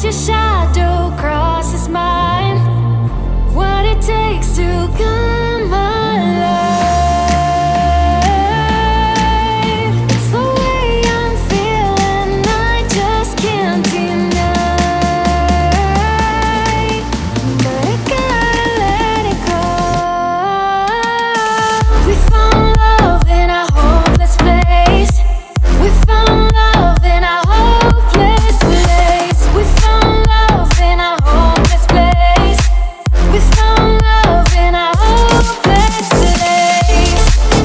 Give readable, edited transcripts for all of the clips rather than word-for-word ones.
your shadow crosses mine. What it takes to come alive. It's the way I'm feeling, I just can't deny. But I gotta let it go. We found love in a hopeless place. We found love in a hopeless place. We found love in a hopeless place. We found love in a hopeless place.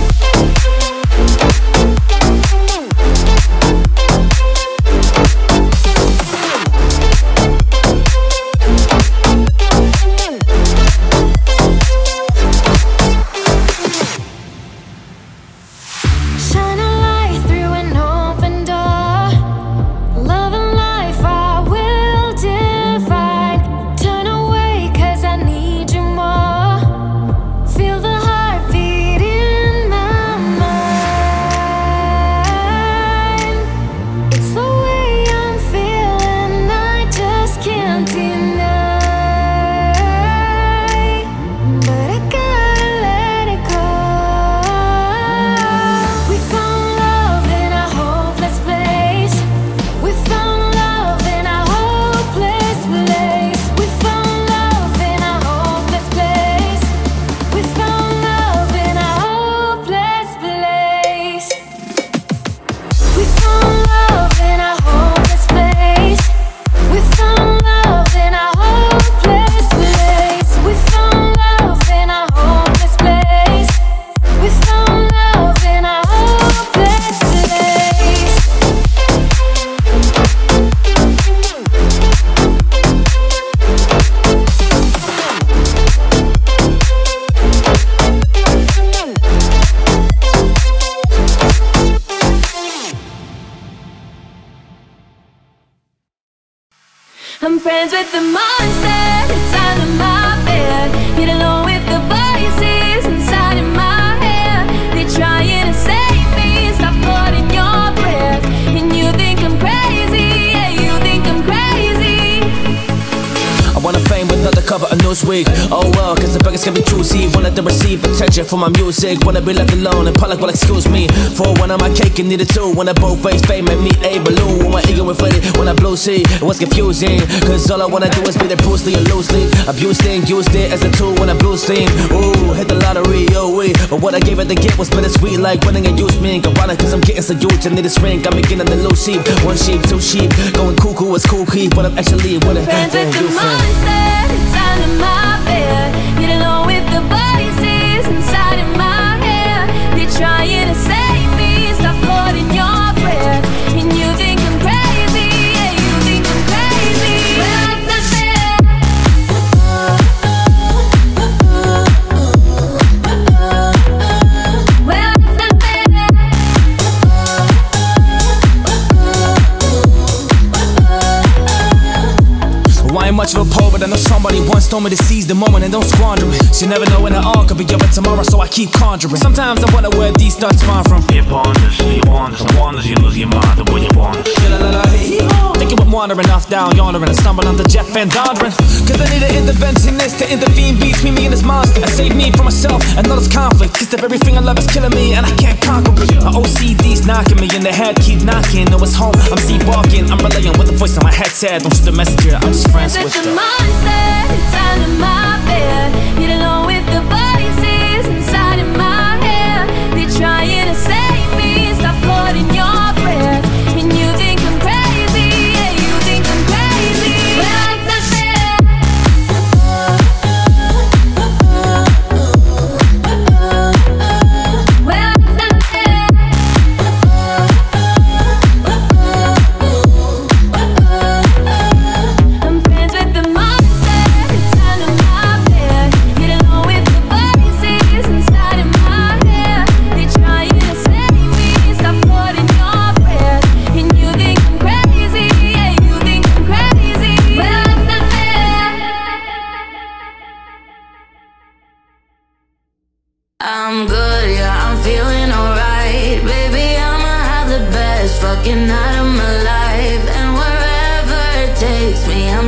Shine a light through an open door. Love and life I will divide. Turn away 'cause I need you more. Feel the heartbeat in my mind. It's the way I'm feeling, I just can't deny. But I gotta let it go. We found love in a hopeless place. We found love in a hopeless place. We found love in a hopeless place. We found love in a hopeless place. We found love in a hopeless place. We found love in a hopeless place. We found love in a hopeless place. We found love in a hopeless place. I'm friends with the monster that's under my bed. Get along with the voices inside of my head. They're trying to save me, stop holding your breath. And you think I'm crazy, yeah, you think I'm crazy. I wanna fame with another cover of Newsweek. Oh well, cause the beggars can be choosy. Wanted to receive attention for my music. Wanna be left alone and public will excuse me. For one of my cake and needed two. When I both face fame and meet a balloon. When my ego inflated, when I blue see, it was confusing. Cause all I wanna do is be the Bruce Lee and loosely. Abused it, used it as a tool when I blue steam. Ooh, hit the lottery, oh wait. But what I gave it to get was bittersweet. Like winning a used me. Ironic cause I'm getting so huge. I need a ring, I'm beginning to lose sheep. One sheep, two sheep. Going cuckoo is cool key. But I'm actually with it. Friends with the monster that's under my bed. Get along with the voices inside of my head. They're trying to save me, stop holding your breath. And you think I'm crazy, yeah, you think I'm crazy. Well, it's not fair. Well, it's not fair. Well, I ain't much of a poet, but I know somebody once told me to seize the moment and don't squander it. She never know when it all could be over tomorrow, so I keep conjuring. Sometimes I wonder where these thoughts come from. You ponders, you lose your mind the way you want. Thinking I'm wandering off down yonder and I stumble onto Jeff Van Donderen. Cause I need an interventionist to intervene between me and this monster and save me from myself and all this conflict. Cause if everything I love is killing me and I can't conquer it. My OCD's knocking me in the head, keep knocking. No, it's home, I'm sleepwalking. I'm relaying what the voice in my head said. Don't shoot the messenger, I'm just friends with the them. monster that's under my bed. Get along with the voices inside of my head. They're trying to save me, stop holding your breath. And you think I'm crazy, yeah, you think I'm crazy. Well, it's not fair. Well, it's not fair. I'm friends with the monster that's under my bed. Get along with the voices inside of my head. They're trying to save me, stop holding your breath. And you think I'm crazy, yeah, you think I'm crazy. Well, it's not fair. I'm good, yeah, I'm feeling alright. Baby, I'ma have the best fucking night of my life. And wherever it takes me,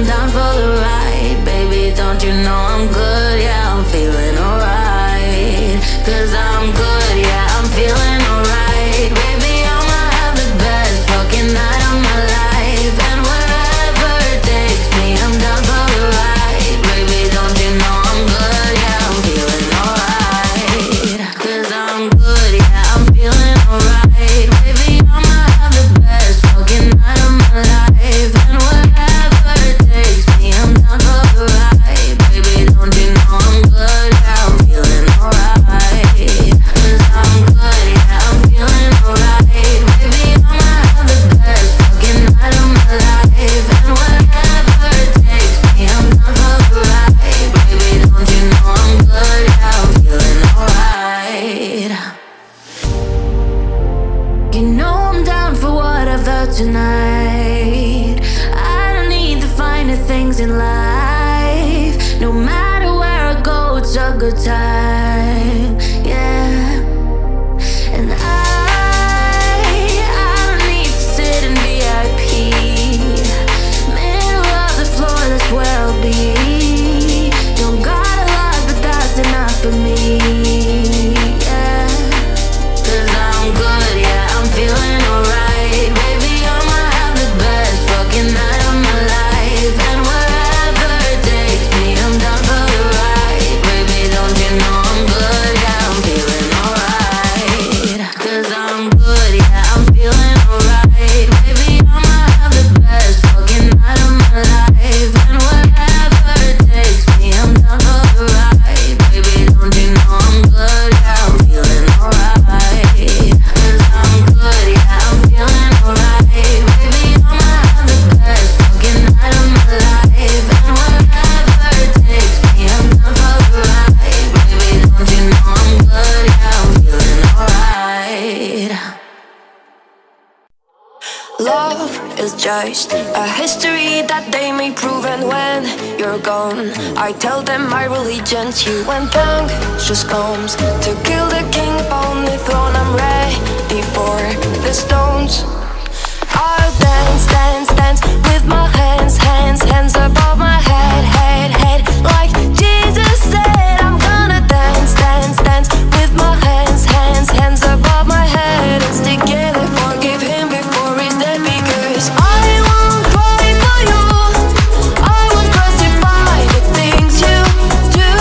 is just a history that they may prove. And when you're gone, I tell them my religion's you. When punctuous comes to kill the king upon the throne, I'm ready for the stones. I'll dance, dance, dance with my hands, hands, hands above my head, head, head. Like Jesus said, I'm gonna dance, dance, dance with my hands, hands, hands above my head. And stick together, forgive him before he's dead. Because I won't cry for you, I won't crucify the things you do.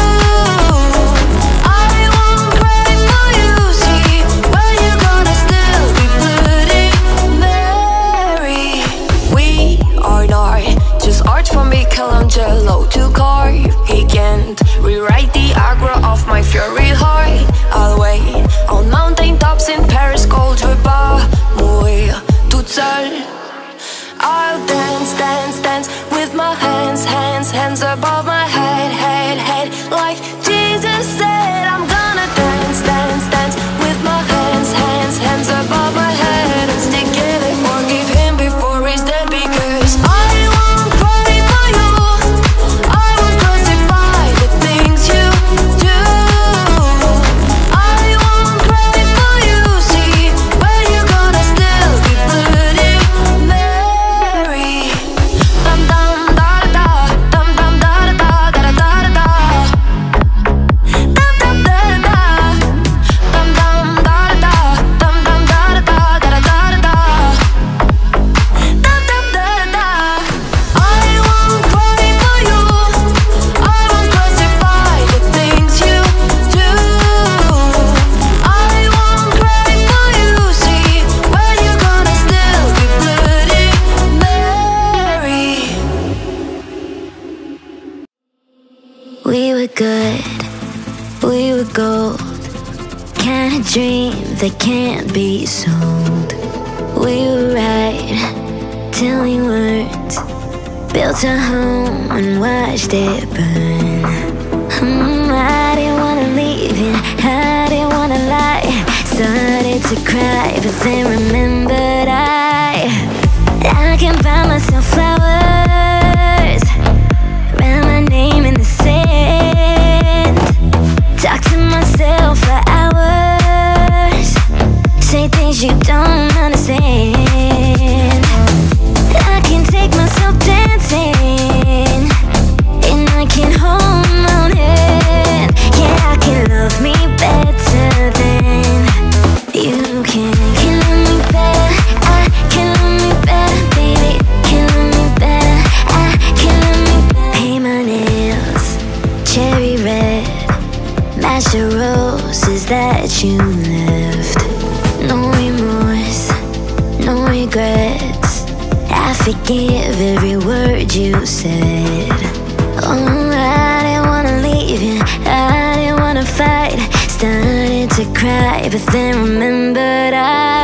I won't cry for you, see, where you gonna still be bloody Mary. We are not just art from Michelangelo to carve. He can't rewrite the aggro of my fury heart. I'll wait on mountain tops in Paris, cold pas mourir toute seule. I'll dance, dance, dance with my hands, hands, hands above my head, head, head. Like Jesus said, I'm gonna dance, dance, dance with my hands, hands, hands above my head. And stick together, forgive him before he's dead. Because I won't cry for you, I won't crucify the things you do. I won't cry for you, see, where you gonna still be bloody Mary. Dum dum da da da, dum dum da da da da da da. Dum dum da da, dum dum da da, dum dum da da da da da da da. Dum dum da da. I won't cry for you, I won't crucify the things you do. I won't cry for you, see, where you gonna still be bloody Mary. We were good, we were gold, kind of dream that can't be sold. We were right till we weren't, built a home and watched it burn. I didn't wanna leave you, I didn't wanna lie. Started to cry, but then remembered I can buy myself flowers, write my name in the sand, talk to myself for hours, say things you don't understand. I can take myself dancing, and I can hold my own hand. Yeah, I can love me better than you can. Can love me better, I can love me better, baby. Can love me better, I can love me better. Paint my nails cherry red, match the roses that you left. No remorse, no regrets, I forgive every word you said. Oh, I didn't wanna leave you, I didn't wanna fight. Started to cry, but then remembered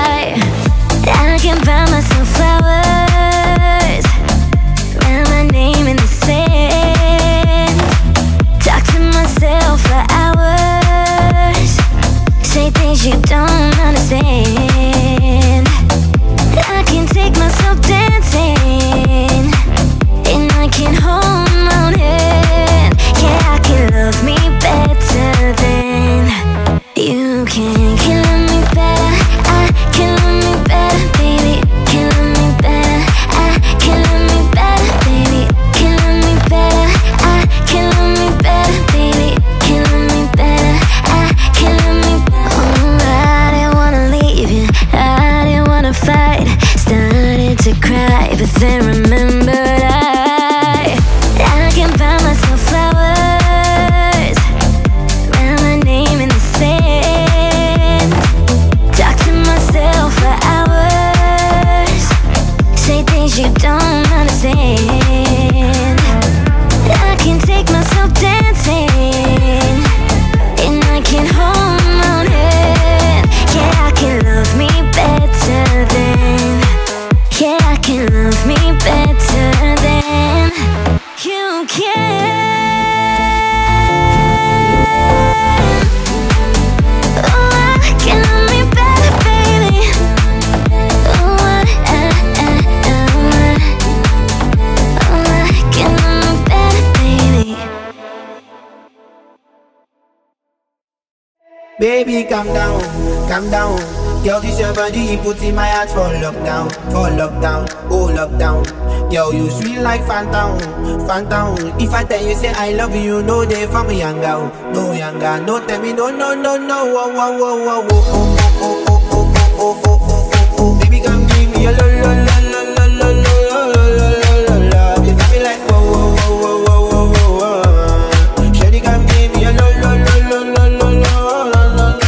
I can buy myself flowers, write my name in the sand, talk to myself for hours, say things you don't understand. I can take myself dancing, and I can hold my own hand. Yeah, I can love me better than you can. Can love me better, I can love me better, baby. Can love me better, I can love me better, baby. Can love me better, I can love me better, baby. Can love me better, I can love me better. Oh, I Baby, calm down, calm down. Girl, this your body, you put in my heart for lockdown, oh lockdown. Girl, you sweet like phantom, phantom. If I tell you say I love you, no day for me younger, no younger. No tell me no, no, no, no. Oh, oh, oh, oh, oh, oh, oh, oh, oh, oh, oh, oh. Baby, come give me a lo, lo, lo, lo, lo, lo, lo, lo, lo, lo. You got me like whoa, whoa, whoa, whoa, whoa, whoa, whoa. Shawty, come give me a lo, lo, lo, lo, lo, lo, lo.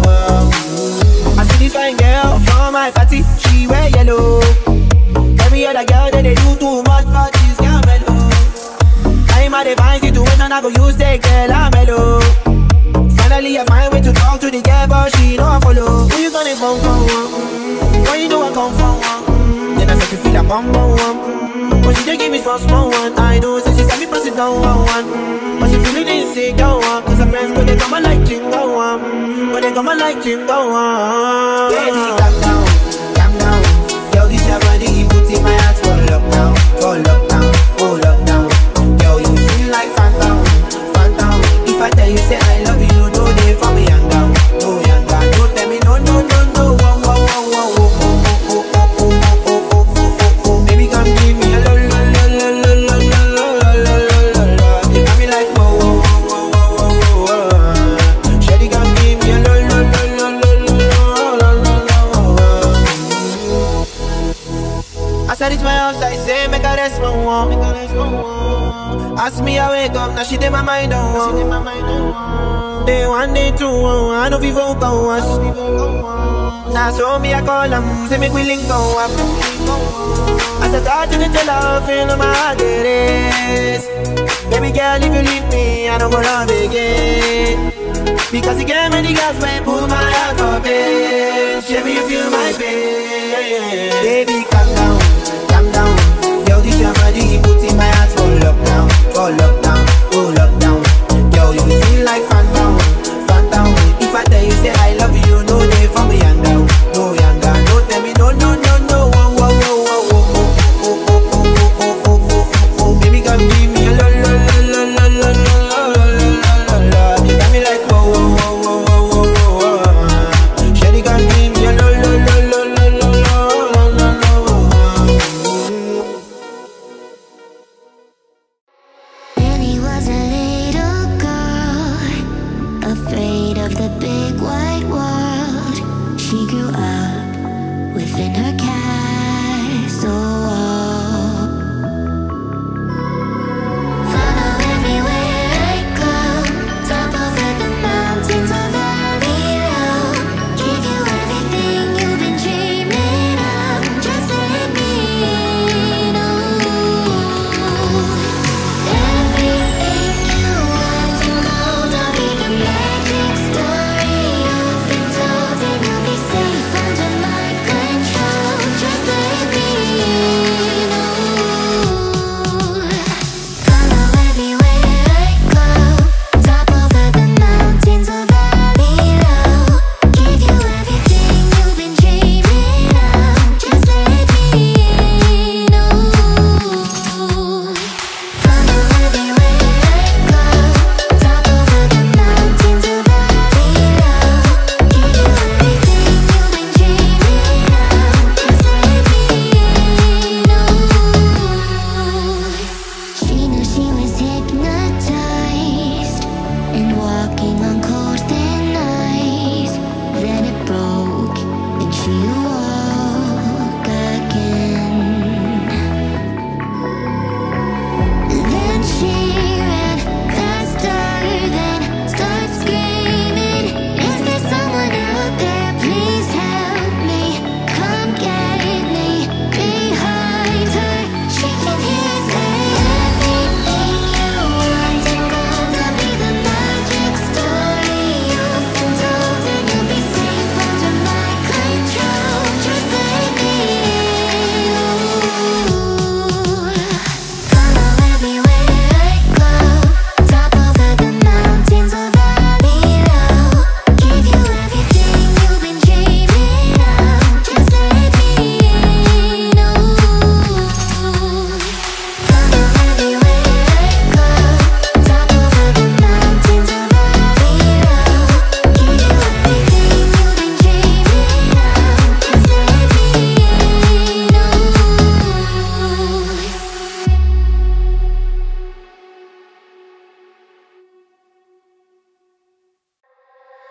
Fine girl from my party, she wear yellow. Every other girl that they do too much, but she's girl mellow. I'm at a fine situation, I go use the girl, I'm mellow. Finally I find way to talk to the girl, but she know I follow. Who you gonna phone for? What you do I come for? Then I start to feel a bum bum. But she just give me small one. I know, so she got me pressing down one. But she feeling insecure, cause her friends go they come and like chingo one. When they come and like chingo one. Baby, calm down, calm down. Yo, this your body, you put in my heart for lockdown, oh lockdown. Yo, you feel like phantom, phantom. If I tell you say I love you, no day for me young down, no young down. Don't tell me no, no, no, no. Whoa, whoa, whoa, whoa, whoa, whoa, whoa, whoa, whoa, whoa, whoa. Baby, come give me a lo, lo, lo, lo, lo, lo, lo, lo, lo, lo. You got me like whoa, whoa, whoa, whoa, whoa, whoa. Shawty, come give me a lo, lo, lo, lo, lo, lo, lo, lo. As I reach my house, I say, make a rest, my one. Ask me, I wake up, now she did my mind on. Day one, day two, I know people go us. Now show me I call them, say make we link go up. As I start to get your love, feel my heart it is. Baby girl, if you leave me, I don't go love again. Because you gave me the gas, when pull my heart for pain. Show me you feel my pain. Baby, calm down, calm down. Yo, this your body, you put in my heart for lockdown, oh lockdown. Yo, you feel like phantom, phantom. If I tell you say I love you, no day for me young down, no young down. Don't tell me no, no, no, no. Whoa, whoa, whoa, whoa, whoa, whoa, whoa, whoa, whoa, whoa, whoa. Baby, come give me a lo, lo, lo, lo, lo, lo, lo, lo, lo. You got me like whoa, whoa, whoa, whoa, whoa, whoa. Shawty, come give me a lo, lo, lo, lo, lo, lo, lo, lo, lo. Annie was a little girl, afraid of the big white world. She grew up within her castle wall. Follow everywhere I go, top over the mountains or valley low. Give you everything you've been dreaming of. Just let me in. Everything you want to know, tell me the magic story of the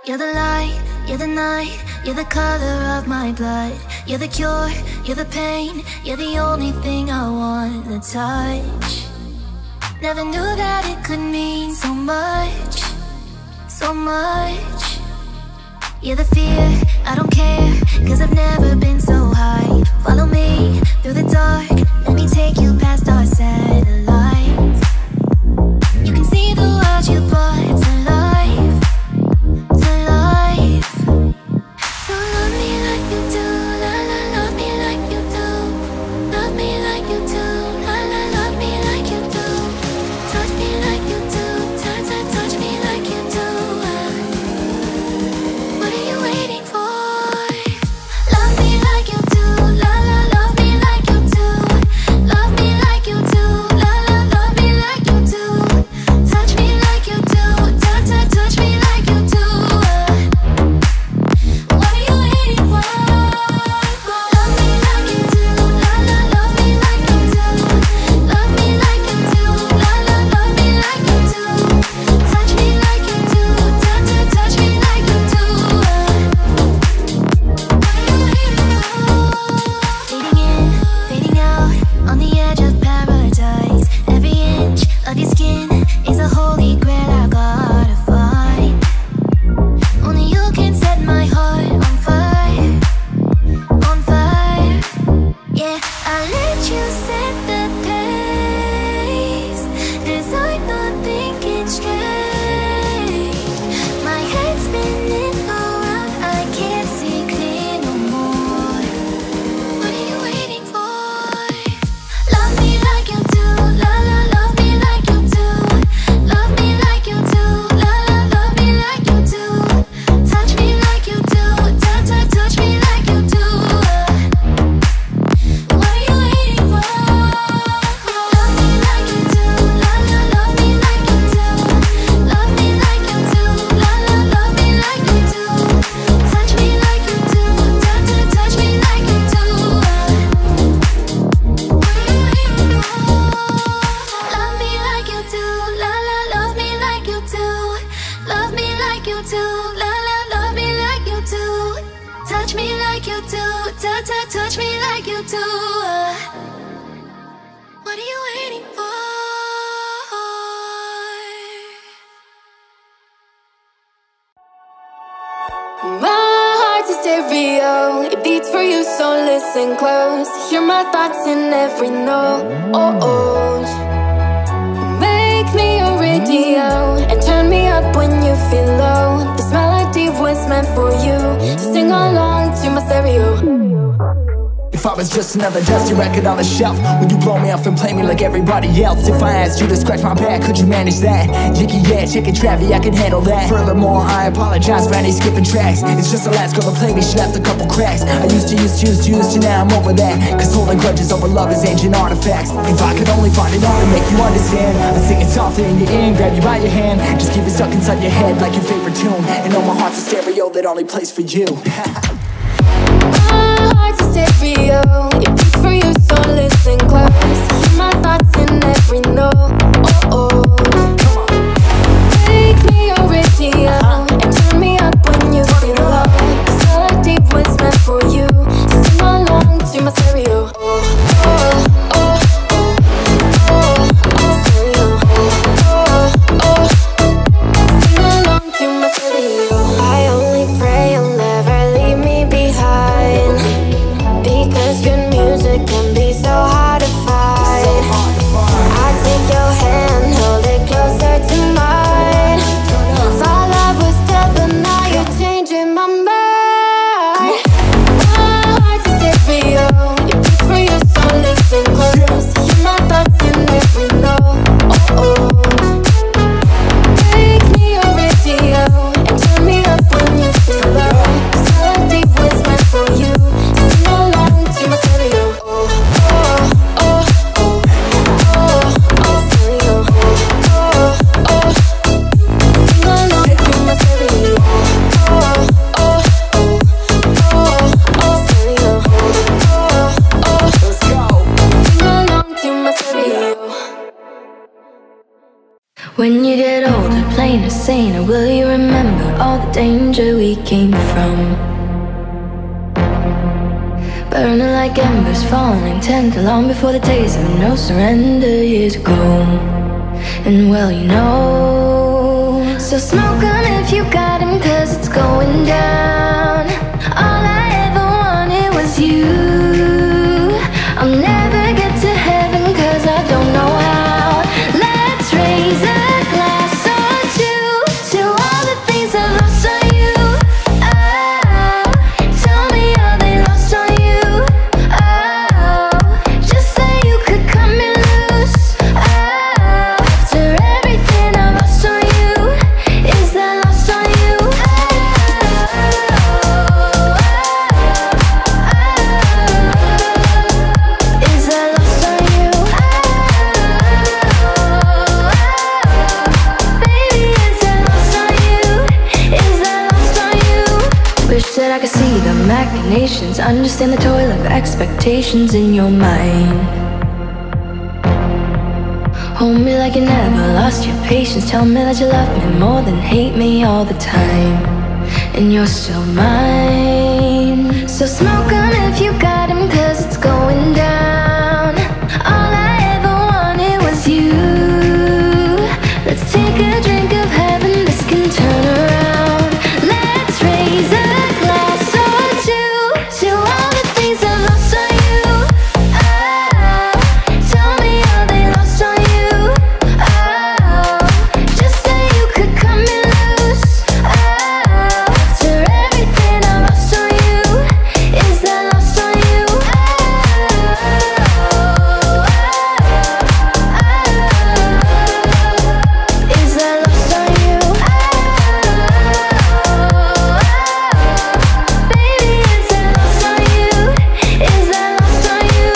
You're the light, you're the night, you're the color of my blood. You're the cure, you're the pain, you're the only thing I want to touch. Never knew that it could mean so much, so much. You're the fear, I don't care, 'cause I've never been so high. Follow me through the dark, let me take you past our satellites. You can see the world you brought to life, to life. So love me like you do, la la, love me like you do. Love me like you do, la la, love me like you do. Touch me like you do, touch, touch, touch me like you do. What are you waiting for? Love me like you do, la la, love me like you do. Love me like you do, la la, love me like you do. Touch me like you do, touch, touch, touch me like you do. What are you waiting for? Love me like you do, la la, love me like you do. Love me like you do, la la, love me like you do. Touch me like you do, touch, touch, touch me like you do. What are you waiting for? Fading in, fading out, on the edge of paradise. Every inch of your skin is a holy grail I gotta find. Only you can set my heart on fire, on fire. Yeah, I'll let you set the pace, 'cause I'm not thinking straight. My head's spinning around, I can't see clear no more. What are you waiting for? Love me like you do, la la, love me like you do. Love me like you do, la la, love me like you do. Touch me like you do, touch, touch, touch me like you do. What are you waiting for? Love me like you do, la la, love me like you do. Love me like you do, la la, love me like you do. Touch me like you do, touch, touch, touch me like you do. What are you waiting for? Love me like you do, la la, love me like you do. Love me like you do, la la, love me like you do. Touch me like you do, touch, touch, touch me like you do. What are you waiting for? My heart's a stereo, it beats for you, so listen close. Hear my thoughts in every note. Make me a radio and turn me up when you feel low. This melody was meant for you, so sing along to my stereo. If I was just another dusty record on the shelf, would you blow me off and play me like everybody else? If I asked you to scratch my back, could you manage that? Yicky, yeah, chicken Travie, I can handle that. Furthermore, I apologize for any skipping tracks. It's just the last girl that played me, she left a couple cracks. I used to, now I'm over that. 'Cause holding grudges over love is ancient artifacts. If I could only find it all to make you understand, I'd sing it softly in your ear, grab you by your hand. Just keep it stuck inside your head like your favorite tune. And know my heart's a stereo that only plays for you. My heart's a stereo, it beats for you, so listen close. Hear my thoughts in every note. Make me a radio and turn me up when you feel low. This melody was meant for you, so sing along to my stereo. Sing along to my stereo. I only pray you'll never leave me behind, because good music can be so hard to find. I take your hand, hold it closer to mine. Thought love was dead, but now you're changing my mind. My heart's a stereo, it beats for you, so listen close. Hear my thoughts in every note. Make me a radio and turn me up when you feel low. This melody was meant for you, so sing along to my stereo. Stereo. Sing along to my stereo. Stereo. Let's go. Sing along to my stereo. When you get older, plain as saying, or will you remember all the danger we came from? Burning like embers, falling tender long before the days of no surrender years ago. And well, you know, so smoke on if you got him, cause it's going down. All I ever wanted was you. I'll never get to heaven cause I don't know how. Let's raise a glass or two to all the things I've lost on you. Oh, tell me are they lost on you? Oh, just say you could cut me loose. Oh, after everything I've lost on you, is that lost on you? Is that lost on you? Baby, is that lost on you? Is that lost on you? Wish that I could see the machinations, understand the toil of expectations in your mind. Hold me like you never lost your patience. Tell me that you love me more than hate me all the time. And you're still mine. So smoke on if you got him, cause it's going down. All I ever wanted was you. Let's take a drink of heaven, this can turn around. Let's raise a glass or two to all the things I've lost on you. Oh, tell me are they lost on you? Oh, just say you could cut me loose. Oh, after everything I've lost on you, is that lost on you? Is that lost on you? Baby, is that lost on you? Is that lost on you?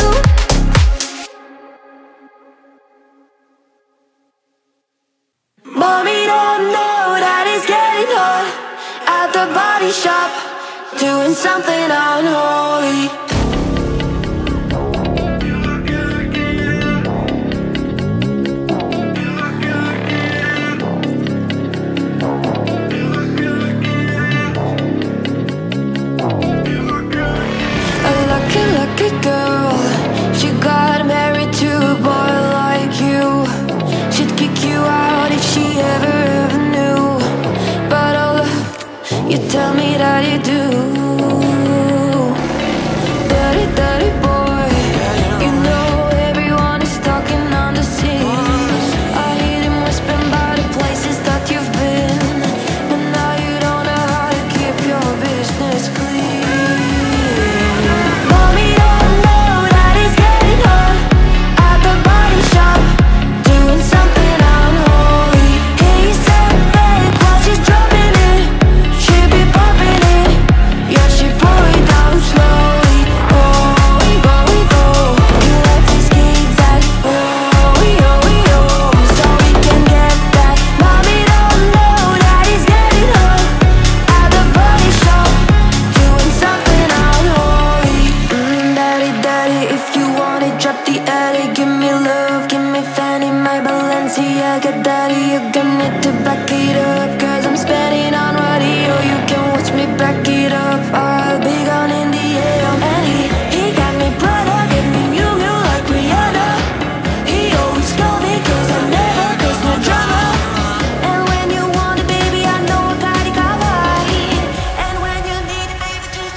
Mommy don't know that it's getting hot at the body shop, doing something unholy. A lucky, lucky girl, she got married to a boy like you. She'd kick you out if she ever knew. But oh look, you tell me that you do. Dirty, dirty boy, you know everyone is talking on the scene. I hear them whispering about the places that you've been, but now you don't know how to keep your business clean. Mommy don't know that it's getting hot at the body shop, doing something unholy. He said back while she's dropping it, she be popping it. Yeah, she pull it down slowly. Oh, we go, we go. You left his kids at oh, so we can get that. Mommy don't know that it's getting hot at the body shop, doing something unholy. Daddy, daddy, if you want it, drop the attic. Give me love, give me Fanny, my Balenciaga. Daddy, you're gonna need to back it up, cause I'm spending on radio. You can watch me back it up. I'll be gone in the AM. And he got me Prada, get me Miu Miu like Rihanna. He always call me cause I never cause no drama. And when you want it, baby, I know I got it covered. And when you need it, baby, just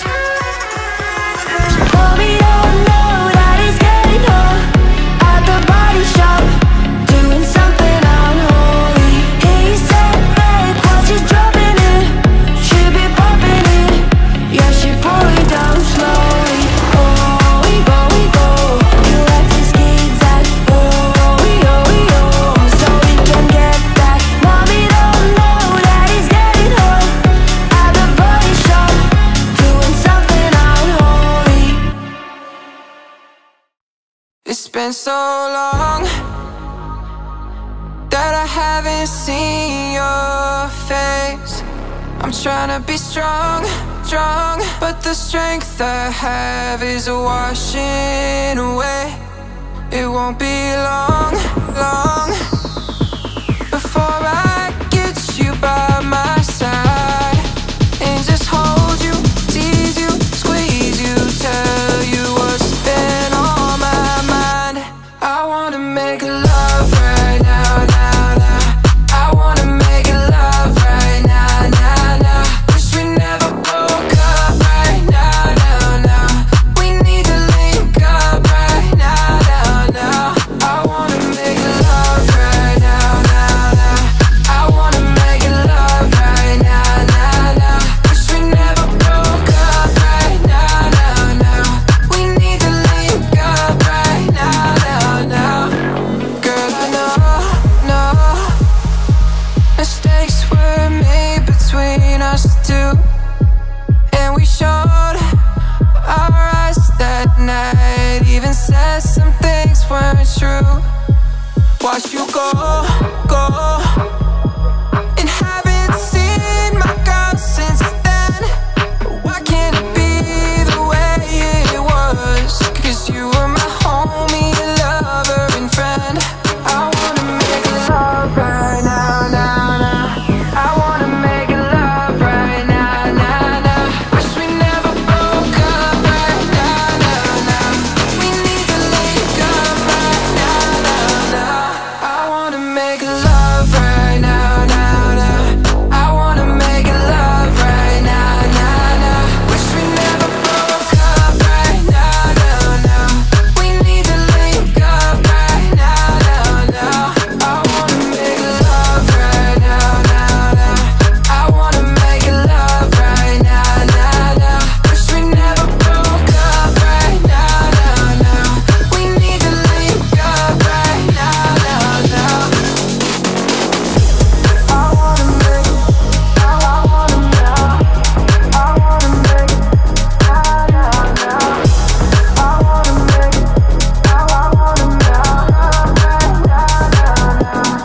Mommy don't know that it's getting hot at the body shop, doing something unholy. He said back while she's dropping it, she be popping it. Yeah, she pull it down slowly. Oh, we go, we go. You left his kids at oh, so we can get that. Mommy don't know that it's getting hot at the body shop, doing something unholy. It's been so long that I haven't seen your face. I'm trying to be strong, strong, but the strength I have is washing away. It won't be long, long before I get watched you go, and haven't seen my girl since then. But why can't it be the way it was? 'Cause you were my homie, lover, and friend. I wanna make love right now, now, now. I wanna make love right now, now, now. Wish we never broke up right now, now, now. We need to link up right now, now, now. I wanna make love right now, now, now. I wanna make love right now, now, now. Wish we never broke up right now, now, now. We need to link up right now, now, now. I wanna make love right now, now, now. I wanna make love right now, now, now. Wish we never broke up right now, now, now. We need to link up right now, now, now. I wanna make, I wanna now. I wanna make, now, now, now. I wanna make, I wanna now, right now, now, now.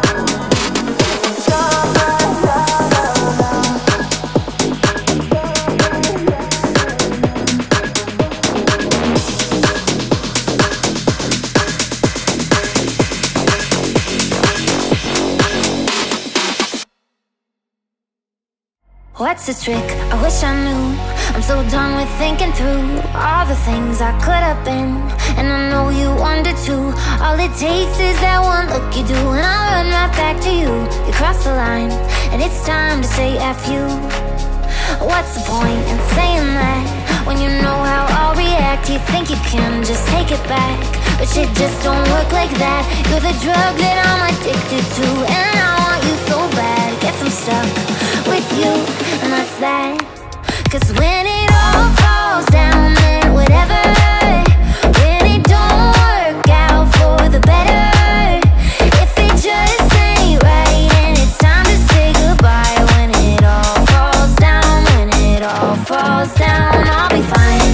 What's the trick? I wish I knew. I'm so done with thinking through all the things I could have been, and I know you wonder too. All it takes is that one look you do, and I'll run right back to you. You cross the line, and it's time to say F you. What's the point in saying that when you know how I'll react? You think you can just take it back, but shit just don't work like that. You're the drug that I'm addicted to, and I want you so bad. Guess I'm stuck with you, and that's that. 'Cause when it all falls down, then whatever. When it don't work out for the better, if it just ain't right, and it's time to say goodbye. When it all falls down, when it all falls down, I'll be fine.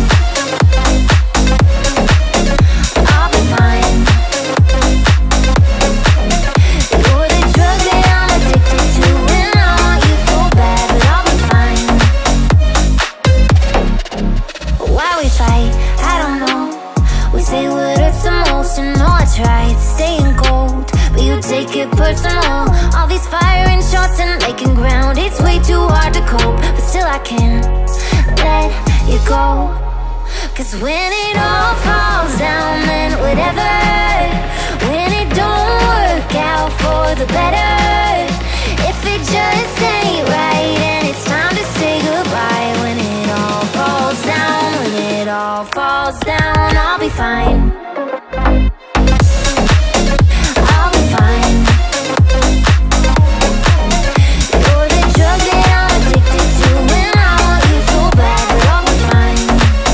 I'll be fine. You're the drug that I'm addicted to, and I want you so bad, but I'll be fine. Why we fight, I don't know. We say what hurts the most, and no, I tried staying cold, but you take it personal. All these firing shots and making ground, it's way too hard to cope, but still I can't let you go. 'Cause when it all falls down, then whatever. When it don't work out for the better, if it just ain't right, and it's time to say goodbye. When it all falls down, when it all falls down, I'll be fine. I'll be fine. You're the drug that I'm addicted to, and I want you so bad, but I'll be fine.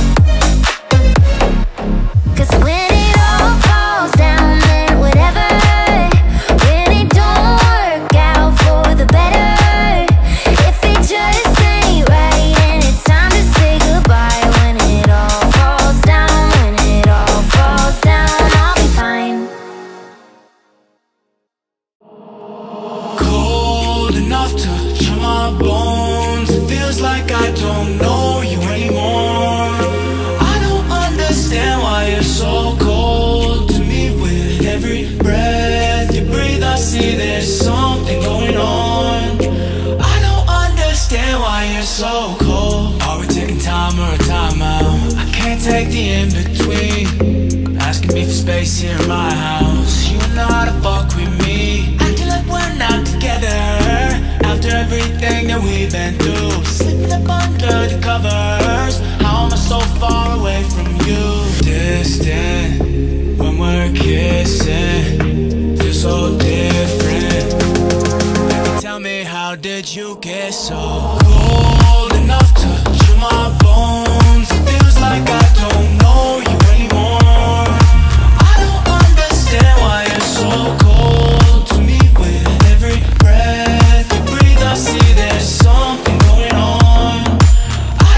'Cause when it all falls down, then whatever. When it don't work out for the better, if it just ain't right, and it's time to say goodbye. When it all falls down, when it all falls down, I'll be fine. Cold enough to chill my bones. It feels like I don't know you anymore. I don't understand why you're so cold to me. With every breath you breathe, I see there's something going on. I don't understand why you're so cold. Are we taking time or a timeout? I can't take the in-between. Asking me for space here in my house. You know how to fuck with me, acting like we're not together. After everything that we've been through, slipping up under the covers. How am I so far away from you? Distant when we're kissing, feels so different. Baby, tell me, how did you get so cold enough to chill my bones? It feels like I don't know you anymore. I don't understand why you're so cold to me. With every breath you breathe, I see there's something going on. I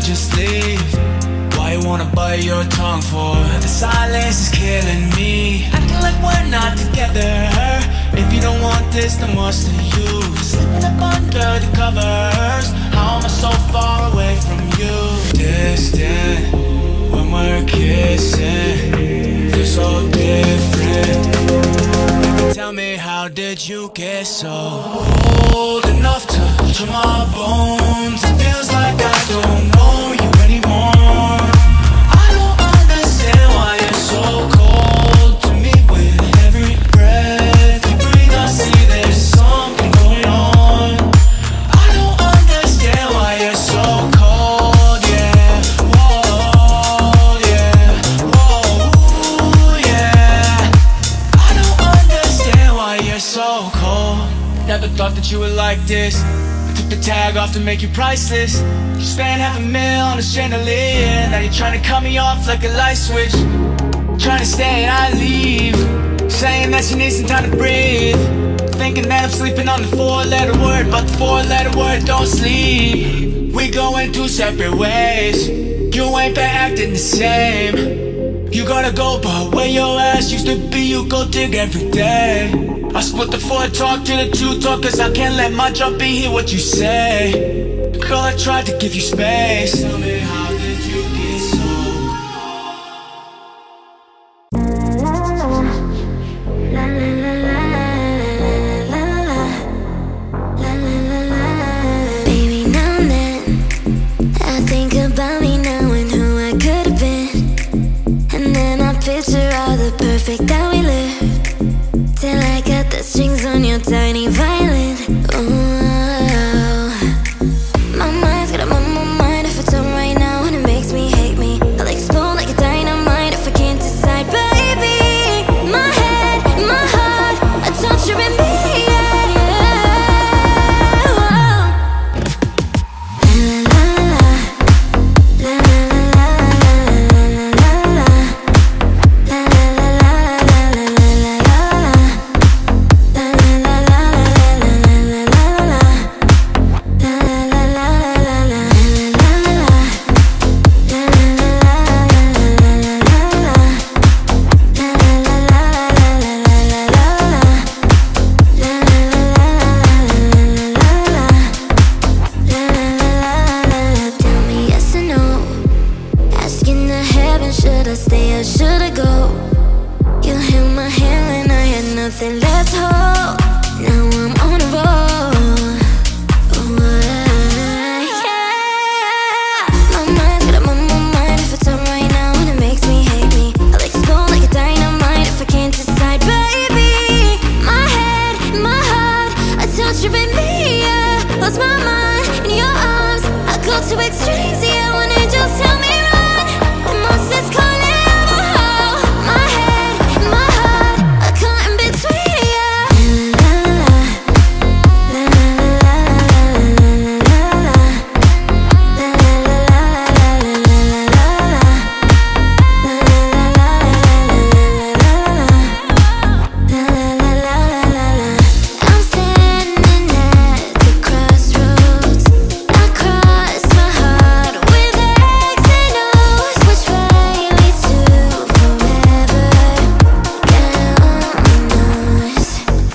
just leave? Why you wanna bite your tongue for? The silence is killing me. Acting like we're not together. If you don't want this, then what's the use? Slipping up under the covers. How am I so far away from you? Distant when we're kissing, feels so different. Baby, tell me, how did you get so old enough to touch my bones? It feels like I don't know you anymore. I don't understand why you're so cold to me. With every breath you breathe, I see there's something going on. I don't understand why you're so cold, yeah. Whoa, yeah. Whoa, yeah. I don't understand why you're so cold. Never thought that you were like this. I took the tag off to make you priceless. You spent $500,000 on a chandelier. Now you're trying to cut me off like a light switch. Trying to stay and I leave, saying that you need some time to breathe. Thinking that I'm sleeping on the 4-letter word, but the 4-letter word don't sleep. We going two separate ways. You ain't been acting the same. You gotta go, but where your ass used to be, you go dig every day. I split the 4 talk to the 2 talk, cause I can't let my drop be hear what you say. Girl, I tried to give you space. Tell me, how did you get so Baby, now and then I think about me now and who I could have been. And then I picture all the perfect that we lived, till I got the strings on your tiny violin. Ooh, my mind's got a my mind if it's on right now, and it makes me hate me. I'll explode like a dynamite if I can't decide. Baby, my head, my heart, I touch you in me. Should I stay or should I go? You held my hand when I had nothing left to hold. Now I'm on a roll. Ooh, yeah. My mind's got a my mind if it's on right now, and it makes me hate me. I'll explode like a dynamite if I can't decide. Baby, my head, my heart, I touch you in me, yeah. Lost my mind in your arms. I go to extremes, yeah. When angels tell me run, the monsters calling. My head, my heart, I caught in between, yeah. I'm standing at the crossroads. I cross my heart with X and O's. Which way leads to forever? God knows.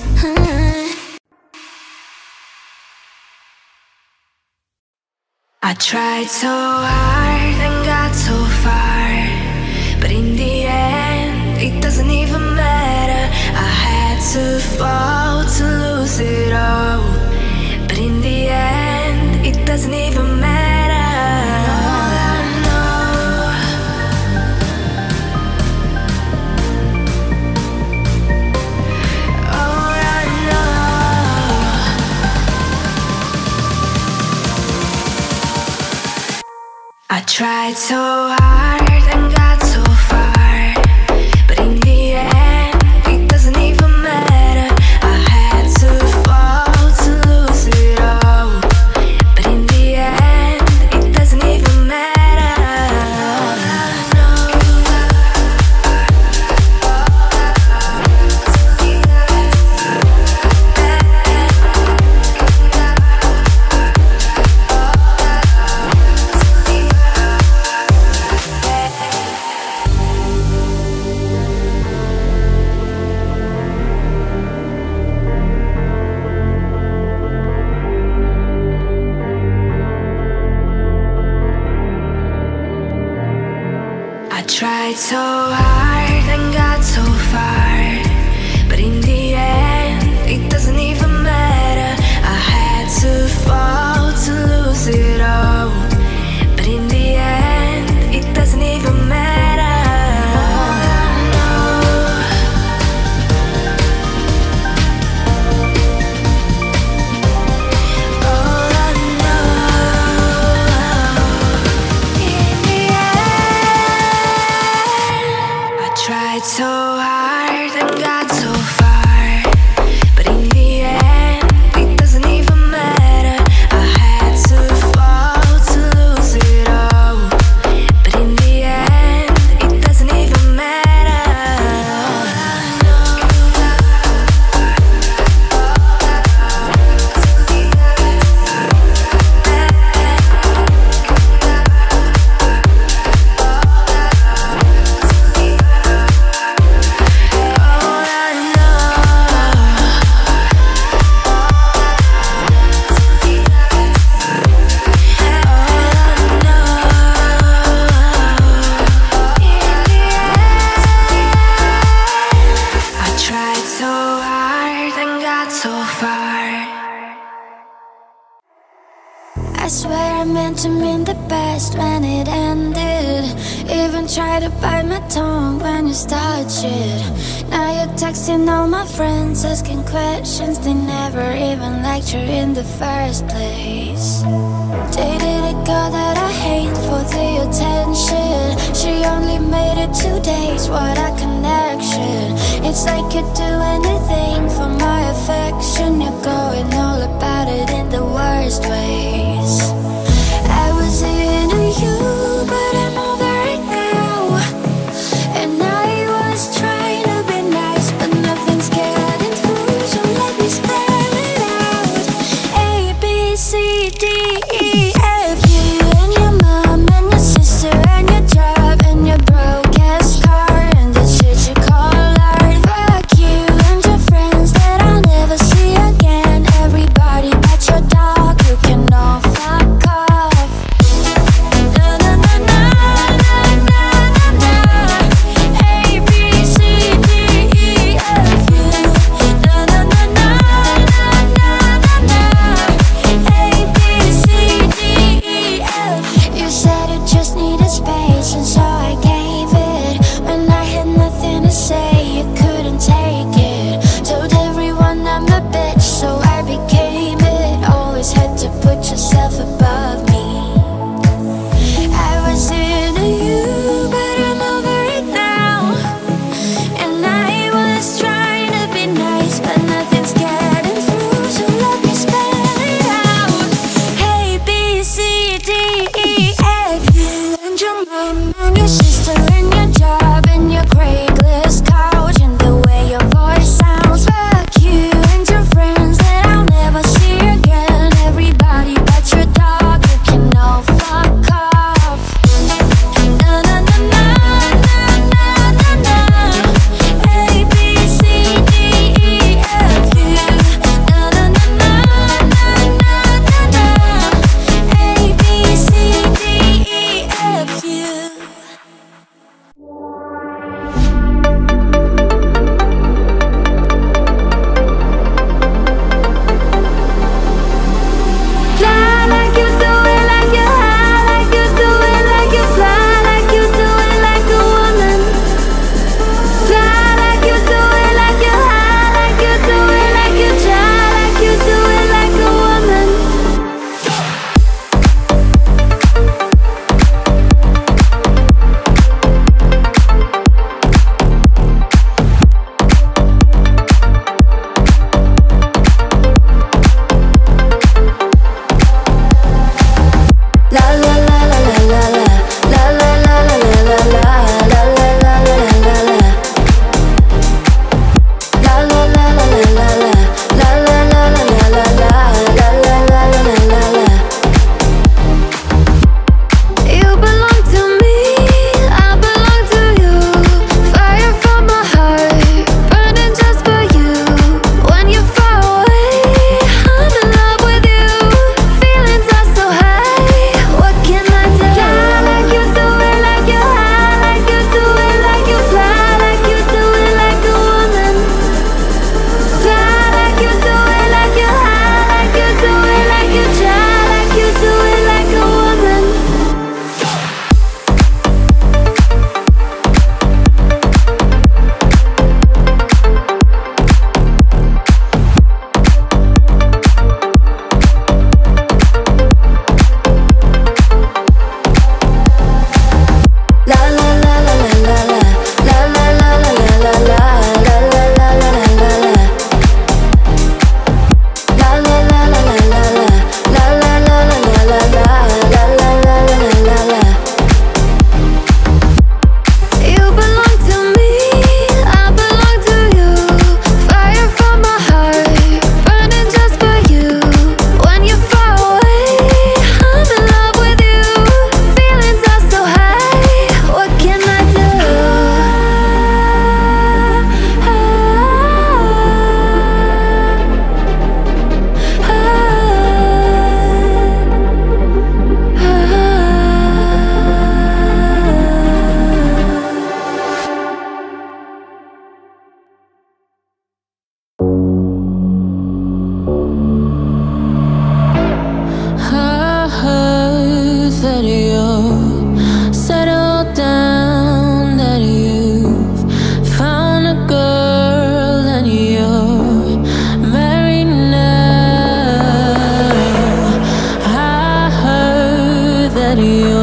I tried so hard and got so far, but in the end, it doesn't even matter. I had to fall to lose it all, but in the end, it doesn't even matter. All I know, all I know. I tried so hard and got so far, but in the end, it doesn't even matter. I had to fall to lose it all, but in the end, it doesn't even matter. All I know, tried so hard and got so far, but in the end, it doesn't even matter. I had to fall to lose it all, but in the end, it doesn't even matter. Tried so hard and got so far, but in the end, it doesn't even matter. I had to fall to lose it all, but in the end, it doesn't even matter. I swear I meant to mean the best when it ended. Even tried to bite my tongue when you started shit. Now you're texting all my friends, asking questions. They never even liked you in the first place. Dated a girl that I hate for the attention. She only made it 2 days, what a connection. It's like you'd do anything for my affection. You're going all about it in the worst ways. I was into you, but I'm over it now. And I was trying to be nice, but nothing's getting through, so let me spell it out. A, B, C, D, E, F. You and your mom and your sister and your job and your broke-ass car and the shit you call art. Fuck you and your friends that I'll never see again. Everybody but your dog, you can all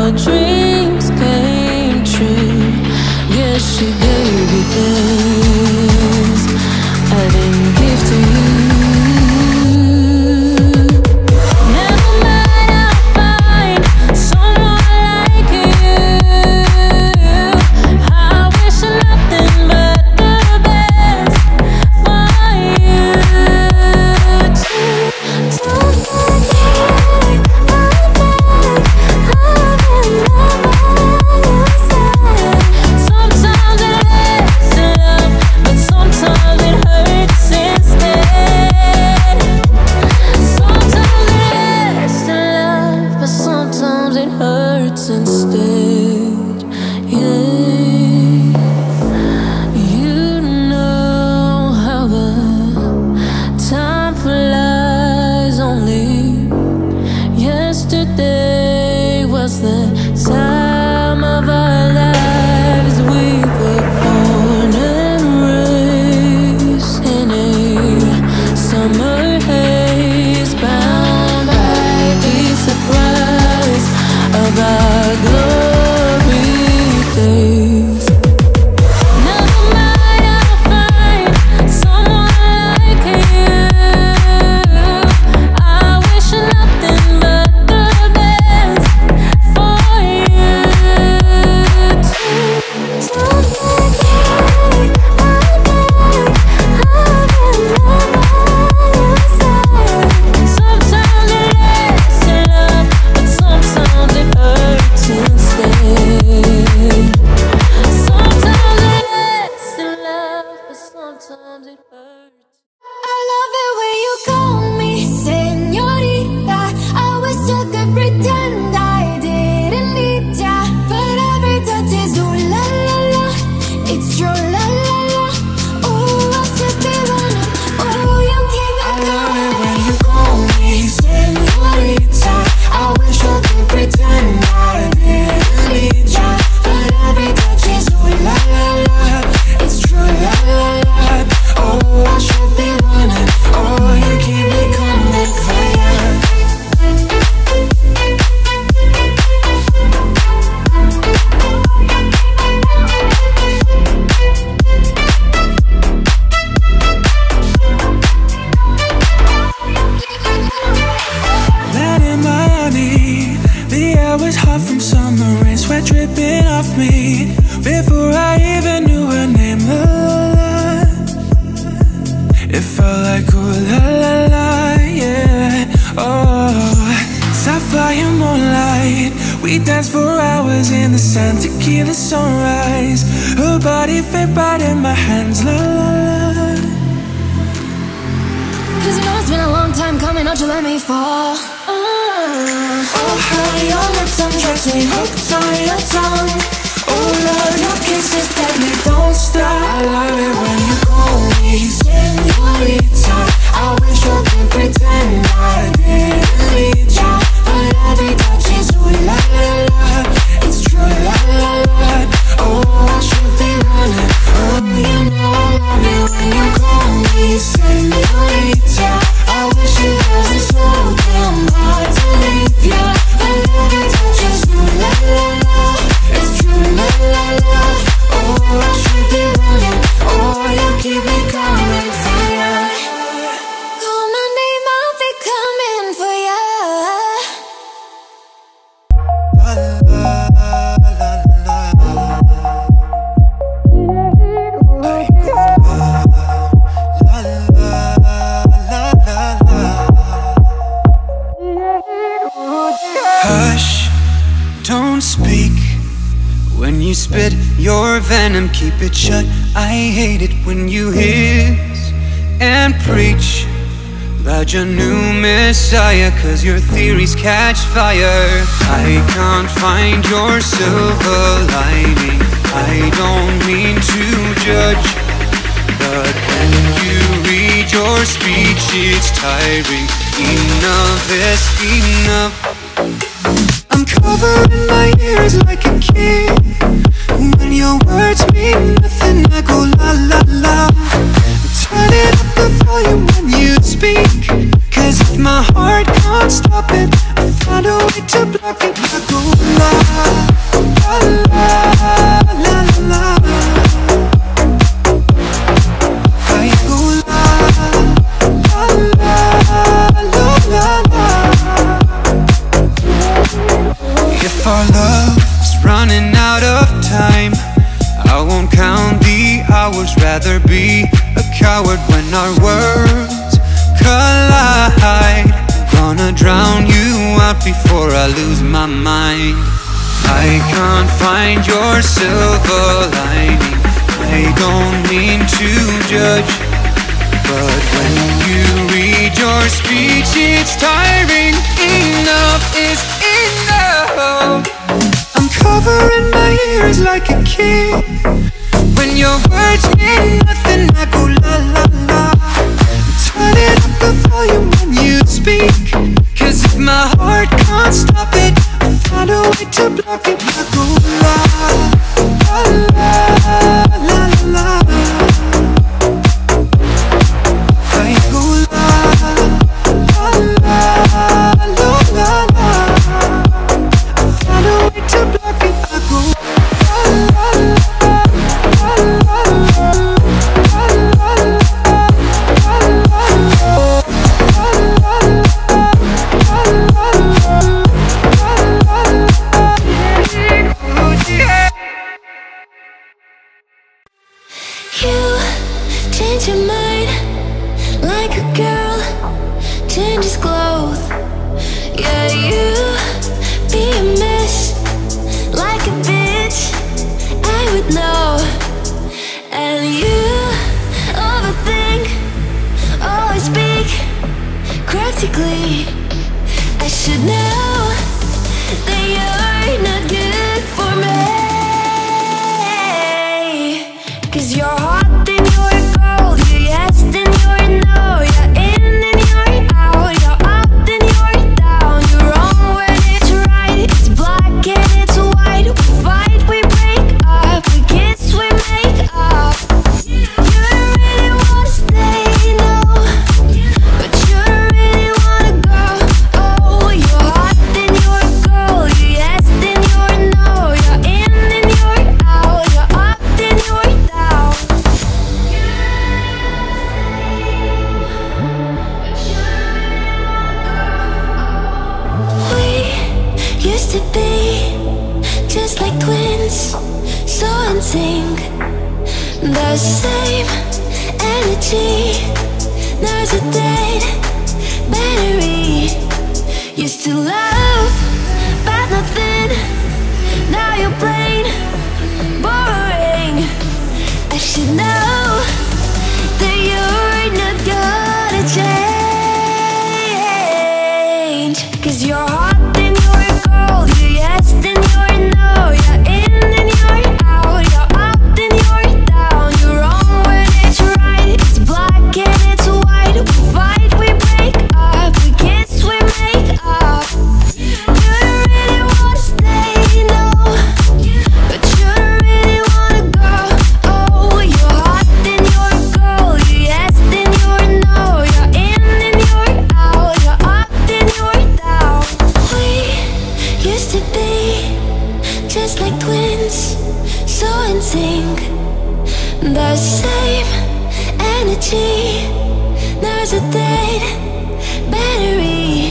our dreams came true. Guess she gave you things I didn't give to you. Never mind, I'll find someone like you. I wish nothing but the best for you too. Don't forget I've been sometimes it lasts in love, but sometimes it hurts instead. Sometimes it lasts in love, but sometimes it hurts instead. Yeah, you know how the time flies. Only yesterday was the time of our lives. We were born and raised in a summer haze, bound by the surprise of our glory days. Never mind, I'll find someone like you. I wish nothing but the best for you too. Don't forget I've been sometimes it lasts in love, but sometimes it hurts instead. Sometimes it lasts in love, but sometimes it hurts. I love it when you call me señorita. I wish I could pretend I didn't need ya, but every touch is ooh la la la. It's true la la la. Oh, I should be running. Oh, you keep me I love it coming. when you call me señorita. I wish I could pretend I didn't need ya, but every touch is ooh la la la. It's true la la la. Oh, I should be running. Oh, you keep me coming for ya. Land in Miami, the air was hot from summer rain, sweat dripping off me before I even knew her name. La la la, it felt like ooh la la la, yeah. Oh, sapphire moonlight, we danced for hours in the sand, tequila sunrise. Her body fit right in my hands. La la la. Cause you know it's been a long time coming, don't you let me fall. Oh, how your lips undress me, hooked on your tongue. Oh, love, your kisses tell me don't stop. I love it when you call me señorita. I wish I could pretend I didn't need ya, but every touch is ooh la la la. It's true la la la. Oh, I should be running. Oh, you know I love it when you call me señorita. I wish it wasn't so damn hard to leave ya, but every touch is ooh la la la. It's true la la la. Oh, I should be running. Oh, you keep me coming for ya. Call my name, I'll be coming for ya. Hush, don't speak. When you spit your venom, keep it shut. I hate it when you hiss and preach about your new messiah, cause your theories catch fire. I can't find your silver lining. I don't mean to judge, but when you read your speech, it's tiring. Enough is enough. I'm covering my ears like a kid. When your words mean nothing, I go la la la. Turn it up the volume when you speak, cause if my heart can't stop it, I find a way to block it. I go la love's running out of time. I won't count the hours, rather be a coward when our worlds collide. Gonna drown you out before I lose my mind. I can't find your silver lining. I don't mean to judge, but when you read your speech it's tiring. Enough is enough. I'm covering my ears like a kid. When your words mean nothing I go la la la. Turn it up the volume when you speak, cause if my heart can't stop it, I'll find a way to block it. I go la la la la la. I go la la la la la la. I'll find a way to block it. I go la la la la la la. Change your mind like a girl changes clothes. Yeah, you be a mess like a bitch, I would know. And you overthink, always speak cryptically. I should know that you're not good for me, cause you're hot and you're cold, you're yes and you're no, you're in and you're out, you're up and you're down, you're wrong when it's right, it's black and it's white. We fight, we break up, we kiss, we make up. You really wanna stay, no, but you really wanna go. Oh, you're hot and you're cold, you're yes and you're no, you're in and you're out, you're up and you're down. We used to be just like twins, so in sync, the same energy. There's a dead battery. Used to love, but nothing. Now you're plain boring. I should know that you're not gonna change, cause you're hot and you're cold, you're yes and you're no, you're in and you're out, you're up and you're down, you're wrong when it's right, it's black and it's white. We fight, we break up, we kiss, we make up. You really wanna stay, no, but you really wanna go. Oh, you're hot and you're cold, you're yes and you're no, you're in and you're out, you're up and you're down. We used to be just like twins, so in sync, the same energy. There's a dead battery.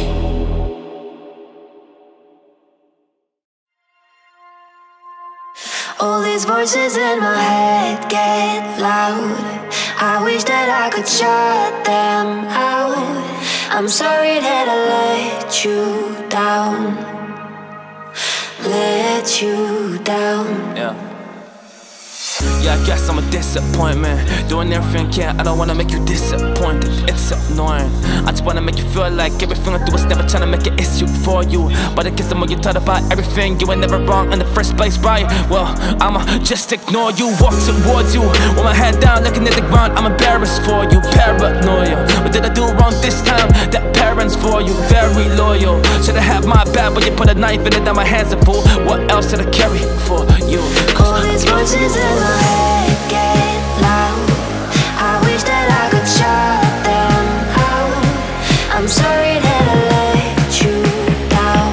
All these voices in my head get loud. I wish that I could shut them out. I'm sorry that I let you down. Let you down. Yeah, I guess I'm a disappointment. Doing everything, yeah, I don't wanna make you disappointed. It's annoying. I just wanna make you feel like everything I do is never trying to make an issue for you. But I guess the more you thought about everything, you were never wrong in the first place, right? Well, I'ma just ignore you, walk towards you with my head down, looking at the ground. I'm embarrassed for you, paranoia. What did I do wrong this time? That parents for you, very loyal. Should've had my back, but you put a knife in it, now my hands are full. What else did I carry for you? All these voices in my head get loud. I wish that I could shut them out. I'm sorry that I let you down.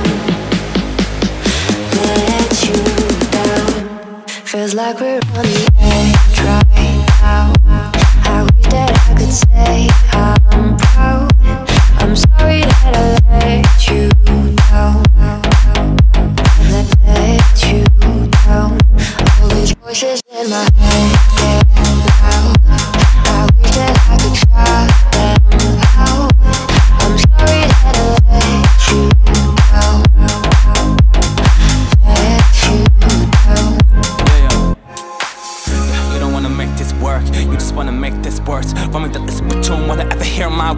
Let you down. Feels like we're on the edge right now. I wish that I could say I'm proud. I'm sorry that I let you down. Let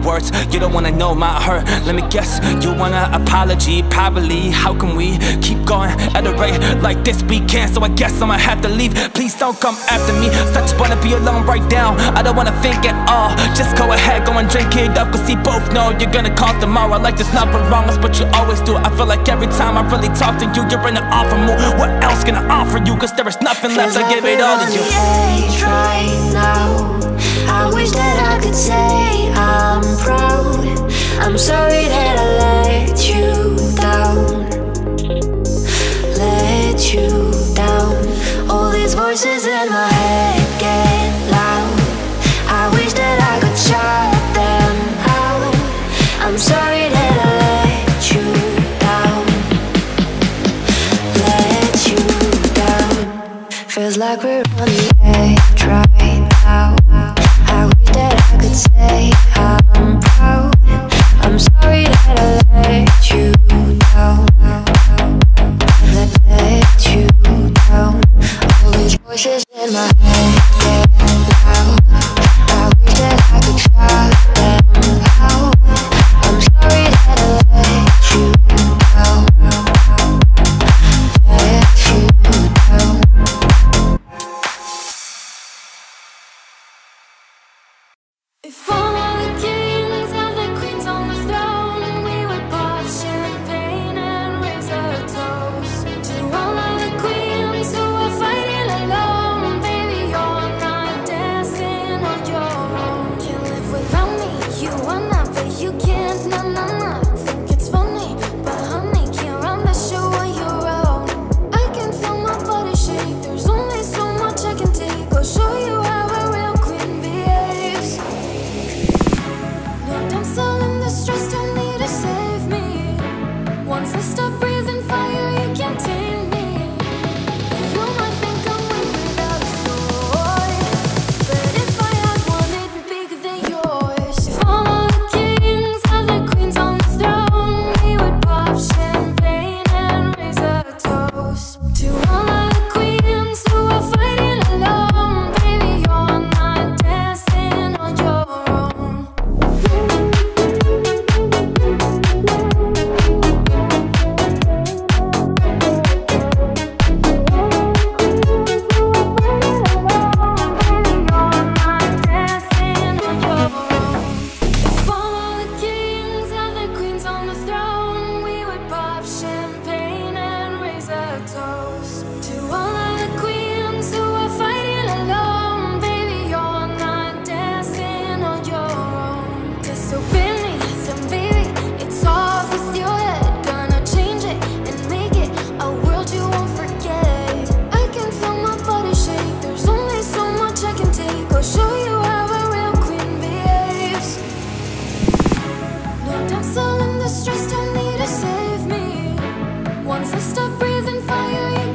words you don't wanna know my hurt. Let me guess, you want an apology? Probably. How can we keep going at a rate like this? We can't, so I guess I'ma have to leave. Please don't come after me, so I just wanna be alone right now. I don't wanna think at all. Just go ahead, go and drink it up, cause we both know you're gonna call tomorrow. Like there's nothing wrong, that's what you always do. I feel like every time I really talk to you, you're in an awful mood. What else can I offer you? Cause there is nothing left, I give it all to you. Right now, I wish that I could say I'm proud. I'm sorry that I let you down. Let you down. All these voices in my head get loud. I wish that I could shut them out. I'm sorry that I let you down. Let you down. Feels like we're on the edge right now. I wish that I could say I'm proud. I'm sorry that I let you down. Let you down. All these voices in my head get loud. I wish that I could shut them out. I'm sorry that I let you down. Let you down. If all of the kings and the queens on the throne, we would pop champagne and raise a toast to all of the queens who are fighting alone. Baby, you're not dancing on your own. Can't live without me, you wanna, but you can't. No, no, no. Think it's funny, but honey, can't run the show on your own. I can feel my body shake. There's only so much I can take. I'll show you how a real queen behaves. No, I'm still in the stress, don't need to save me. Once I stop breathing fire, you can't tame me. You might think I'm weak without a sword, but if I had one, it'd be bigger than yours. If all of the kings and the queens on the throne, we would pop champagne and raise a toast to all of the queens who are fighting alone. Baby, you're not dancing on your own. If all of the kings and the queens on the throne, we would pop champagne and raise a toast to all of the queens who are fighting alone. Baby, you're not dancing on your own. Disobey me, then baby, it's off with your head. Gonna change it and make it a world you won't forget. I can feel my body shake. There's only so much I can take. I'll show you how a real queen behaves. No damsel in distress, don't need to save me. Once I stop breathing fire, you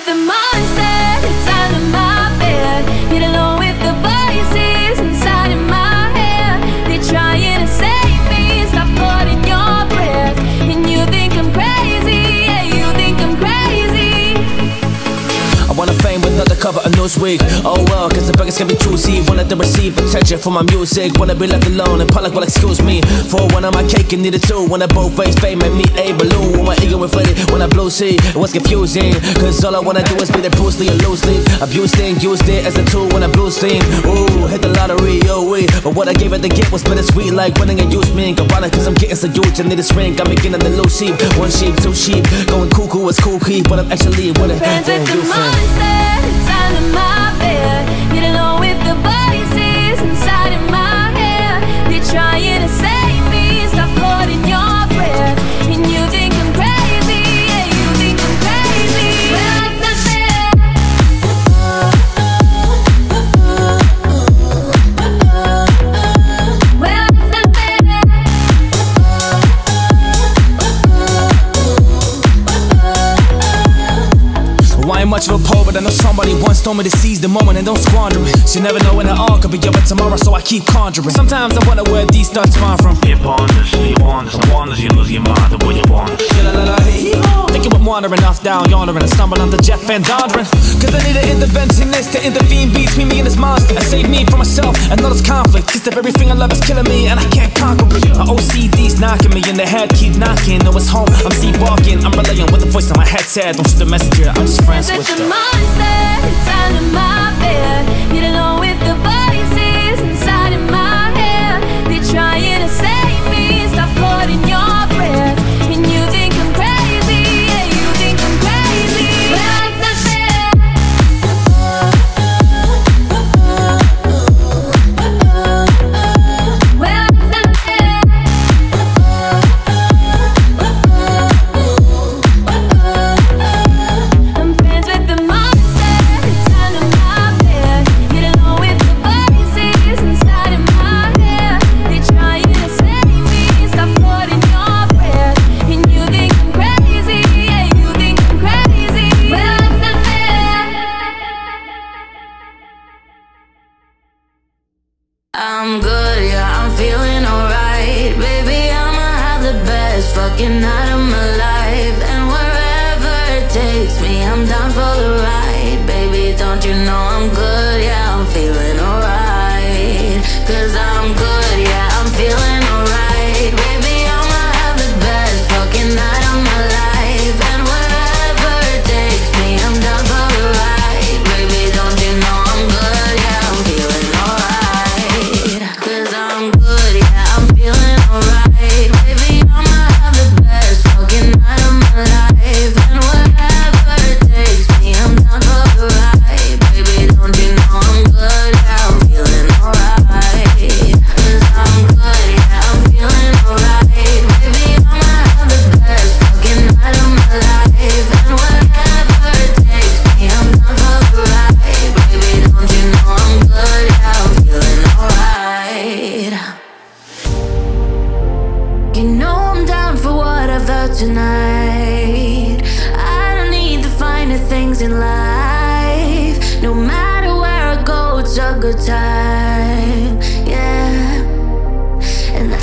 with the monster inside of my bed. Get along with the voices inside of my head. They're trying to save me, stop holding your breath. And you think I'm crazy, yeah, you think I'm crazy. I wanna fame with another cover of Newsweek. Oh well, cause the beggars can be choosy. Wanted to receive attention for my music. Wanna be left alone and public will excuse me. For one of my cake and needed two. Wanna both face fame and meet a balloon. When my ego inflated, when I blue sea, it was confusing. Cause all I wanna do is be the Bruce Lee and loosely. Abused it, used it as a tool when I blues theme. Ooh, hit the lottery, oh wait. But what I gave it to get was bittersweet. Like winning a used me. Ironic cause I'm getting so huge. I need a ring, I'm beginning to lose sheep. One sheep, two sheep. Going cuckoo is cool key. But I'm actually what it Friends with the monster inside of my bed. Get along with the voices inside of my head. They're trying to save me, stop holding your breath. And you think I'm crazy, yeah, you think I'm crazy. Well, it's not fair. Well, it's not fair. Well, I ain't much of a poet, but I know somebody once told me to seize the moment and don't squander it. You never know when it all could be over tomorrow, so I keep conjuring. Sometimes I wonder where these thoughts come from. You ponders, you lose your mind the way you want. Thinking I'm wandering off down yonder and I stumble onto Jeff Van Donderen. Cause I need an interventionist to intervene between me and this monster and save me from myself and all this conflict. Cause if everything I love is killing me and I can't conquer it. My OCD's knocking me in the head, keep knocking. No, it's home, I'm sleepwalking. I'm relaying what the voice in my head said. Don't shoot the messenger, I'm just friends with the them. monster inside of my bed. Get along with the voices inside of my head. They're trying to save me, stop holding your breath. And you think I'm crazy, yeah, you think I'm crazy. Well, it's not fair. Well, it's not fair. I'm friends with the monster inside of my bed. Get along with the voices inside of my head. They're trying to save me, stop holding your breath. And you think I'm crazy, yeah, you think I'm crazy. Well, it's not fair. I'm good, yeah, I'm feeling alright. Baby, I'ma have the best fucking night of my life. And wherever it takes me, I'm down for the ride. Baby, don't you know I'm good, yeah, I'm feeling alright. Cause I'm good, yeah, I'm feeling alright. Baby, I'ma have the best fucking night of my life. And wherever it takes me, I'm down for the ride. Baby, don't you know I'm good, yeah, I'm feeling alright. Cause I'm good, yeah, I'm feeling alright. Baby, I'ma have the best fucking night of my life. And wherever it takes me, I'm down for the ride. Baby, don't you know I'm good, yeah, I'm feeling alright. Cause I'm good, yeah, I'm feeling alright. Baby, I'ma have the best fucking night of my life. And wherever it takes me, I'm down for the ride. Baby, don't you know I'm good, yeah, I'm feeling alright. You know I'm down for whatever tonight. I don't need the finer things in life. No matter where I go, it's a good time, yeah. And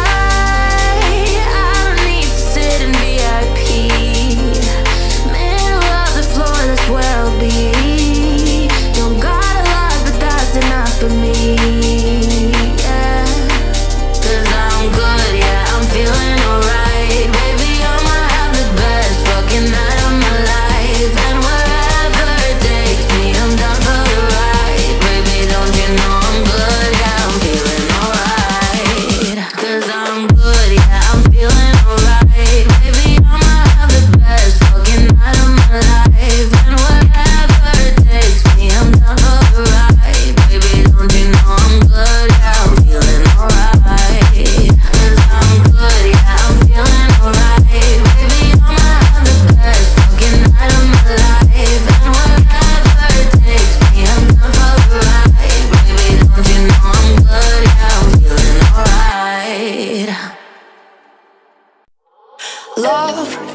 I don't need to sit in VIP. Middle of the floor, that's where I'll be. Don't got a lot, but that's enough for me, yeah. Cause I'm good, yeah, I'm feeling alright. Baby, I'ma have the best fucking night of my life. And wherever it takes me, I'm down for the ride. Baby, don't you know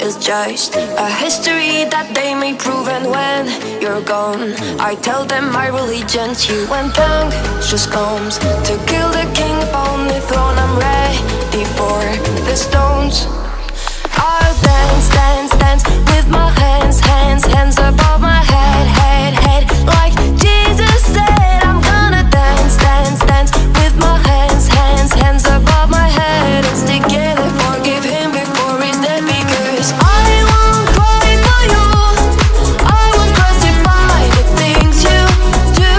is just a history that they may prove. And when you're gone, I tell them my religion's you. When puncture comes to kill the king upon the throne, I'm ready for the stones. I'll dance, dance, dance with my hands, hands, hands above my head, head, head. Like Jesus said, I'm gonna dance, dance, dance with my hands, hands, hands above my head. And stick together, forgive him before he's dead. Because I won't cry for you, I won't crucify the things you do.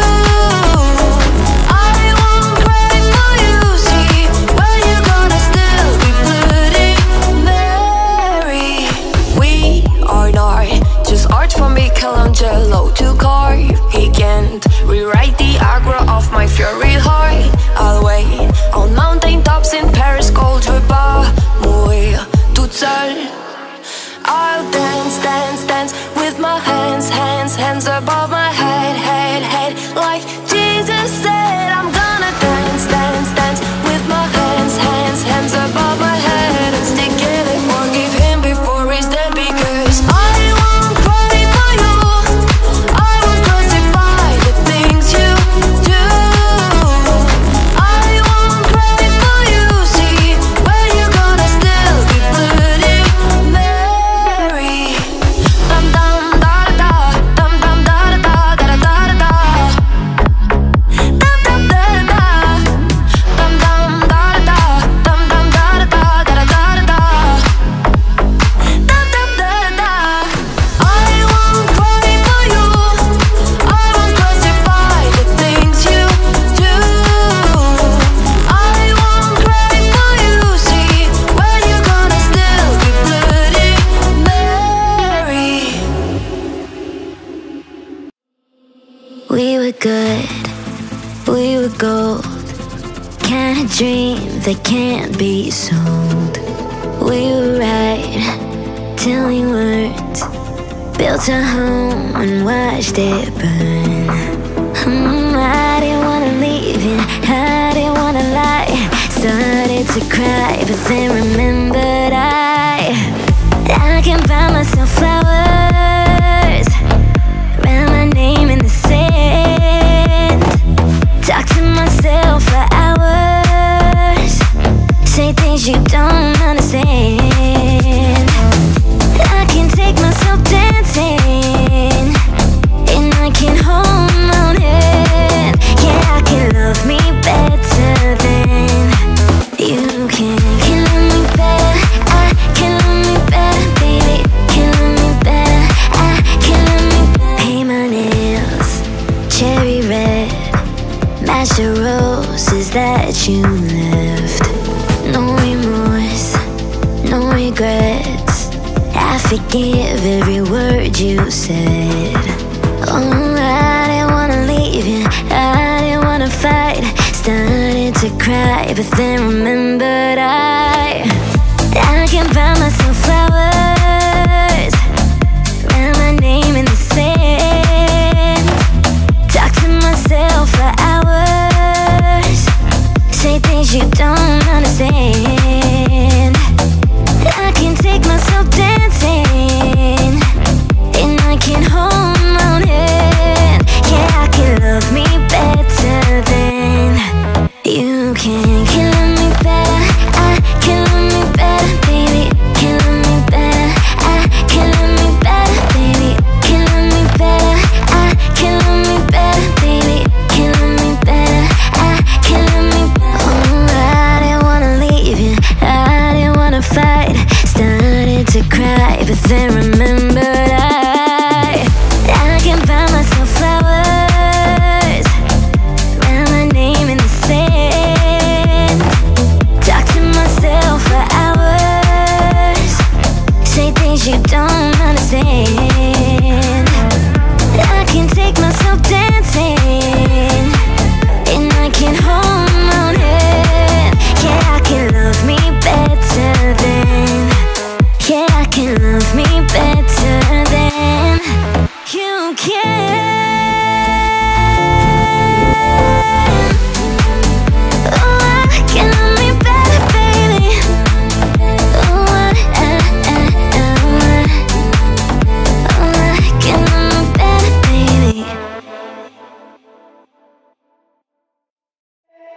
I won't cry for you, see, where you gonna still be bloody Mary. We are not just art from Michelangelo to carve. He can't rewrite the aggro of my fury heart. I'll wait on mountain tops in Paris, sculpture pas mourir toute seule. I'll dance, dance, dance with my hands, hands, hands above my head, head, head. Like Jesus said, I'm gonna dance, dance, dance with my hands, hands, hands above my head. And stick together, forgive him before he's dead. Because I won't cry for you, I won't crucify the things you do. I won't cry for you, see, where you gonna still be bloody Mary. Dum dum da da da, dum dum da da da da da da da. Dum dum da da, dum dum da da, dum dum da da da da da da da. Dum dum da da. I won't cry for you, I won't crucify the things you do. I won't cry for you, see, where you gonna still be bloody Mary. We were good, we were gold, kind of dream that can't be sold. We were right till we weren't, built a home and watched it burn. I didn't wanna leave you, I didn't wanna lie. Started to cry, but then remembered I can buy myself flowers, write my name in the sand, talk to myself for hours, say things you don't understand. I can take myself dancing, and I can hold my own hand. Yeah, I can love me better than you can. Can love me better, I can love me better, baby. Can love me better, I can love me better. Paint my nails cherry red, match the roses that you left. No remorse, no regrets, I forgive every word you said. Oh, I didn't wanna leave you, I didn't wanna fight. Started to cry, but then remembered I can buy myself flowers, write my name in the sand, talk to myself for hours, say things you don't understand. I can take myself dancing, and I can hold my own hand. Yeah, I can love me better than you can. Can love me better, I can love me better, baby. Can love me better, I can love me better, baby. Can love me better, I can love me better, baby. Can love me better, I can love me better. Oh,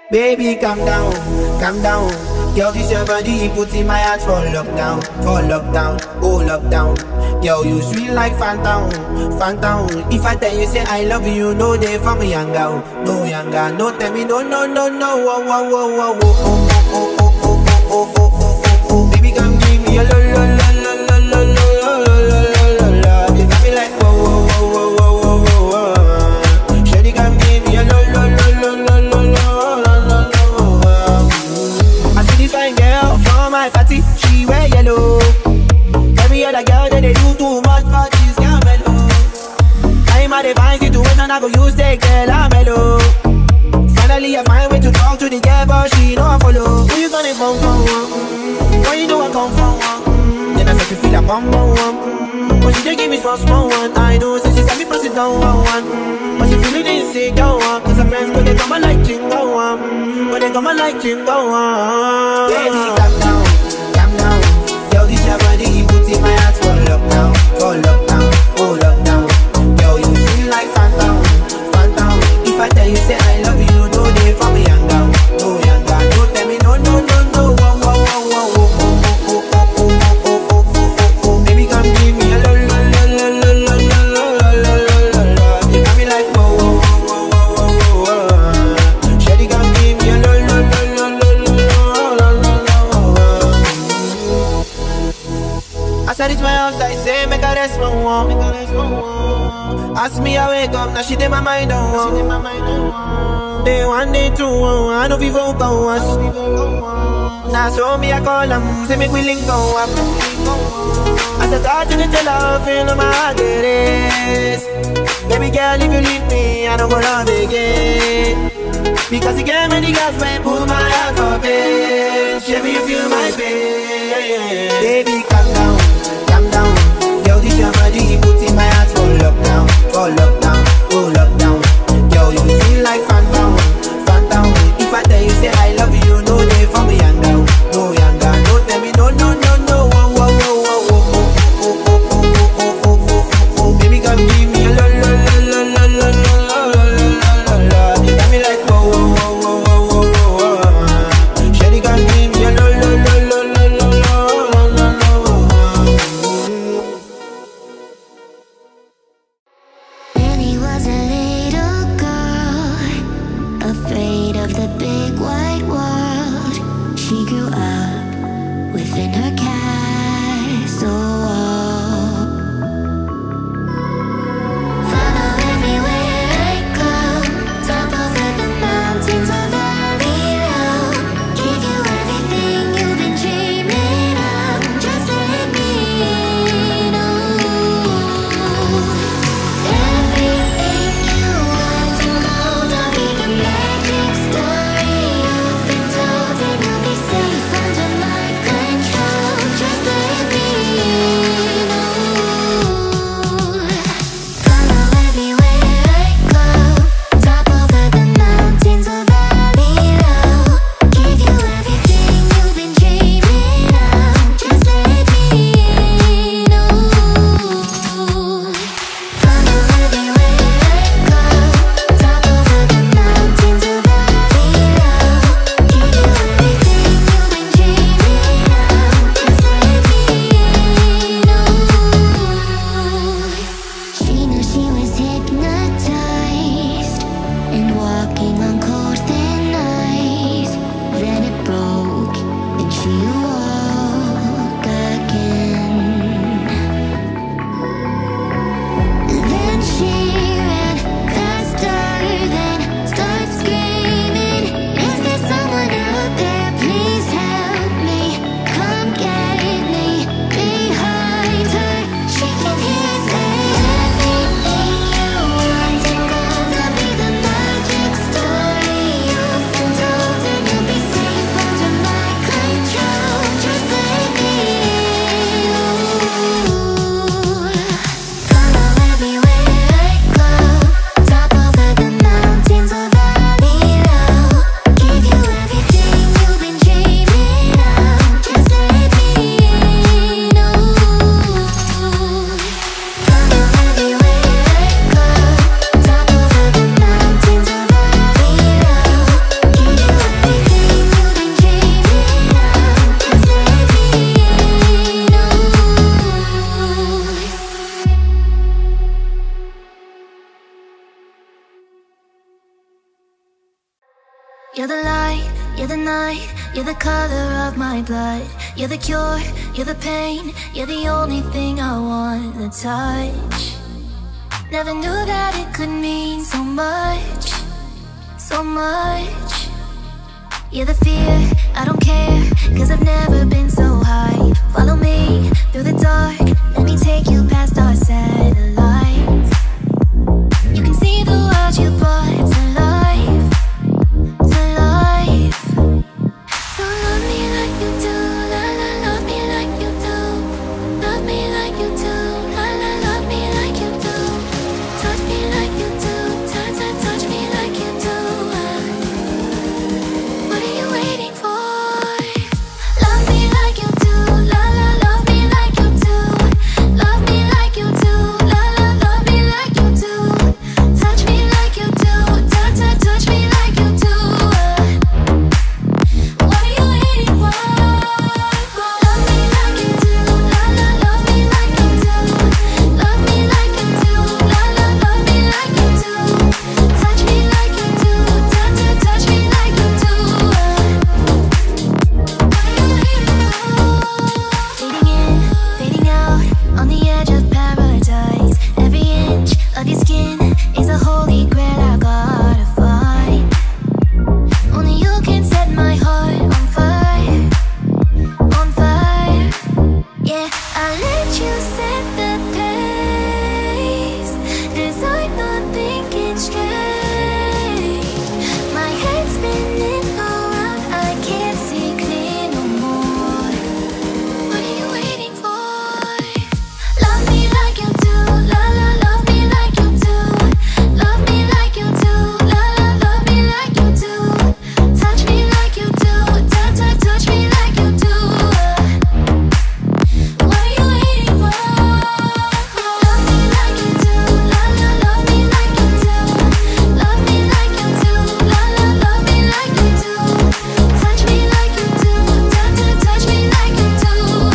Baby, calm down, calm down. Yo, this your body, put in my heart for lockdown, oh lockdown. Yo, you sweet like phantom, phantom. If I tell you say I love you, no day for me younger, no younger. No tell me no, no, no, no. Oh, oh, oh, oh, oh, oh, oh, oh, oh, oh, oh, oh, oh. Baby, come give me a lo, lo, lo, lo, lo, lo, lo, lo, lo, lo. You got me like whoa, whoa, whoa, whoa, whoa, whoa, whoa. Shawty, come give me a lo, lo, lo, lo, lo, lo, lo, lo. I see this fine girl from my party, she wear yellow. Every other girl that they do too much, but she's got mellow. I'm at a fine situation, I go use the girl, I'm mellow. Finally I find way to talk to the girl, but she know I follow. Who you gonna come from? Where you know I come from? Then I start to feel a bum bum one. But she just give me small small one. I know, so she got me pressing down one. But she feeling insecure one. Cause her friends go they come and like chingo one. But they come and like chingo one. Baby, calm down, calm down. Yo, this your body, put in my heart for lockdown, oh lockdown. Yo, you feel like phantom, phantom. If I tell you say I love you, no day for me younger, no younger. Don't tell me no, no, no, no. Oh, oh, oh, oh, oh, oh, oh, oh, oh, oh, oh, oh, oh. Baby, come give me a lo, lo, lo, lo, lo, lo, lo, lo, lo, lo. You got me like whoa, whoa, whoa, whoa, whoa, whoa. Shawty, come give me a lo, lo, lo, lo, lo, lo, lo, lo. As I reach my house, I say, make a rest, my one. Ask me, I wake up, now she did my mind on one. Day one, day two, I know people go us. Now so me, I call them, say make we link go up. As I start to tell her, feel my heart it is. Baby girl, if you leave me, I don't go love again. Because you gave me the gas, when pull my heart for pain. Show me you feel my pain. Baby, calm down, calm down. Yo, this your body, put in my heart for lockdown, oh lockdown. Yo, you feel like phantom, phantom. If I tell you say I love you, no day for me younger, no younger. Don't tell me no, no, no, no. Oh, oh, oh, oh, oh, oh, oh, oh, oh, oh, oh, oh. Baby, come give me a lo, lo, lo, lo, lo, lo, lo, lo, lo. You got me like whoa, whoa, whoa, whoa, whoa, whoa. Shawty, come give me a lo, lo, lo, lo, lo, lo, lo, lo, lo. Annie was a little girl, afraid of the big white world. She grew up within her castle wall. Follow everywhere I go, top over the mountains or valley low. Give you everything you've been dreaming of. Just let me in. Everything you want to know, I'll be the magic story you've been told, and you'll be safe. You're the light, you're the night, you're the color of my blood. You're the cure, you're the pain, you're the only thing I want to touch. Never knew that it could mean so much, so much. You're the fear, I don't care, cause I've never been so high. Follow me through the dark, let me take you past our satellites. You can see the world you brought to life, to life. So love me like you do, la la, love me like you do. Love me like you do, la la, love me like you do. Touch me like you do, touch me like you do. What are you waiting for? Love me like you do, la la, love me like you do. Love me like you do, la la, love me like you do. Touch me like you do, touch me like you do. What are you waiting for? Love me like you do, la la, love me like you do. Love me like you do, la la, love me like you do. Touch me like you do, touch me like you do. Fading in, fading out, on the edge of paradise. Every inch of your skin is a holy grail I gotta find. Only you can set my heart on fire, on fire. Yeah, I'll let you set the pace, cause I'm not thinking straight. My head's spinning around, I can't see clear no more. What are you waiting for? Love me like you do, la la, love me like you do. Love me like you do, la la, love me like you do. Touch me like you do, touch me like you do. What are you waiting for? Love me like you do, la la, love me like you do. Love me like you do, la la, love me like you do. Touch me like you do, touch me like you do.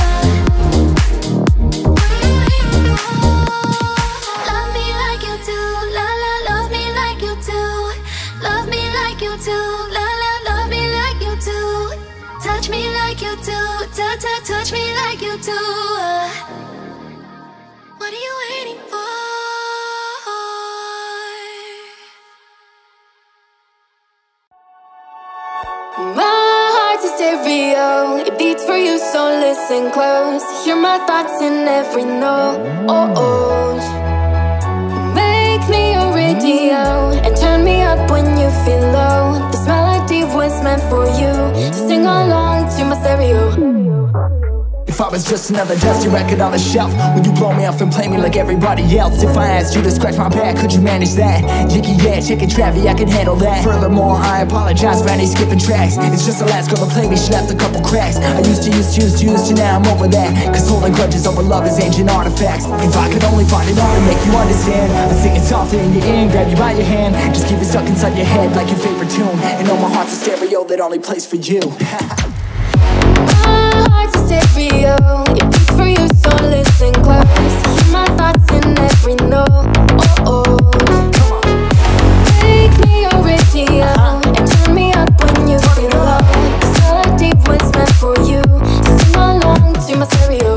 What are you waiting for? Love me like you do, la la, love me like you do. Love me like you do, la la, love me like you do. Touch me like you do, touch me like you do. What are you waiting for? My heart's a stereo, it beats for you, so listen close. Hear my thoughts in every note. Make me a radio and turn me up when you feel low. This melody was meant for you, so sing along to my stereo. If I was just another dusty record on the shelf, would you blow me off and play me like everybody else? If I asked you to scratch my back, could you manage that? Yicky, yeah, chicken Travie, I can handle that. Furthermore, I apologize for any skipping tracks. It's just the last girl to play me, she left a couple cracks. I used to, now I'm over that. Cause holding grudges over love is ancient artifacts. If I could only find it all to make you understand, I'd sing it softly in your ear and grab you by your hand. Just keep it stuck inside your head like your favorite tune. And know my heart's a stereo that only plays for you. My heart's a stereo, it beats for you, so listen close. Hear my thoughts in every note. Make me a radio and turn me up when you feel low. This melody was meant for you, so sing along to my stereo.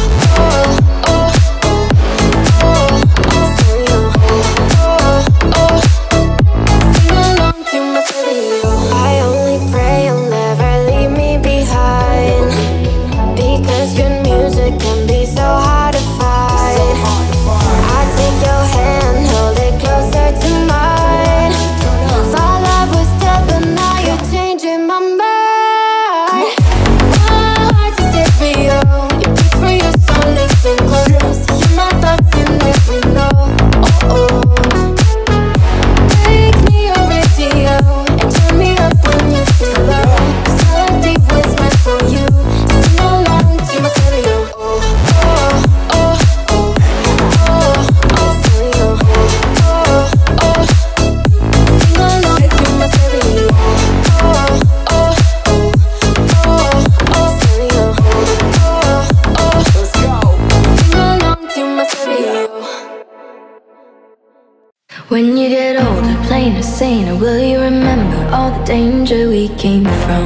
Sing along to my stereo. I only pray you'll never leave me behind, because good music can be so hard to find. I take your hand, hold it closer to mine. Thought love was dead, but now you're changing my mind. My heart's a stereo, it beats for you, so listen close. Hear my thoughts in every note. Make me a radio and turn me up when you feel low. This melody was meant for you, so sing along to my stereo. Stereo. Sing along to my stereo. Stereo. Let's go. Sing along to my stereo. When you get older, plain or sane, or will you remember all the danger we came from?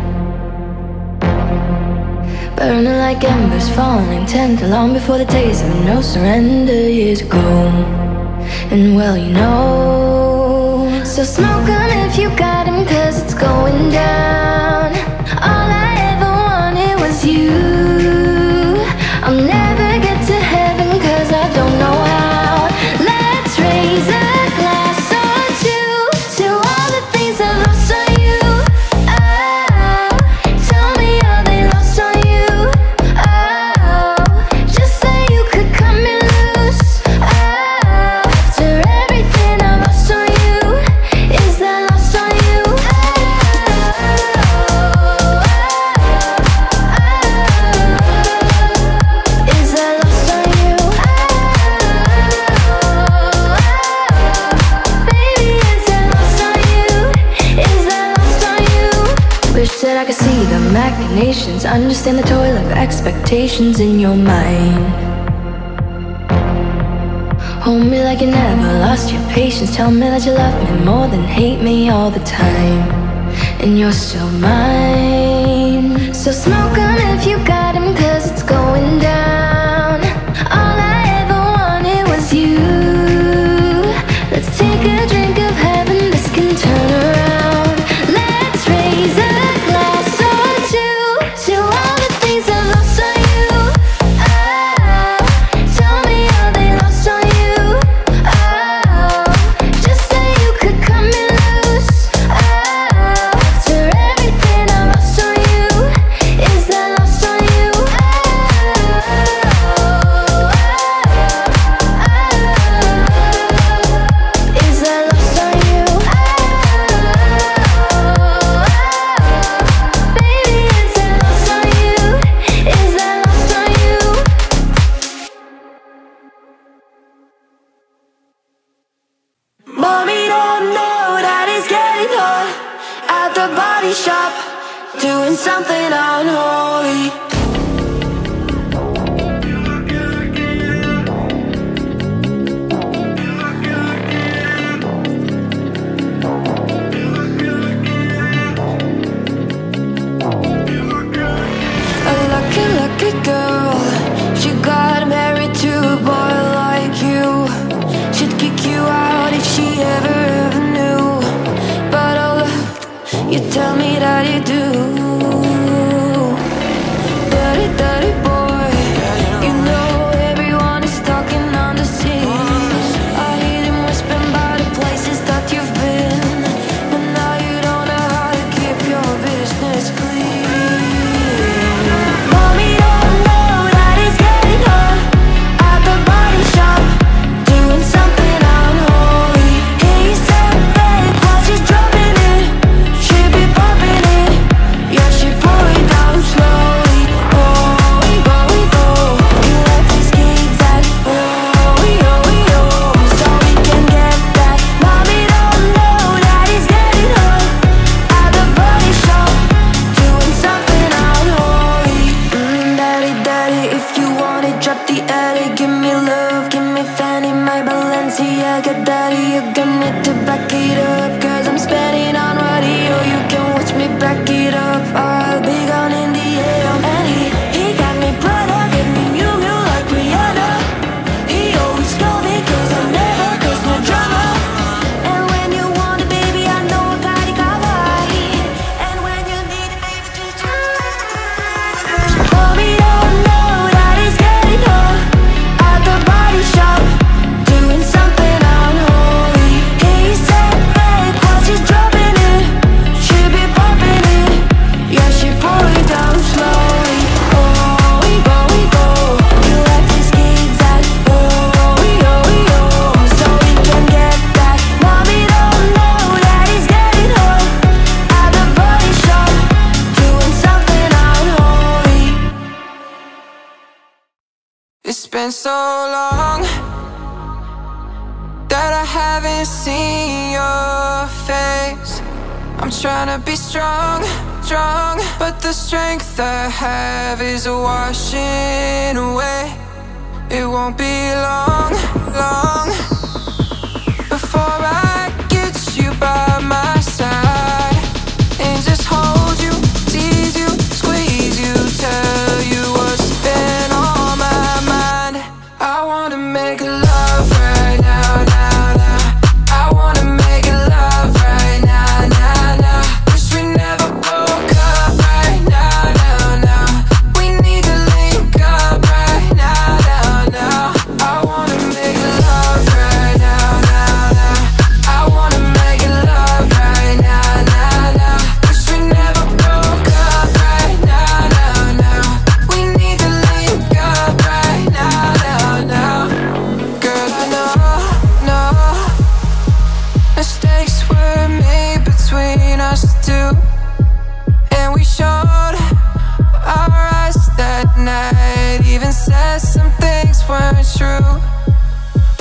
Burning like embers, falling tender long before the days of no surrender years ago. And well, you know, so smoke on if you got him, cause it's going down. All I ever wanted was you. I'll never get to heaven cause I don't know how. Let's raise a glass or two to all the things I lost on you. Oh, tell me how they lost on you. Oh, just so you could cut me loose. Oh, after everything I lost on you, is that lost on you? Is that lost on you? Baby, is that lost on you? Is that lost on you? Wish that I could see the machinations, understand the toil of expectations in your mind. Hold me like you never lost your patience. Tell me that you love me more than hate me all the time. And you're still mine. So smoke on if you got him, cause it's going down. All I ever wanted was you. Let's take a drink of heaven, this can turn around. Let's raise a glass or two to all the things I lost on you. Oh, tell me how they lost on you. Oh, just so you could cut me loose. Oh, after everything I lost on you, is that lost on you? Is that lost on you? Baby, is that lost on you? Is that lost on you? Mommy don't know that it's getting hot at the body shop, doing something unholy. A lucky, lucky girl, she got married to a boy like you. She'd kick you out if she ever knew. But oh look, you tell me that you do. Dirty, dirty boy, you know everyone is talking on the scene. I hear them whispering about the places that you've been, but now you don't know how to keep your business clean. Mommy don't know that it's getting hot at the body shop, doing something unholy. He said back while she's dropping it, she be popping it. Yeah, she pull it down slowly. Oh, we go, we go. You left the skis at oh, we go, so we can get that. Mommy don't know that it's getting hot at the body shop, doing something unholy. Daddy, daddy, if you want it, drop the attic. Give me love, give me Fanny, my Balenciaga. Daddy, you're gonna need to back it up, cause I'm spending on radio. You can watch me back it up. I'll be gone in the AM. And he got me Prada, get me Miu Miu like Rihanna. He always call me cause I never cause no drama. And when you want it, baby, I know I got it covered. And when you need it, baby, just Mommy don't know that it's getting hot at the body shop, doing something unholy. He said back while she's dropping it, she be popping it. Yeah, she pull it down slowly. Oh, we go, we go. You left the skis at oh, we go, so we can get that. Mommy don't know that it's getting hot at the body shop, doing something unholy. It's been so long that I haven't seen your face. I'm trying to be strong, strong, but the strength I have is washing away. It won't be long, long before I get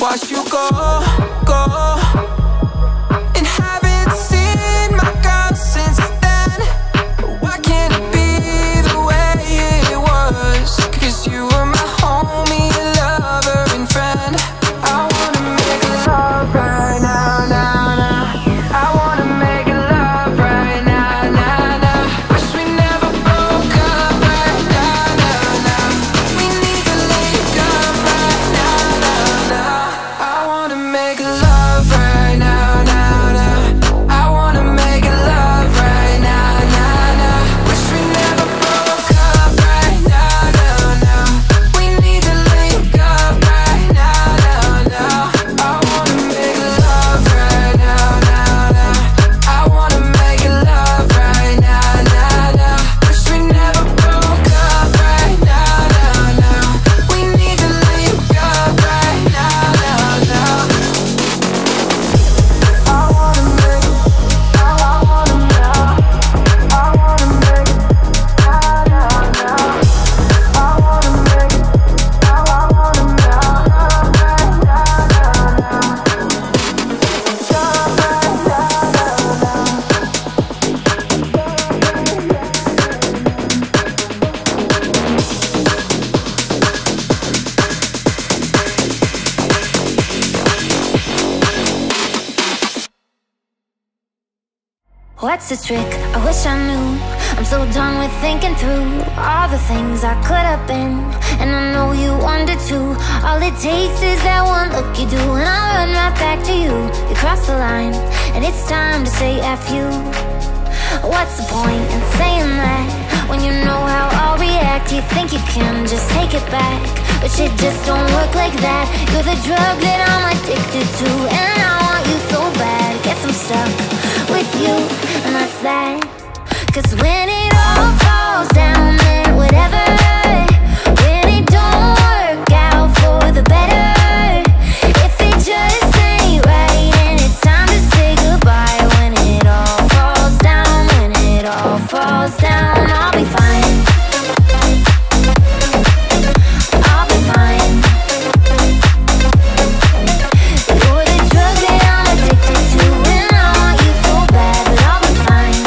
watched you go, go, and haven't seen my girl since then. But why can't it be the way it was? 'Cause you were my homie, lover, and friend. I wanna make love right now, now, now. I wanna make love right now, now, now. Wish we never broke up right now, now, now. We need to link up right now, now, now. I wanna make love right now, now, now. I wanna make love right now, now, now. Wish we never broke up right now, now, now. We need to link up right now, now, now. I wanna make love right now, now, now. I wanna make love right now, now, now. Wish we never broke up right now, now, now. We need to link up right now, now, now. I wanna make, I wanna now. I wanna make, now, now, now. I wanna make, I wanna now, right now, now, now. What's the trick? I wish I knew. I'm so done with thinking through all the things I could have been, and I know you wonder too. All it takes is that one look you do, and I run right back to you. You cross the line, and it's time to say F you. What's the point in saying that when you know how I'll react? You think you can just take it back, but shit just don't work like that. You're the drug that I'm addicted to, and I want you so bad. Guess I'm stuck with you, and that's that. 'Cause when it all falls down, then whatever. When it don't work out for the better, if it just ain't right, and it's time to say goodbye. When it all falls down, when it all falls down, I'll be fine. I'll be fine. You're the drug that I'm addicted to, and I want you so bad, but I'll be fine.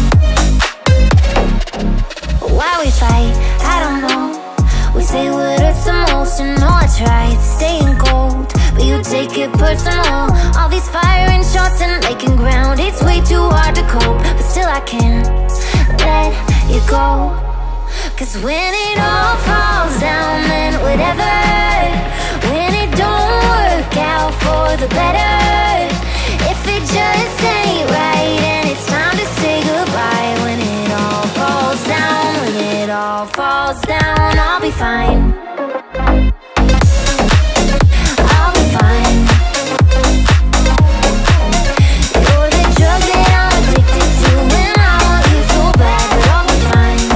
Why we fight, I don't know. We say what hurts the most, and know I tried staying cold, but you take it personal. All these firing shots and making ground, it's way too hard to cope, but still I can't let you go. 'Cause when it all falls down, then whatever. When it don't work out for the better, if it just ain't right, and it's time to say goodbye. When it all falls down, when it all falls down, I'll be fine. I'll be fine. You're the drug that I'm addicted to, and I want you so bad, but I'll be fine.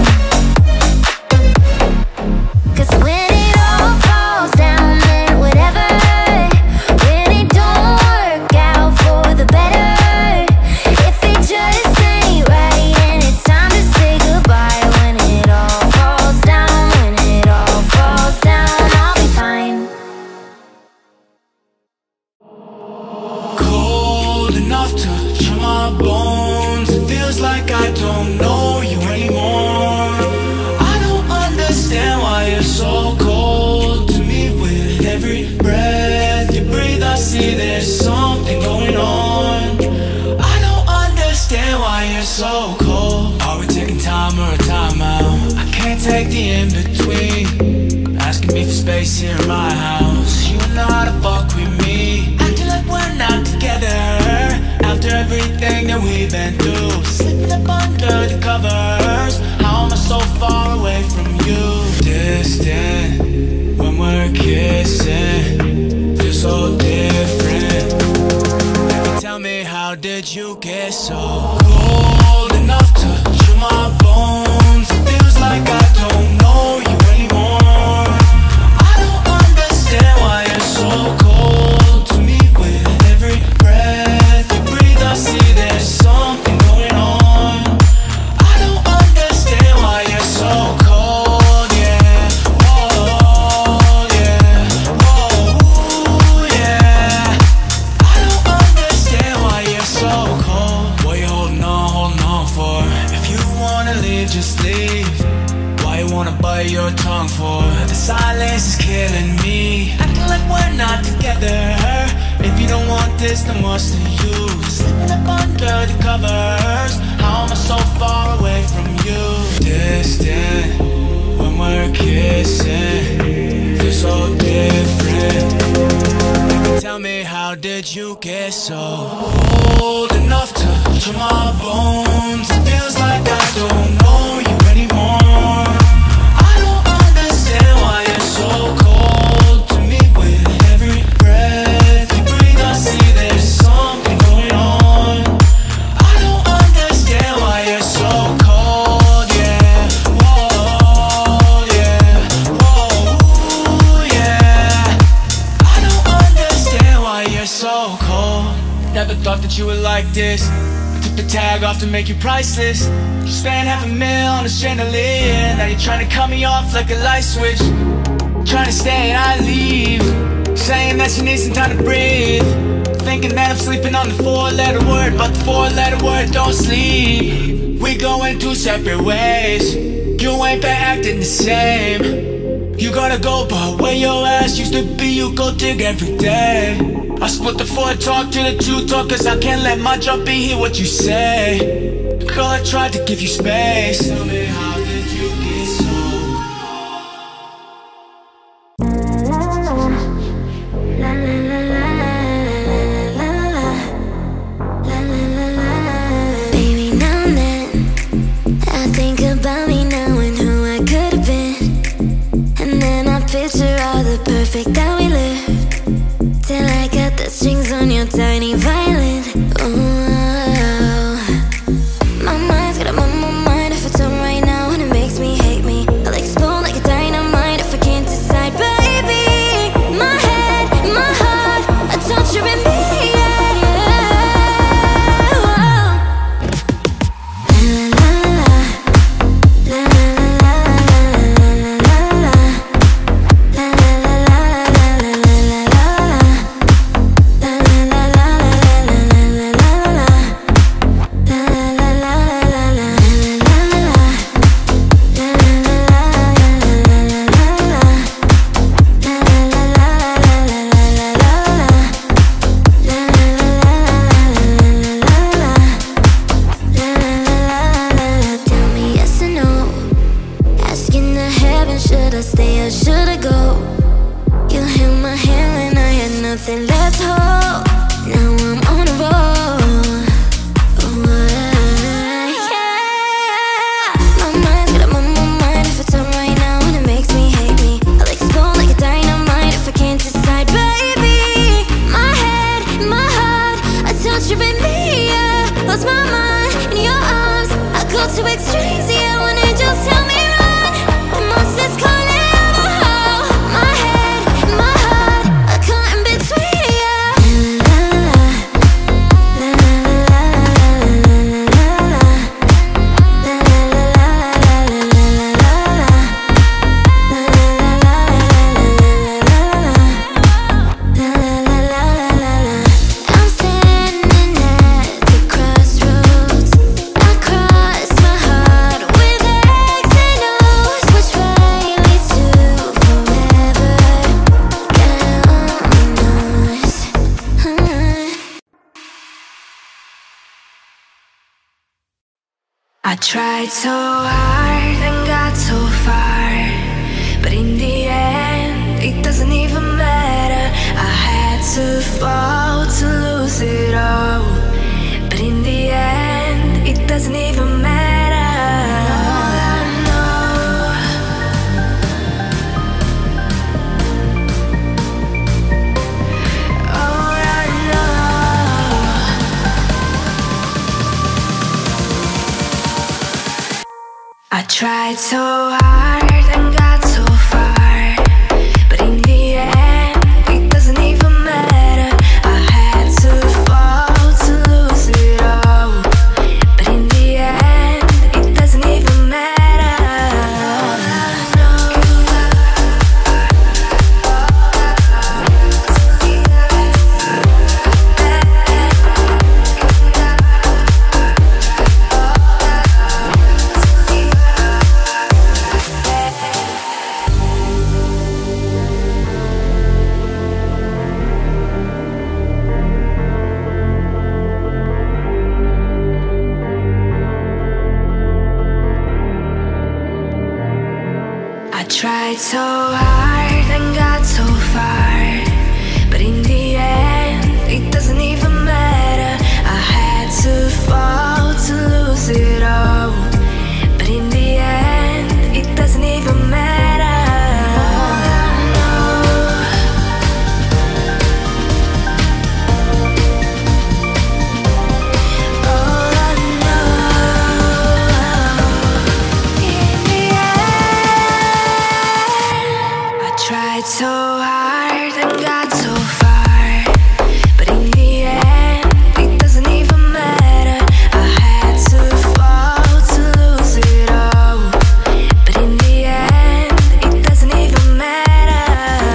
'Cause when it all falls down, then whatever. When it don't work out for the better, if it just ain't right, and it's time to say goodbye. When it all falls down, when it all falls down, I'll be fine. Cold enough to chill my bones. It feels like I don't know you anymore. I don't understand why you're so cold to me. With every breath you breathe, I see there's something going on. I don't understand why you're so cold. Are we taking time or a timeout? I can't take the in-between. Asking me for space here in my house. You know how to fuck with me, acting like we're not together. After everything that we've been through, slipping up under the covers. How am I so far away from you? Distant when we're kissing, feels so different. Baby, tell me, how did you get so cold enough to chill my bones? It feels like I don't know you anymore. I don't understand why you're so cold to me. With every breath you breathe, I see there's something going on. I don't understand why you're so cold, yeah. Oh, yeah. Oh, yeah. just leave. Why you wanna bite your tongue for? The silence is killing me. Acting like we're not together. If you don't want this, then what's the use? Slipping up under the covers. How am I so far away from you? Distant when we're kissing, feels so different. Tell me, how did you get so old enough to touch my bones? It feels like I don't know you anymore. I don't understand why you're so cold to me. With every breath you breathe, I see there's something going on. I don't understand why you're so cold, yeah. Whoa, yeah. Whoa, yeah. I don't understand why you're so cold. Never thought that you were like this. I took the tag off to make you priceless. You spent $500,000 on a chandelier. Now you're trying to cut me off like a light switch. Trying to stay and I leave, saying that you need some time to breathe. Thinking that I'm sleeping on the 4-letter word, but the 4-letter word don't sleep. We going two separate ways. You ain't been acting the same. You gotta go, but where your ass used to be, you go dig every day. I split the 4 talk to the 2 talk, cause I can't let my drop be hear what you say. Girl, I tried to give you space. Tell me, how did you get so Baby, now and then I think about me now and who I could have been. And then I picture all the perfect that we lived, till I got the strings on your tiny violin. Ooh, my mind's got a my mind if it's on right now, and it makes me hate me. I'll explode like a dynamite if I can't decide. Baby, my head, my heart, a toucher in me. Should I stay or should I go? You held my hand when I had nothing left to hold. Now I'm on a roll. Oh, yeah. My mind's got a my mind if it's on right now, and it makes me hate me. I'll explode like a dynamite if I can't decide. Baby, my head, my heart, a touch you in me, yeah. Lost my mind in your arms. I go to extremes, yeah. When angels tell me run, the monsters calling. My head, my heart, a caught in between, yeah. I'm standing at the crossroads. I cross my heart with X and O's. Which way leads to forever? God only knows. I tried so hard and got so far, but in the end, it doesn't even matter. I had to fall to lose it all, but in the end, it doesn't even matter. All I know, all I know. I tried so hard and got so far, but in the end, it doesn't even matter. I had to fall to lose it all, but in the end, it doesn't even matter. All I know, tried so hard and got so far, but in the end, it doesn't even matter. I had to fall to lose it all, but in the end, it doesn't even matter. Tried so hard and got so far, but in the end, it doesn't even matter. I had to fall to lose it all, but in the end, it doesn't even matter.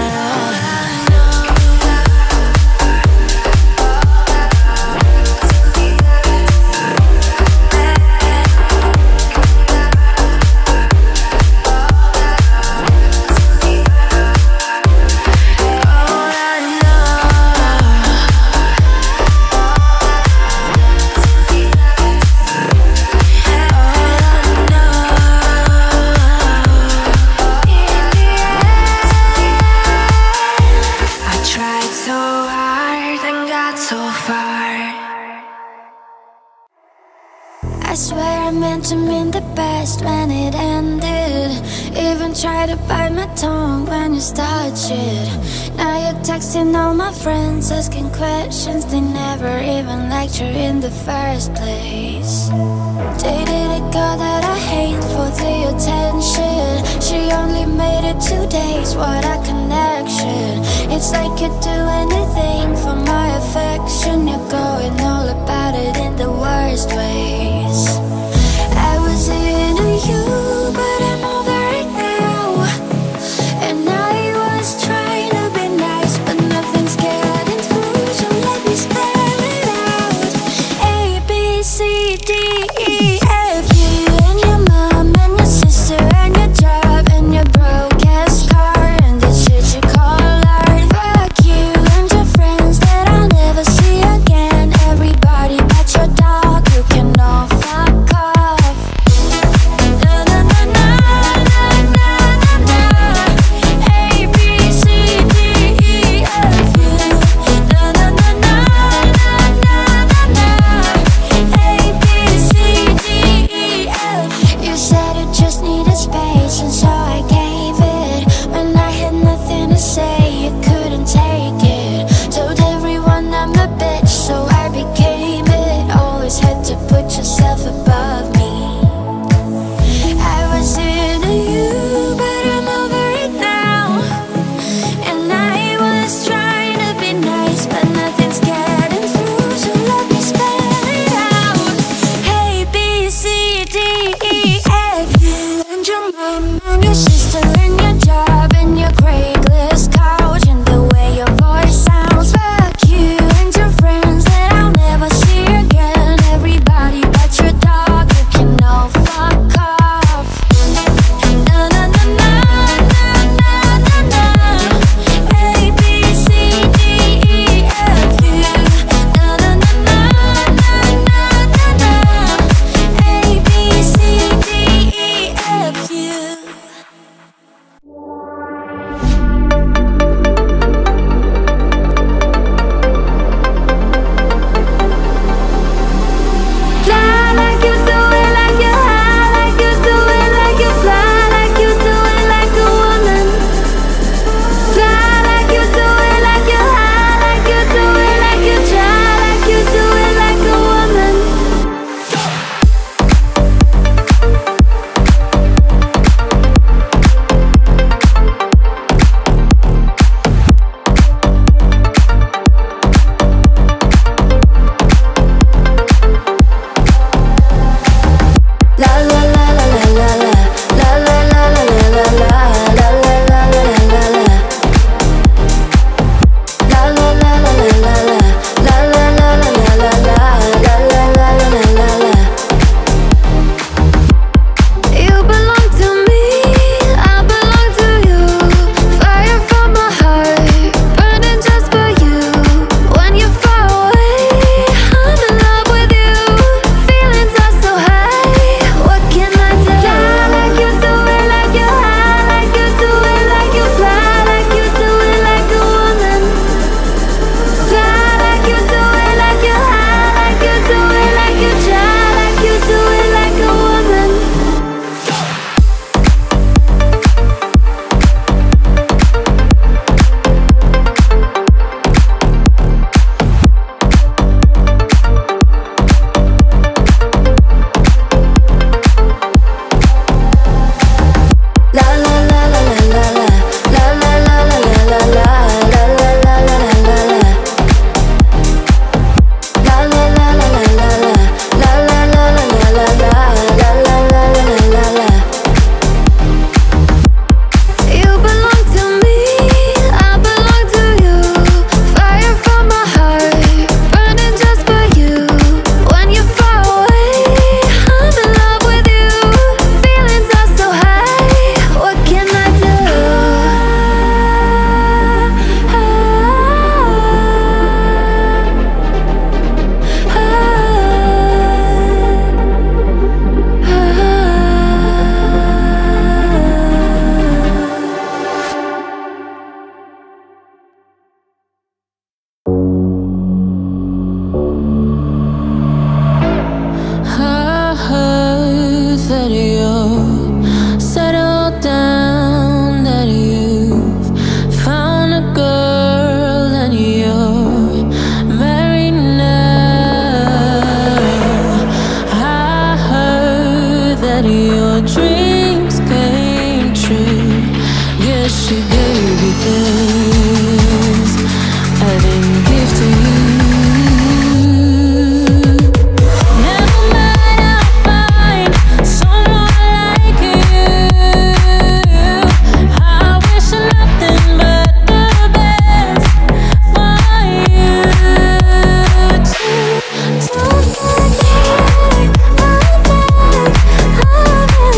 I swear I meant to mean the best when it ended. Even tried to bite my tongue when you started shit. Now you're texting all my friends, asking questions. They never even liked you in the first place. Dated a girl that I hate for the attention. She only made it 2 days, what a connection. It's like you'd do anything for my affection. You're going all about it in the worst ways. I was into you, but I'm over it now. And I was trying to be nice, but nothing's getting through, so let me spell it out. A, B, C, D, E, F. You and your mom and your sister and your job and your broke ass car and the shit you call art. Fuck you and your friends that I'll never see again. Everybody but your dog, you can all our dreams came true. Guess she gave you things I didn't give to you. Never mind, I'll find someone like you. I wish nothing but the best for you too. Don't forget, I'll back, I'll be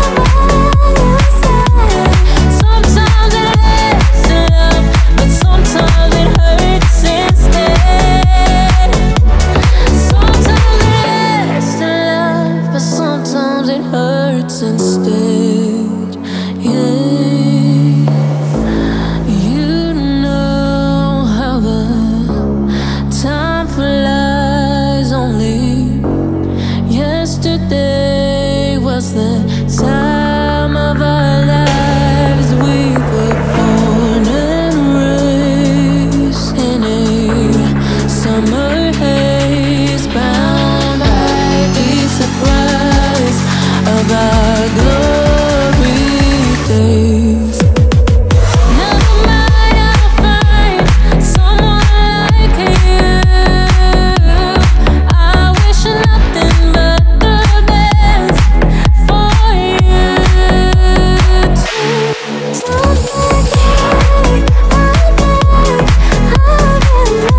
sometimes it lasts in love, but sometimes it hurts instead. Sometimes it lasts in love, but sometimes it hurts instead. Yeah, you know how the time flies. Only yesterday was the time of our lives. We were born and raised in a summer haze, bound by the surprise of our glory days. Never mind, I'll find someone like you. I wish nothing but the best for you too. Don't forget, I'll back, I'll be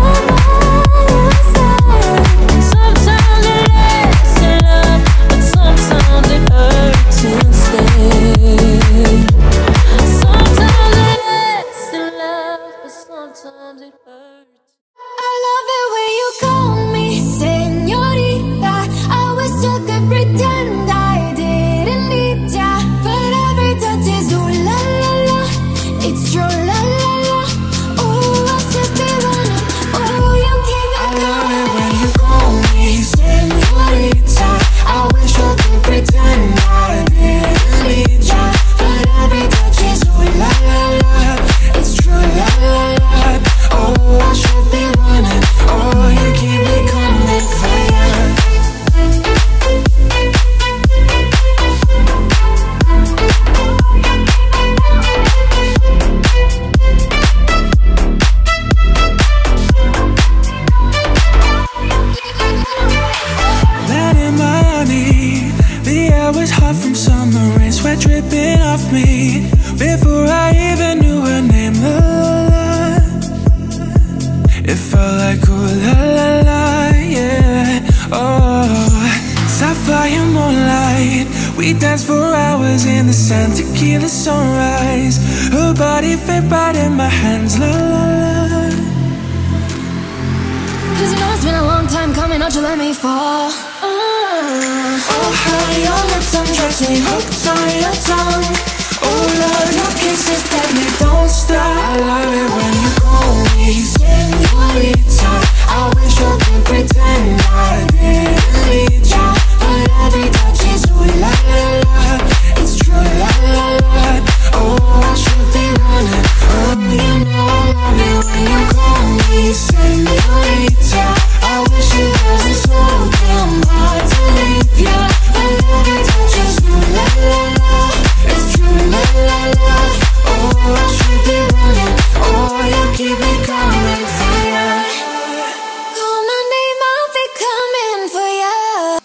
sometimes it lasts in love, but sometimes it hurts instead. Sometimes it lasts in love, but sometimes it hurts. I love it when you call me señorita. I wish I could pretend I didn't need ya, but every touch is ooh la la la. It's true la la la. Oh, I should be running. Oh, you keep me I love it coming. when you call me señorita. I wish I could pretend I didn't need ya, but every touch is ooh la la la. It's true la la la. Oh, I should be running. Oh, you keep me coming for ya. Land in Miami, the air was hot from summer rain, sweat dripping off me before I even knew her name. La la la, it felt like ooh la la la, yeah. Oh, sapphire moonlight, we danced for hours in the sand, tequila sunrise. Her body fit right in my hands. La la la. Cause you know it's been a long time coming, don't you let me fall. Oh, how your lips undress me, hooked on your tongue. Oh, Lord, your kisses that me don't stop. I love it when you call me señorita. I wish I could pretend I didn't need ya, but every touch is ooh la la la. It's true la la la. Oh, I should be running. Oh, you know I love it when you call me señorita. I wish it wasn't so damn hard to leave ya, but every touch is ooh la la la. It's true la la la. Oh, I should be running. Oh, you keep me coming for ya. Call my name, I'll be coming for ya.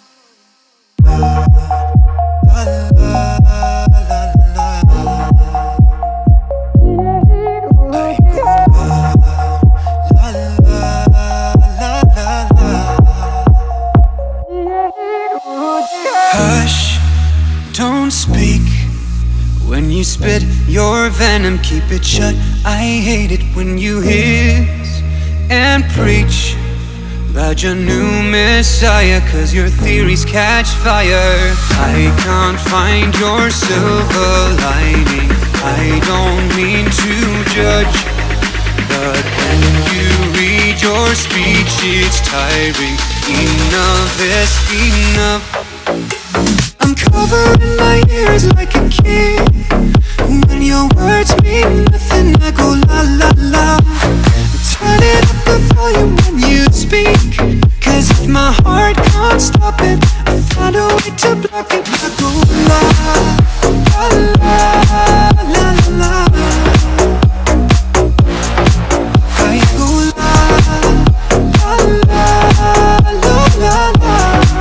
Hush, don't speak. When you spit your venom, keep it shut. I hate it when you hiss and preach about your new messiah, cause your theories catch fire. I can't find your silver lining. I don't mean to judge, but when you read your speech, it's tiring. Enough is enough. I'm covering my ears like a kid. When your words mean nothing, I go la la la. Turn it up the volume when you speak, cause if my heart can't stop it, I find a way to block it. I go la, la, la, la, la. I go la, la, la, la, la, la.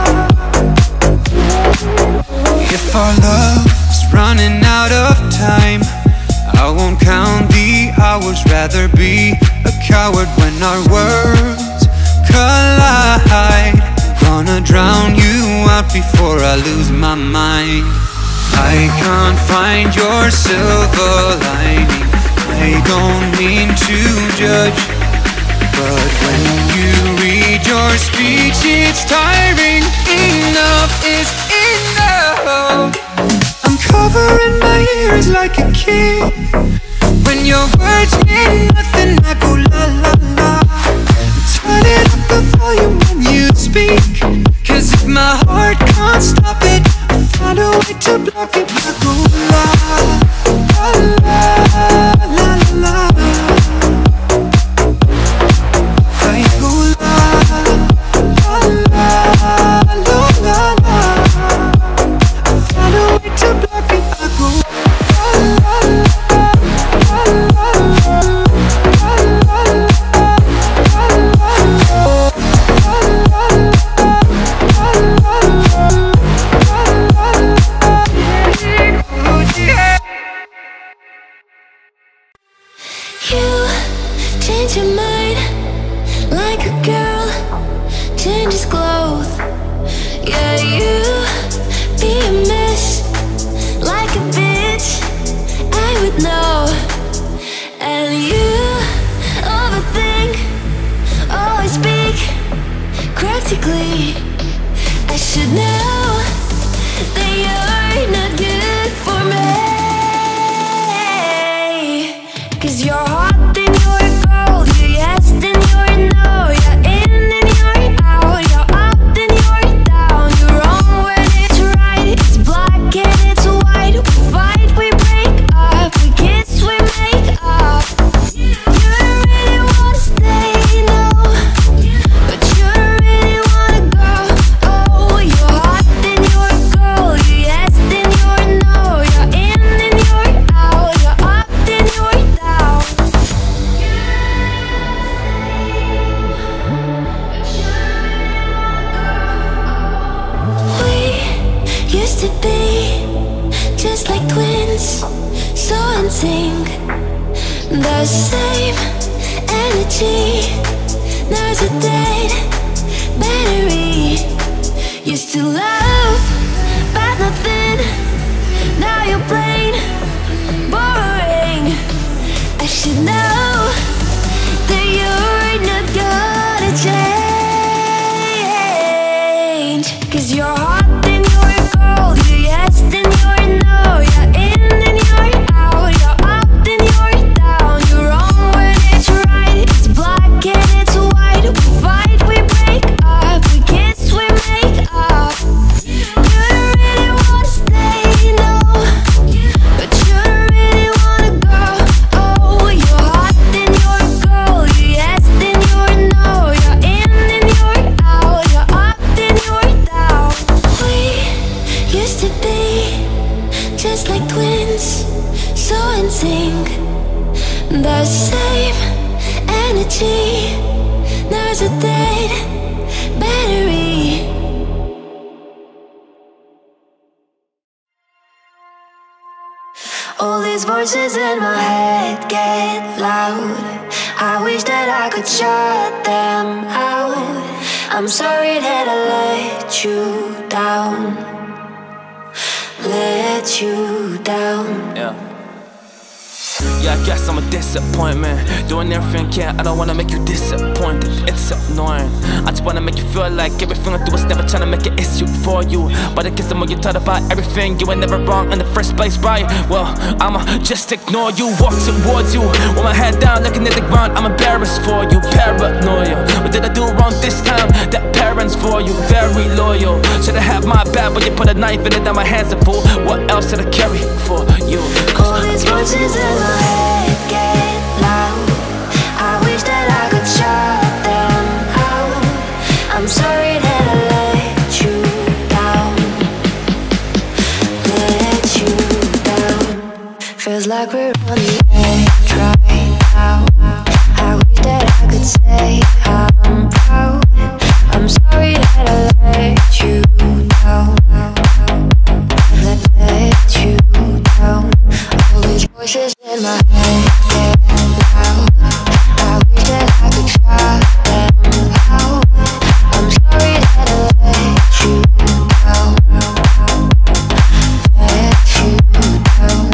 If our love's running out of time, I won't count the hours, rather be a coward when our worlds collide. Gonna drown you out before I lose my mind. I can't find your silver lining. I don't mean to judge, but when you read your speech it's tiring. Enough is enough. I'm covering my ears like a kid. When your words mean nothing, I go la la la. Turn it up the volume when you speak, 'cause if my heart can't stop it, I find a way to block it. I go la la la la la. I go la la la la la la. I find a way to block it. I go la la la. Your mind like a girl changes clothes. Yeah, you be a mess like a bitch, I would know. And you overthink, always speak cryptically. I should know that you're not good for me, 'cause you're hot and you're cold, you're yes and you're no, you're in and you're out, you're up and you're down, you're wrong when it's right, it's black and it's white. We fight, we break up, we kiss, we make up. You really wanna stay, no, but you really wanna go. Oh, you're hot and you're cold, you're yes and you're no, you're in and you're out, you're up and you're down. We used to be just like twins, so in sync, the same energy. There's a dead battery. Used to love, but nothing. Now you're plain boring. I should know that you're not gonna change, 'cause you're hot and you're cold, you're yes and you're no, you're in and you're out, you're up and you're down, you're wrong when it's right, it's black and it's white. We fight, we break up, we kiss, we make up. You really wanna stay, no, but you really wanna go. Oh, you're hot and you're cold, you're yes and you're no, you're in and you're out, you're up and you're down. We used to be just like twins, so in sync, the same energy. There's a dead battery. All these voices in my head get loud. I wish that I could shut them out. I'm sorry that I let you down. Let you down. Yeah, I guess I'm a disappointment. Doing everything, yeah, I don't wanna make you disappointed. It's annoying. I just wanna make you feel like everything I do is never trying to make an issue for you. But I guess the more you thought about everything, you were never wrong in the first place, right? Well, I'ma just ignore you, walk towards you with my head down, looking at the ground. I'm embarrassed for you, paranoia. What did I do wrong this time? That parents for you, very loyal. Should I have my back, but you put a knife in it, now my hands are full. What else did I carry for you? All these voices in my head get loud. I wish that I could shut them out. I'm sorry that I let you down. Feels like we're on the edge right now. I wish that I could say I'm proud. I'm sorry that I let you down. Let you down. All these voices in my head get loud. I wish that I could shut them out. I'm sorry that I let you down. Let you down.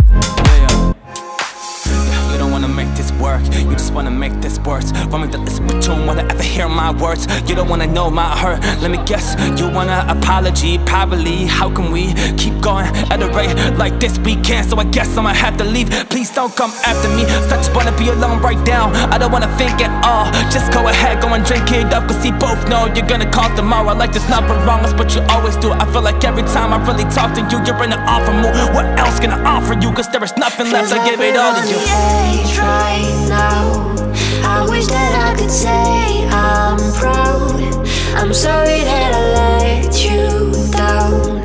You don't wanna make this work, you just wanna make this worse. Want me to listen but you don't wanna ever hear my words. You don't wanna know my hurt, let me guess. You want an apology, probably. How can we keep going at a rate like this? We can't, so I guess I'ma have to leave. Please don't come after me, so I just wanna be alone right now. I don't wanna think at all, just go ahead, go and drink it up. Cause we both know you're gonna call tomorrow. Like there's nothing wrong, that's what you always do. I feel like every time I really talk to you, you're in an awful mood. What else can I offer you? Cause there is nothing left, I give it all to you. Right now, I wish that I could say I'm proud. I'm sorry that I let you down.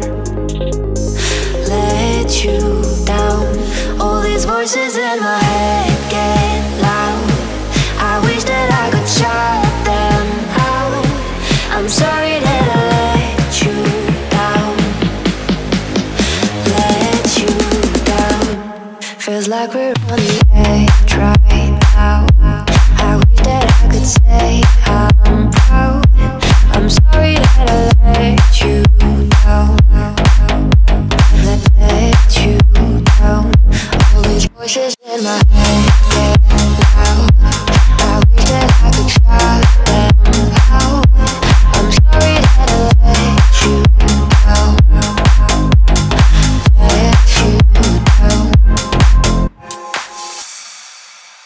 Let you down. All these voices in my head get loud. I wish that I could shut them out. I'm sorry that I let you down. Let you down. Feels like we're on the edge right now. I wish that I could say I'm proud. I'm sorry that I let you down. Let you down. All these voices in my head get loud. I wish that I could shut them out. I'm sorry that I let you down. Let you down.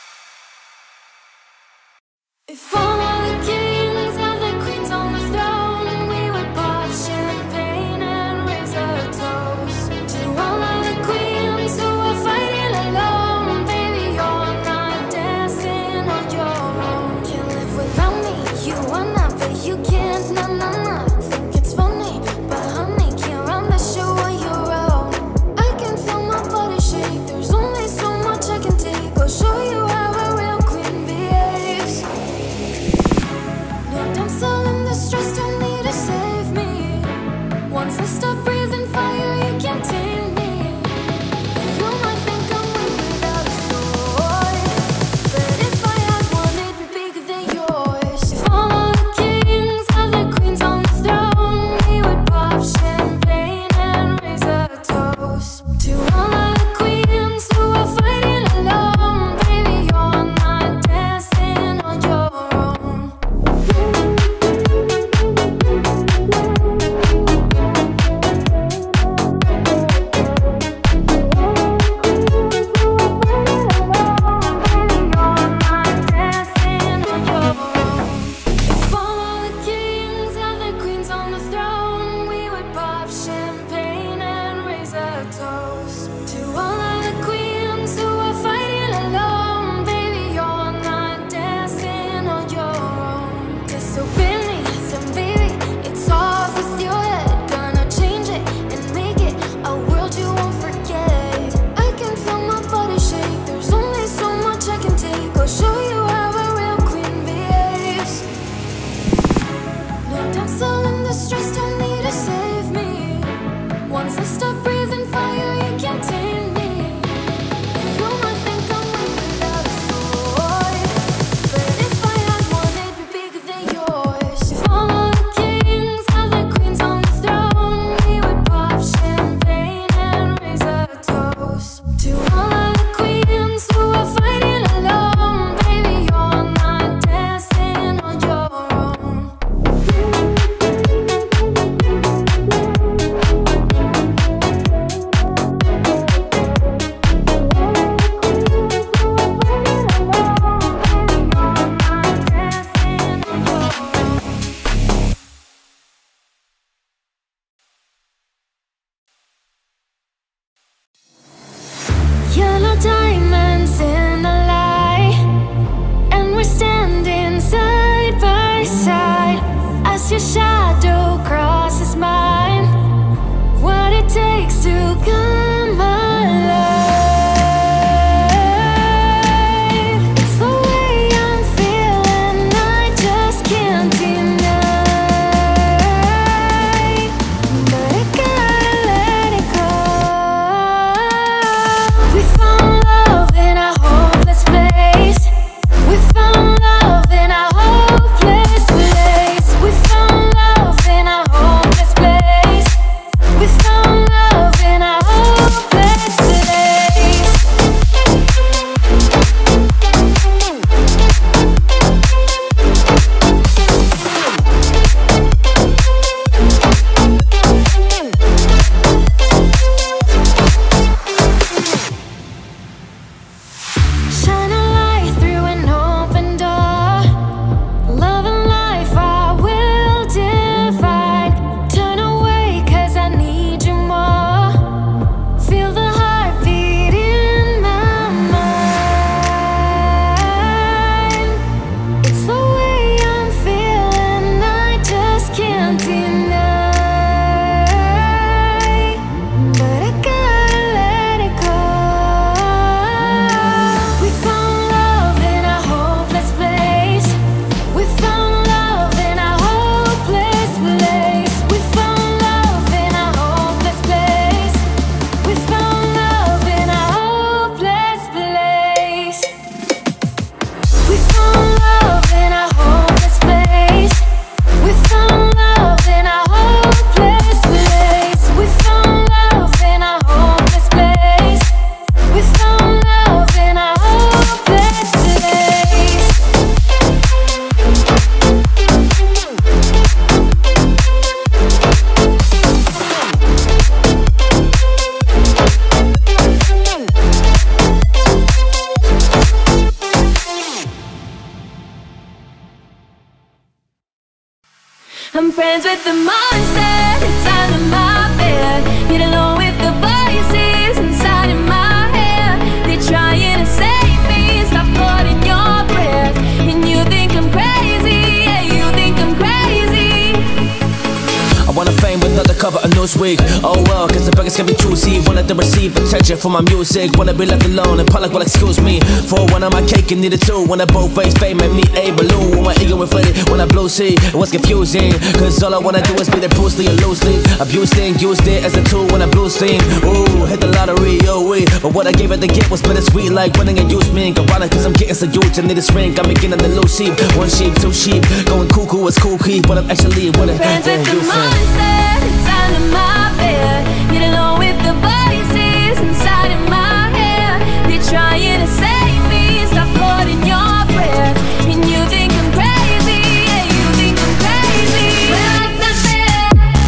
friends with the monster that's under my bed. Get along with the voices inside of my head. They're trying to save me, stop holding your breath. And you think I'm crazy, yeah, you think I'm crazy. I wanna fame with another cover of Newsweek. Oh well, cause the beggars can be choosy. Wanted to receive attention from my music. Wanna be left alone and public will excuse me. For one of my cake and needed two. When I both face fame made me a balloon. When my ego inflated, when I blue sea, it was confusing. Cause all I wanna do is be the Bruce Lee and loosely. Abused it and used it as a tool when I blew steam. Ooh, hit the lottery, oh wait. But what I gave it to get was bittersweet. Like winning and use me. Ironic cause I'm getting so huge and need a ring. I'm beginning the loose sheep. One sheep, two sheep. Going cuckoo, it's cool key. But I'm actually what friends with the monster that's under my bed. Get along with the voices inside of my head. They're trying to save me, stop holding your breath. And you think I'm crazy, yeah, you think I'm crazy. Well, it's not fair.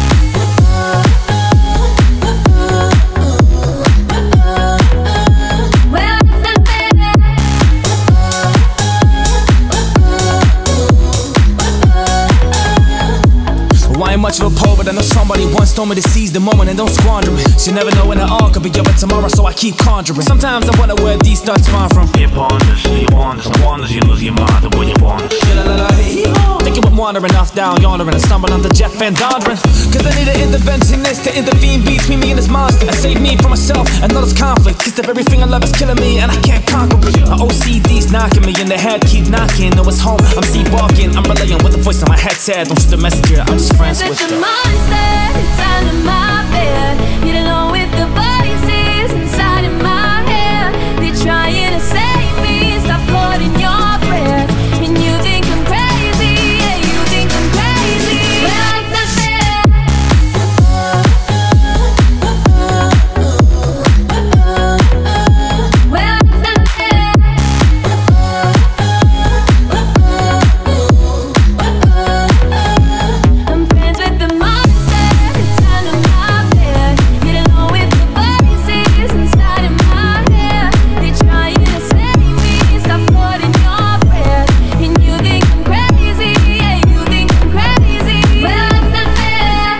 Well, it's not fair. Well, I ain't much of a poet, but I know somebody once told me to seize the moment and don't squander it. You never know when it all could be over tomorrow, so I keep conjuring. Sometimes I wonder where these thoughts come from. You wonders, you lose your mind, the way you want. Thinking we're wandering off down yonder and stumbling onto Jeff Van Dondren. Cause I need an interventionist to intervene between me and this monster and save me from myself and all this conflict. Cause if everything I love is killing me and I can't conquer it. My OCD's knocking me in the head, keep knocking. No, it's home, I'm sleepwalking. I'm relaying what the voice in my head said. Don't shoot the messenger, I'm just friends with the monster that's under my bed. Get along with the voices inside of my head. They're trying to save me, stop holding your breath. And you think I'm crazy, yeah, you think I'm crazy. Well, it's not fair. Well, it's not fair. I'm friends with the monster that's under my bed. Get along with the voices inside of my head. They're trying to save me, stop holding your breath. And you think I'm crazy, yeah, you think I'm crazy. Well, it's not fair.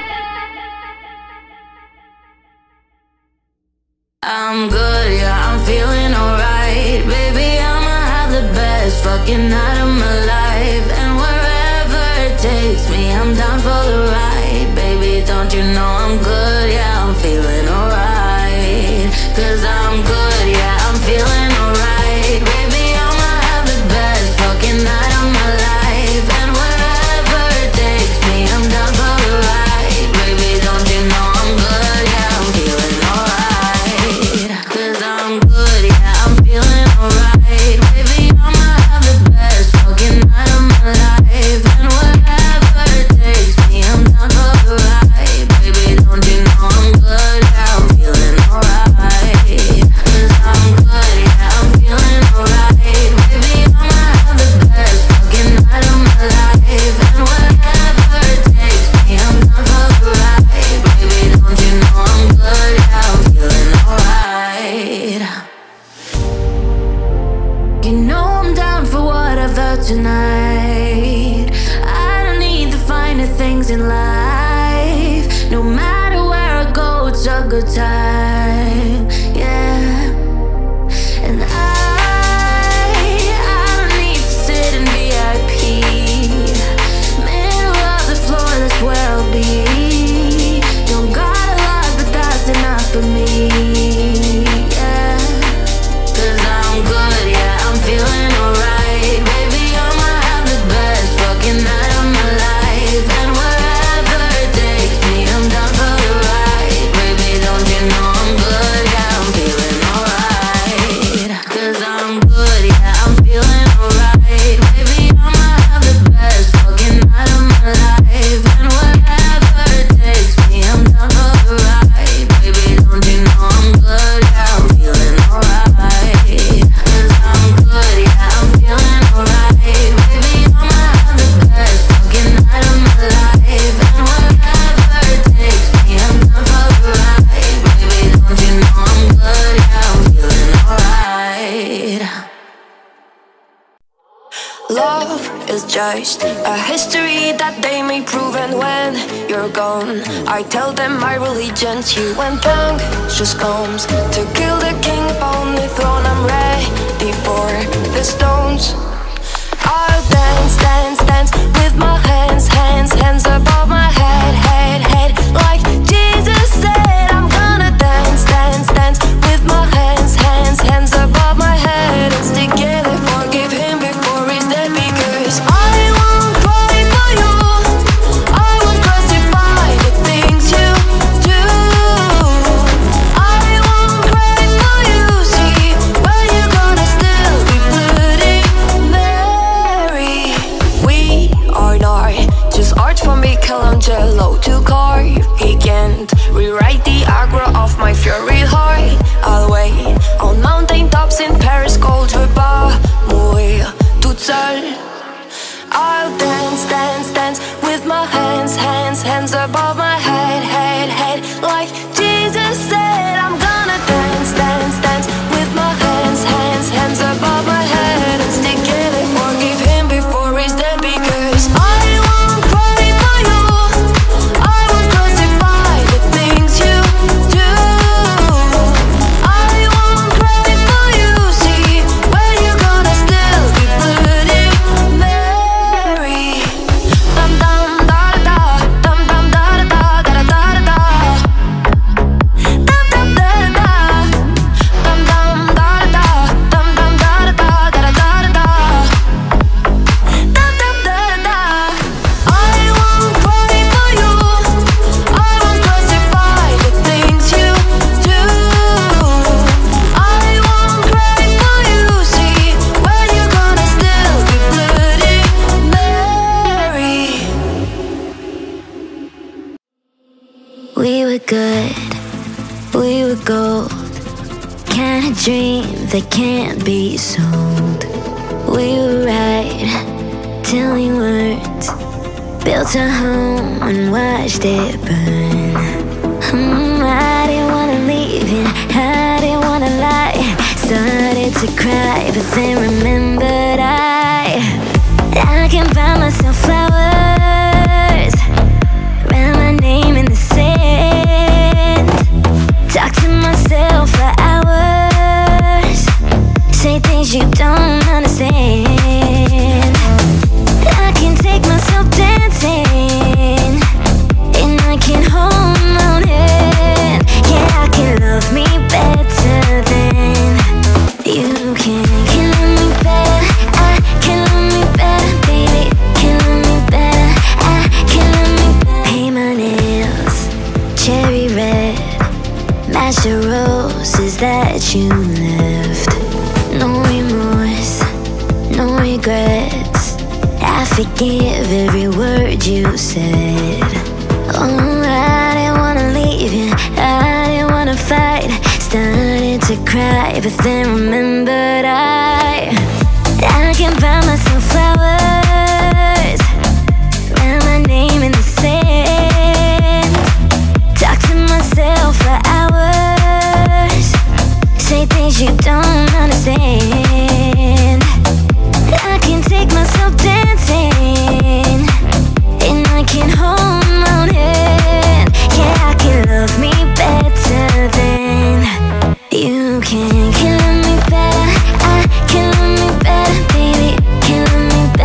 I'm good, yeah, I'm feeling alright. Baby, I'ma have the best fucking night of my life. And wherever it takes me, I'm down for the ride. Baby, don't you know I'm good, yeah, I'm feeling alright. Cause I'm good, yeah, I'm feeling alright. Baby, I'ma have the best fucking night of my life. And wherever it takes me, I'm down for the ride. Baby, don't you know I'm good, yeah, I'm feeling alright. Cause I'm good, yeah, I'm feeling alright. Baby, I'ma have the best fucking night of my life. And whatever it takes me, I'm down for the ride. Baby, don't you know I'm good, yeah, I'm feeling alright. Cause I'm good, yeah, I'm feeling alright. Baby, I'ma have the best fucking night of my life. And whatever it takes me, I'm down for the ride. Baby, don't you know I'm good, yeah, I'm feeling alright. You know I'm down for whatever tonight. I don't need the finer things in life. No matter where I go, it's a good time, yeah. And I don't need to sit in VIP. Middle of the floor, that's where I'll be. Don't got a lot, but that's enough for me, yeah. Cause I'm good, yeah, I'm feeling alright. Baby, I'ma have the best fucking night of my life. And wherever it takes me, I'm down for the ride. Baby, don't you know I'm good, yeah, I'm feeling alright. Cause I'm good, yeah, I'm feeling alright. Baby, I'ma have the best fucking night of my life. And whatever it takes me, I'm down for the ride. Baby, don't you know I'm good, yeah, I'm feeling alright. Cause I'm good, yeah, I'm feeling alright. Baby, I'ma have the best fucking night of my life. And whatever it takes me, I'm down for the ride. Baby, don't you know I'm good, yeah, I'm feeling alright. Love is just a history that they may prove. And when you're gone, I tell them my religion's you. When puncture comes to kill the king upon the throne, I'm ready for the stones. I'll dance, dance, dance with my hands, hands, hands above my head, head, head. Like Jesus said, I'm gonna dance, dance, dance with my hands, hands, hands above my head. And stick together, forgive him before he's dead. Because I won't cry for you, I won't crucify the things you do. I won't cry for you, see, where you gonna still be bloody Mary. We are not just art from Michelangelo to carve. He can't rewrite the aggro of my fury heart. I'll wait on mountain tops in Paris, gold pas mourir toute seule. I'll dance, dance, dance with my hands, hands, hands above my head, head, head. Like Jesus said, I'm gonna dance, dance, dance with my hands, hands, hands above my head. And stick together, forgive him before he's dead. Because I won't cry for you, I won't crucify the things you do. I won't cry for you, see, where you gonna still be bloody Mary. Dum dum da da da, dum dum da da da da da da da. Dum dum da da, dum dum da da, dum dum da da da da da da. Dum dum da da. I won't cry for you, I won't crucify the things you do. I won't cry for you, see, where you gonna still be bloody Mary. We were good, we were gold, kind of dream that can't be sold. We were right till we weren't, built a home and watched it burn. I didn't wanna leave you, I didn't wanna lie. Started to cry, but then remembered I can buy myself flowers, write my name in the sand, talk to myself for hours, say things you don't understand. I can take myself dancing, and I can hold my own hand. Yeah, I can love me better than you can. Can love me better, I can love me better, baby. Can love me better, I can love me better. Paint my nails cherry red, match the roses that you left. No remorse, no regrets, I forgive every word you said. Oh, I didn't wanna leave you, I didn't wanna fight. Started to cry, but then remembered I can buy myself flowers, write my name in the sand, talk to myself for hours, say things you don't understand. I can take myself dancing, and I can hold my own hand. Yeah, I can love me better than you can. Can love me better, I can love me better, baby. Can love me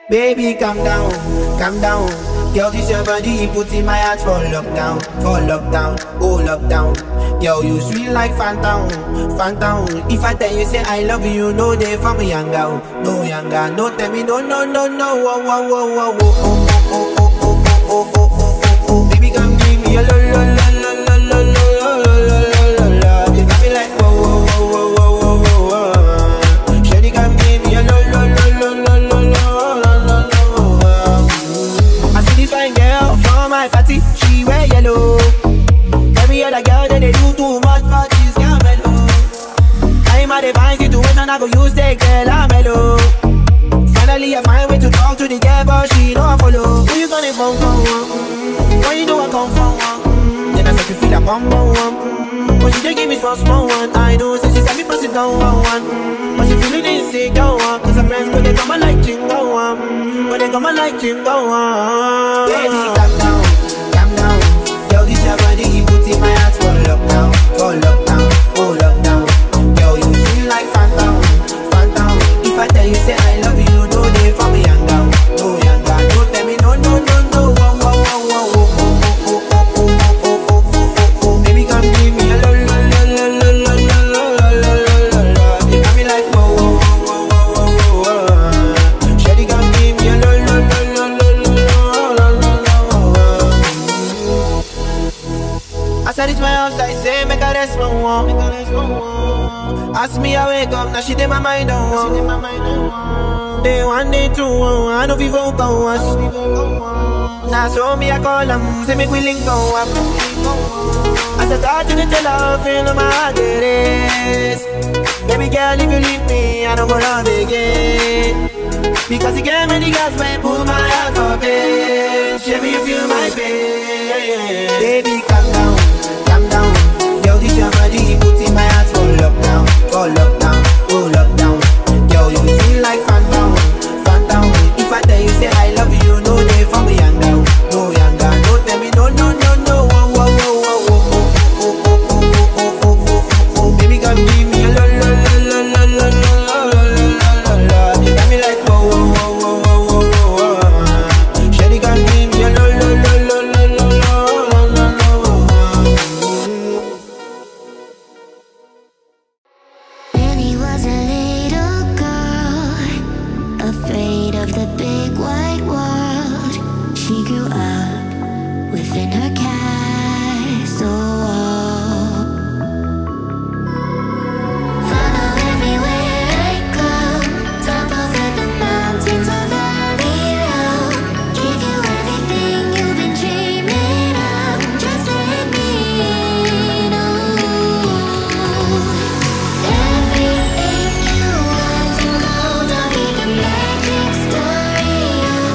Baby, calm down, calm down. Yo, this your body, put in my heart for lockdown, oh lockdown. Yo, you sweet like phantom, phantom. If I tell you say I love you, no day for me younger, no younger. No tell me no, no, no, no. Whoa, whoa, whoa, whoa, whoa. Oh, oh, oh, oh, oh, oh, oh, oh, oh. Baby, come give me a lo, lo, lo, lo, lo, lo, lo, lo, lo, lo, lo. You got me like whoa, whoa, whoa, whoa, whoa, whoa, whoa. Shawty, come give me a lo, lo, lo, lo, lo, lo, lo, lo. I see this fine girl from my party, she wear yellow. Every other girl that they do too much, but she's got mellow. I'm at a fine situation, I go use the girl, I'm mellow. Finally I find way to talk to the girl, but she know I follow. Who you gonna phone for? When you know I come for one, then I start to feel a bum bum one. But she just give me small one. I know, so she said me pass it down one. But she feeling insecure, cause her friends, but they come and like chingo one. But they come and like chingo one. Baby, calm down, calm down. Yo, this your body, put in my heart for lockdown, oh lockdown. Yo, you feel like phantom, phantom. If I tell you say I love you, no day for me younger, no younger. Don't tell me no, no, no, no. Whoa, whoa, whoa, whoa, whoa, oh, oh, oh, oh, oh, oh, oh, oh, oh. Baby, come give me a lo, lo, lo, lo, lo, lo, lo, lo, lo, lo, lo. You got me like whoa, whoa, whoa, whoa, whoa, whoa. Shawty, come give me a lo, lo, lo, lo, lo, lo, lo, lo, lo. As I reach my house, I say, make a rest, my one. Ask me, I wake up, now she did my mind on one. Day one, day two, I know people go us. Now so me, I call them, say make we link go up. As I start to tell her, feel my heart it is. Baby girl, if you leave me, I don't go love again. Because you gave me the gas, man, pull my heart up in. Show me you feel my pain. Baby, calm down, calm down. Yo, this your body, put in my heart for lockdown, oh lockdown. Yo, you feel like phantom, phantom. If I tell you say I love you, no day for me younger, no younger. Don't tell me no, no, no, no. Whoa, whoa, whoa, whoa, whoa, oh, oh, oh, oh, oh, oh, oh, oh. Baby, come give me a lo, lo, lo, lo, lo, lo, lo, lo, lo. You got me like whoa, whoa, whoa, whoa, whoa, whoa. Shawty, come give me a lo, lo, lo, lo, lo, lo, lo, lo, lo. Billy was a little girl, afraid of the big white world. She grew up within her castle wall. Follow everywhere I go, top over the mountains or valley low. Give you everything you've been dreaming of. Just let me in. Everything you want to know, I'll be the magic story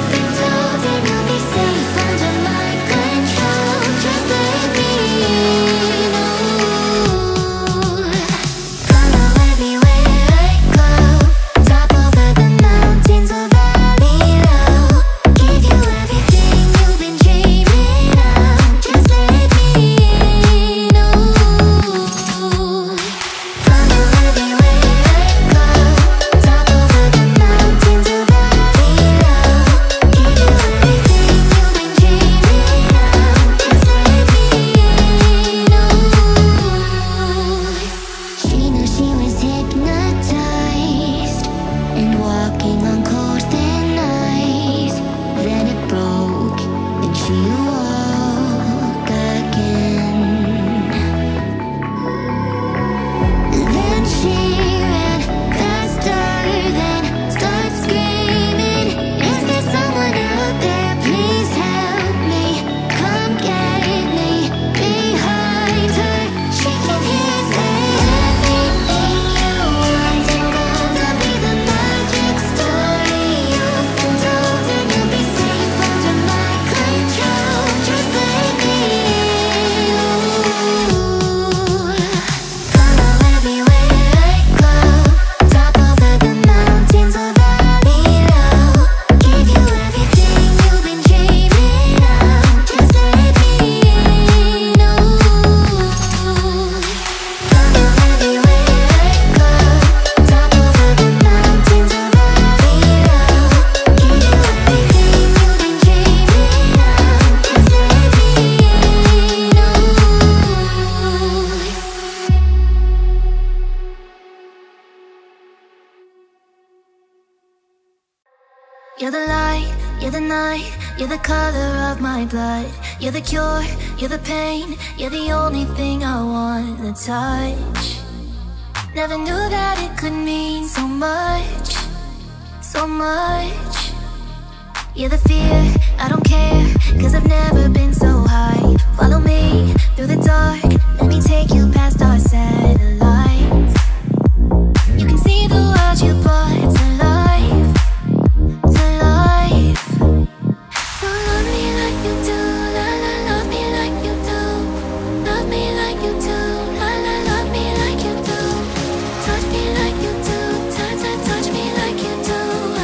You're the light, you're the night, you're the color of my blood. You're the cure, you're the pain, you're the only thing I want to touch. Never knew that it could mean so much, so much. You're the fear, I don't care, cause I've never been so high. Follow me through the dark, let me take you past our satellites. You can see the world you brought to life, to life. So love me like you do, la la, love me like you do. Love me like you do, la la, love me like you do. Touch me like you do, touch me like you do.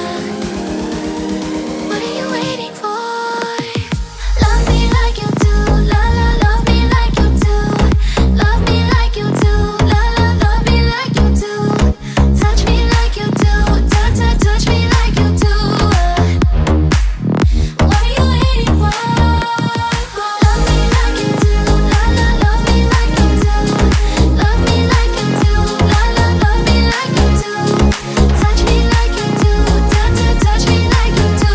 What are you waiting for? Love me like you do, la la, love me like you do. Love me like you do, la la, love me like you do. Touch me like you do, touch me like you do. What are you waiting for? Love me like you do, la la, love me like you do. Love me like you do, la la, love me like you do. Touch me like you do, touch me like you do.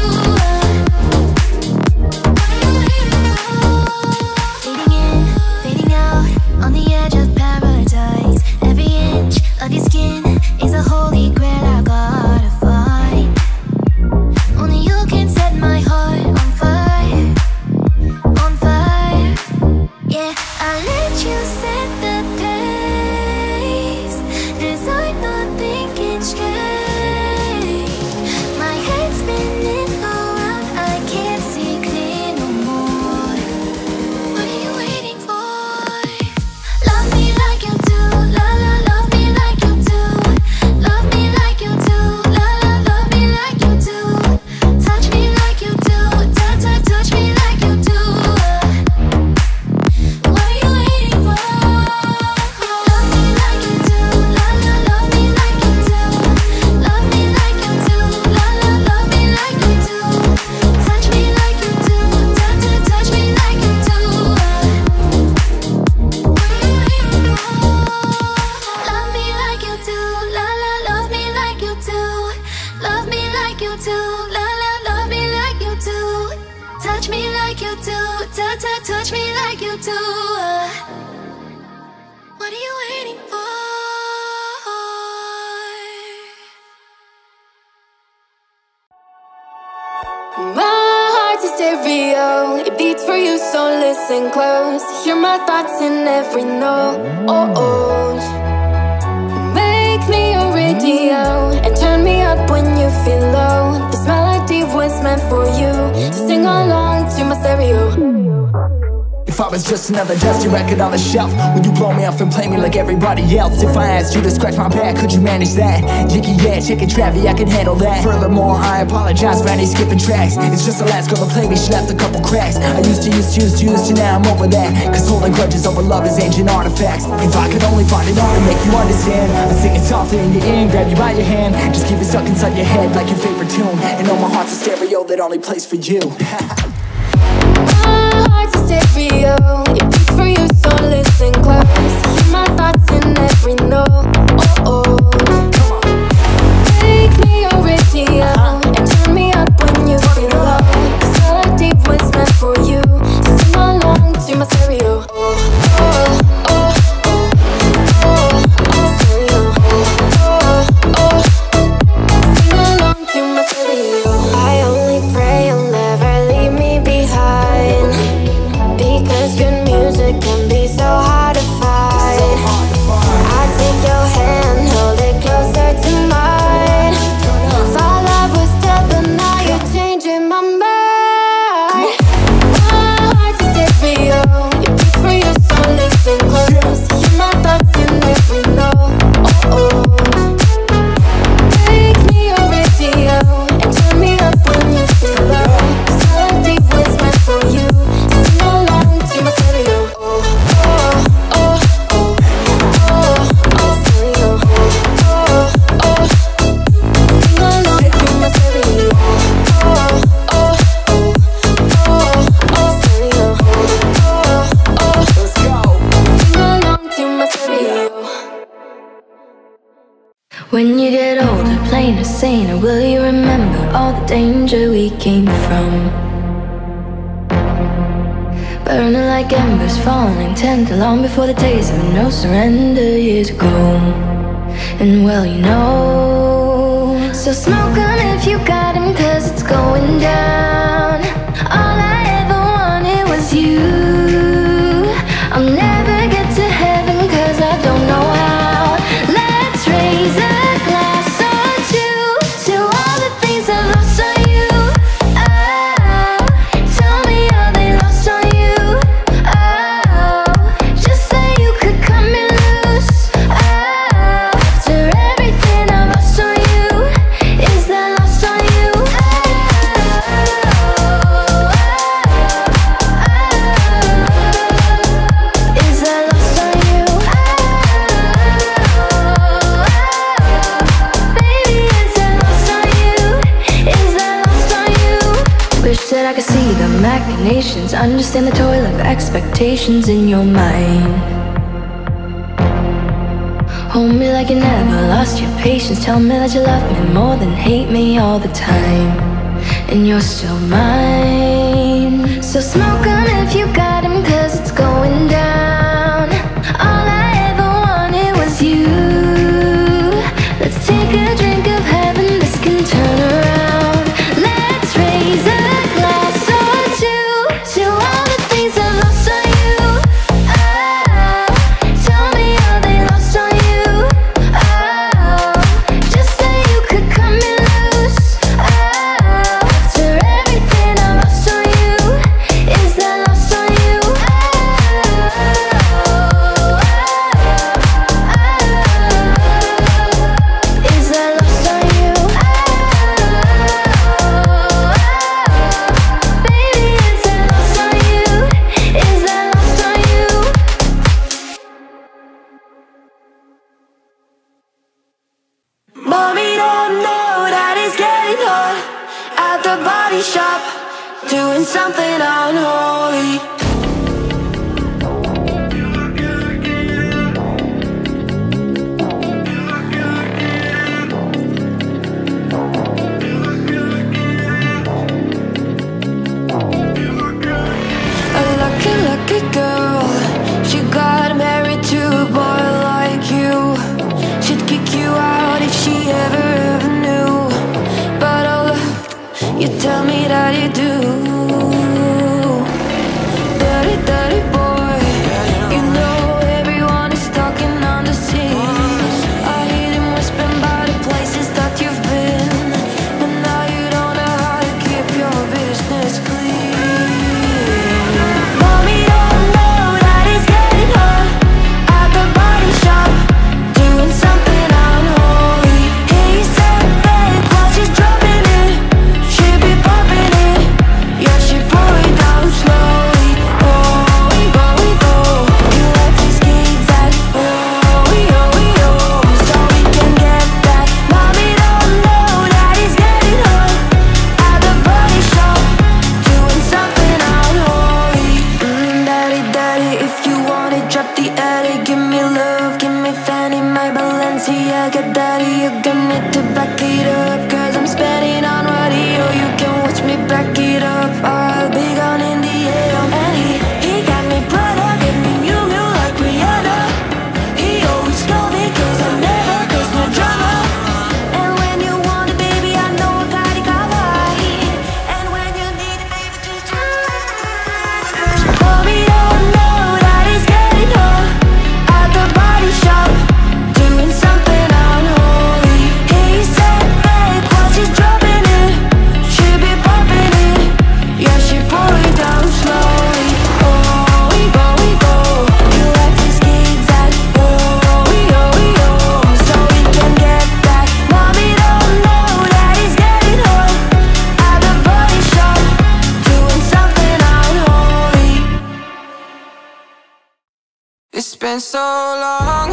Fading in, fading out, on the edge of paradise. Every inch of your skin is a holy grail I gotta find. Only you can set my heart on fire, on fire. Yeah, I'll let you set the pace, 'cause I'm not thinking straight. My head's spinning around, I can't see clear no more. What are you waiting for? Love me like you do, la la, love me like you do. Love me like you do, la la, love me like you do. Touch me like you do, touch me like you do. What are you waiting for? Love me like you do, la la, love me like you do. Love me like you do, la la, love me like you do. Touch me like you do, touch me like you do. What are you waiting for? Love me like you do, la la, love me like you do. Love me like you do, la la, love me like you do. Touch me like you do, touch me like you do. What are you waiting for? My heart's a stereo, it beats for you, so listen close. Hear my thoughts in every note. Oh, oh. Make me a radio and turn me up when you feel low. This melody was meant for you, so sing along to my stereo. If I was just another dusty record on the shelf, would you blow me off and play me like everybody else? If I asked you to scratch my back, could you manage that? Yicky, yeah, chicken Travie, I can handle that. Furthermore, I apologize for any skipping tracks. It's just the last girl that played me, she left a couple cracks. I used to, now I'm over that. Cause holding grudges over love is ancient artifacts. If I could only find it all to make you understand, I'd sing it softly in your ear and grab you by your hand. Just keep it stuck inside your head like your favorite tune. And know my heart's a stereo that only plays for you. My heart's a stereo, it beats for you, so listen close. Hear my thoughts in every note. Oh, oh. Make me a radio and turn me up when you feel low. This melody was meant for you, so sing along to my stereo. Oh, oh, oh, oh, oh, stereo. Oh, oh, sing along to my stereo. I only pray you'll never leave me behind, because good music can be so hard to find. I take your hand insane, or will you remember all the danger we came from? Burning like embers, falling tender long before the days of no surrender years ago. And well, you know, so smoke 'em if you got 'em, 'cause it's going down. All I ever wanted was you. I'll never get to heaven 'cause I don't know how. Let's raise a glass or two to all the things I've lost on you. Oh, tell me are they lost on you? Oh, just say you could cut me loose. Oh, after everything I've lost on you, is that lost on you? Is that lost on you? Baby, is that lost on you? Is that lost on you? Wish that I could see the machinations, understand the toil of expectations in your mind. Hold me like you never lost your patience. Tell me that you love me more than hate me all the time. And you're still mine. So smoke 'em if you got 'em, 'cause it's going down. All I ever wanted was you. Let's take a drink of heaven, this can turn around. Let's raise a glass or two to all the things I've lost on you. Oh, tell me are they lost on you? Oh, just say you could cut me loose. Oh, after everything I've lost on you, is that lost on you? Is that lost on you? Baby, is that lost on you? Is that lost on you? Mommy don't know that it's getting hot at the body shop, doing something unholy. A lucky, lucky girl, she got married to a boy like you. She'd kick you out if she ever knew. But oh look, you tell me that you do. Dirty, dirty boy, you know everyone is talking on the scene. I hear them whispering about the places that you've been, but now you don't know how to keep your business clean. Mommy don't know that it's getting hot at the body shop, doing something unholy. He said bed while she's dropping it, she'd be popping it. Yeah, she pull it down slowly. Oh, we go, you left his kids at oh, so we can get that. Mommy don't know that he's getting hot at the body shop, doing something unholy. Daddy, daddy, if you want it, drop the attic. Give me love, give me Fanny, my Balenciaga. Daddy, you're gonna need to back it up, 'cause I'm spending on radio. You can watch me back it up. I'll be gone in the AM. And he got me Prada, get me Miu Miu like Rihanna. He always call me 'cause I never cause no drama. And when you want it, baby, I know I got it covered. And when you need it, baby, just Mommy don't know that it's getting hot at the body shop, doing something unholy. He said bed while she's dropping it, she'd be popping it. Yeah, she pull it down slowly. Oh, we go, you left his kids at oh, so we can get that. Mommy don't know that he's getting hot at the body shop, doing something unholy. It's been so long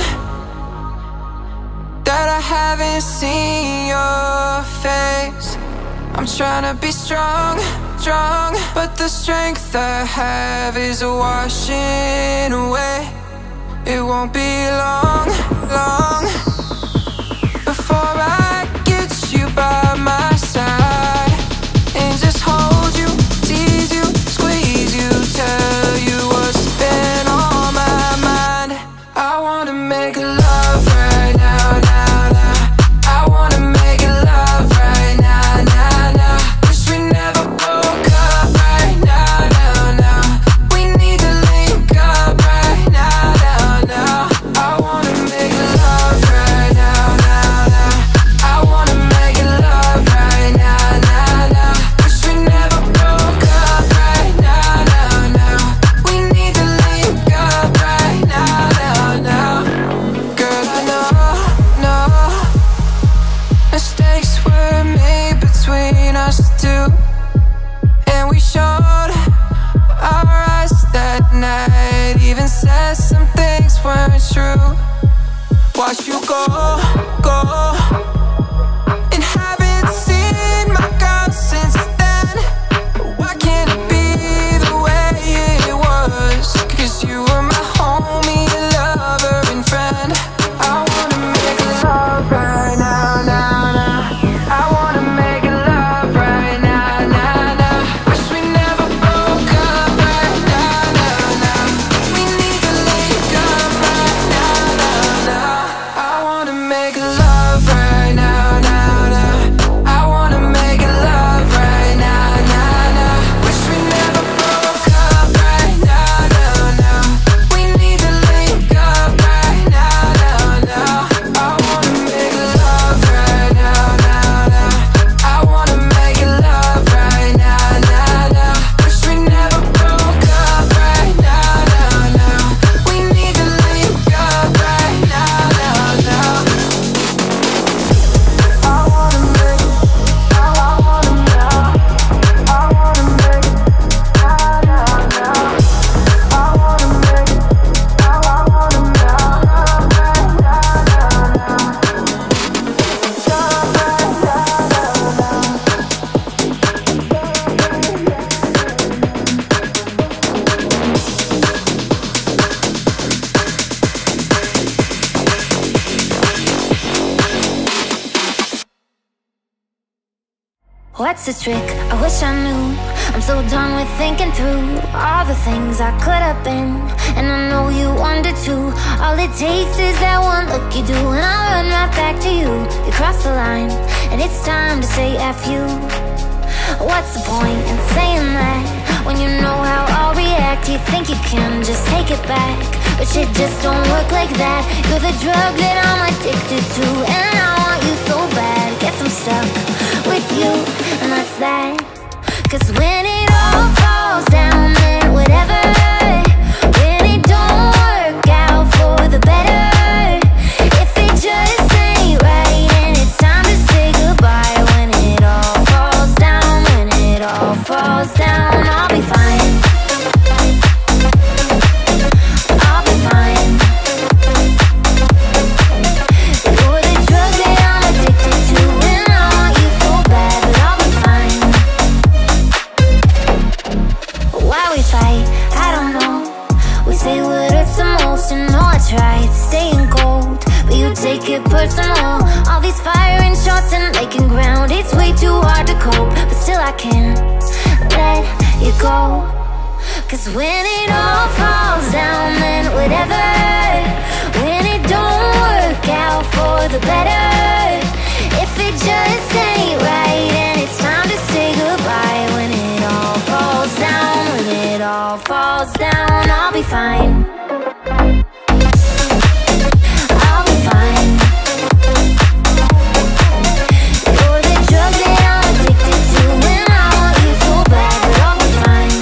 that I haven't seen your face. I'm trying to be strong, but the strength I have is washing away. It won't be long before I get you by said some things weren't true. Watch you go, go, and haven't seen my girl since then. But why can't it be the way it was? 'Cause you were my homie, lover, and friend. I wanna make love right now, now, now. I wanna make love right now, now, now. Wish we never broke up right now, now, now. We need to link up right now, now, now. I wanna make love right now, now, now. I wanna make love right now, now, now. Wish we never broke up right now, now, now. We need to link up right now, now, now. I wanna make love right now, now, now. I wanna make love right now, now, now. Wish we never broke up right now, now, now. We need to link up right now, now, now. I wanna make, I wanna now. I wanna make, now, now, now. I wanna make, I wanna now, right now, now, now. What's the trick? I wish I knew. I'm so done with thinking through all the things I could have been, and I know you wonder too. All it takes is that one look you do, and I'll run right back to you. You cross the line, and it's time to say F you. What's the point in saying that when you know how I'll react? You think you can just take it back, but shit just don't work like that. You're the drug that I'm addicted to, and I want you so bad. Guess I'm stuck with you, and that's that. 'Cause when it all falls down, then whatever. When it don't work out for the better, if it just ain't right, and it's time to say goodbye. When it all falls down, when it all falls down, I'll be fine. I'll be fine. You're the drug that I'm addicted to, and I want you so bad, but I'll be fine. Why we fight, I don't know. We say what hurts the most, and no, I tried staying cold, but you take it personal. All these firing shots and making ground, it's way too hard to cope, but still I can't let you go. 'Cause when it all falls down, then whatever. When it don't work out for the better, if it just ain't right, and it's time to say goodbye. When it all falls down, when it all falls down, I'll be fine. I'll be fine. You're the drug that I'm addicted to, and I want you so bad, but I'll be fine.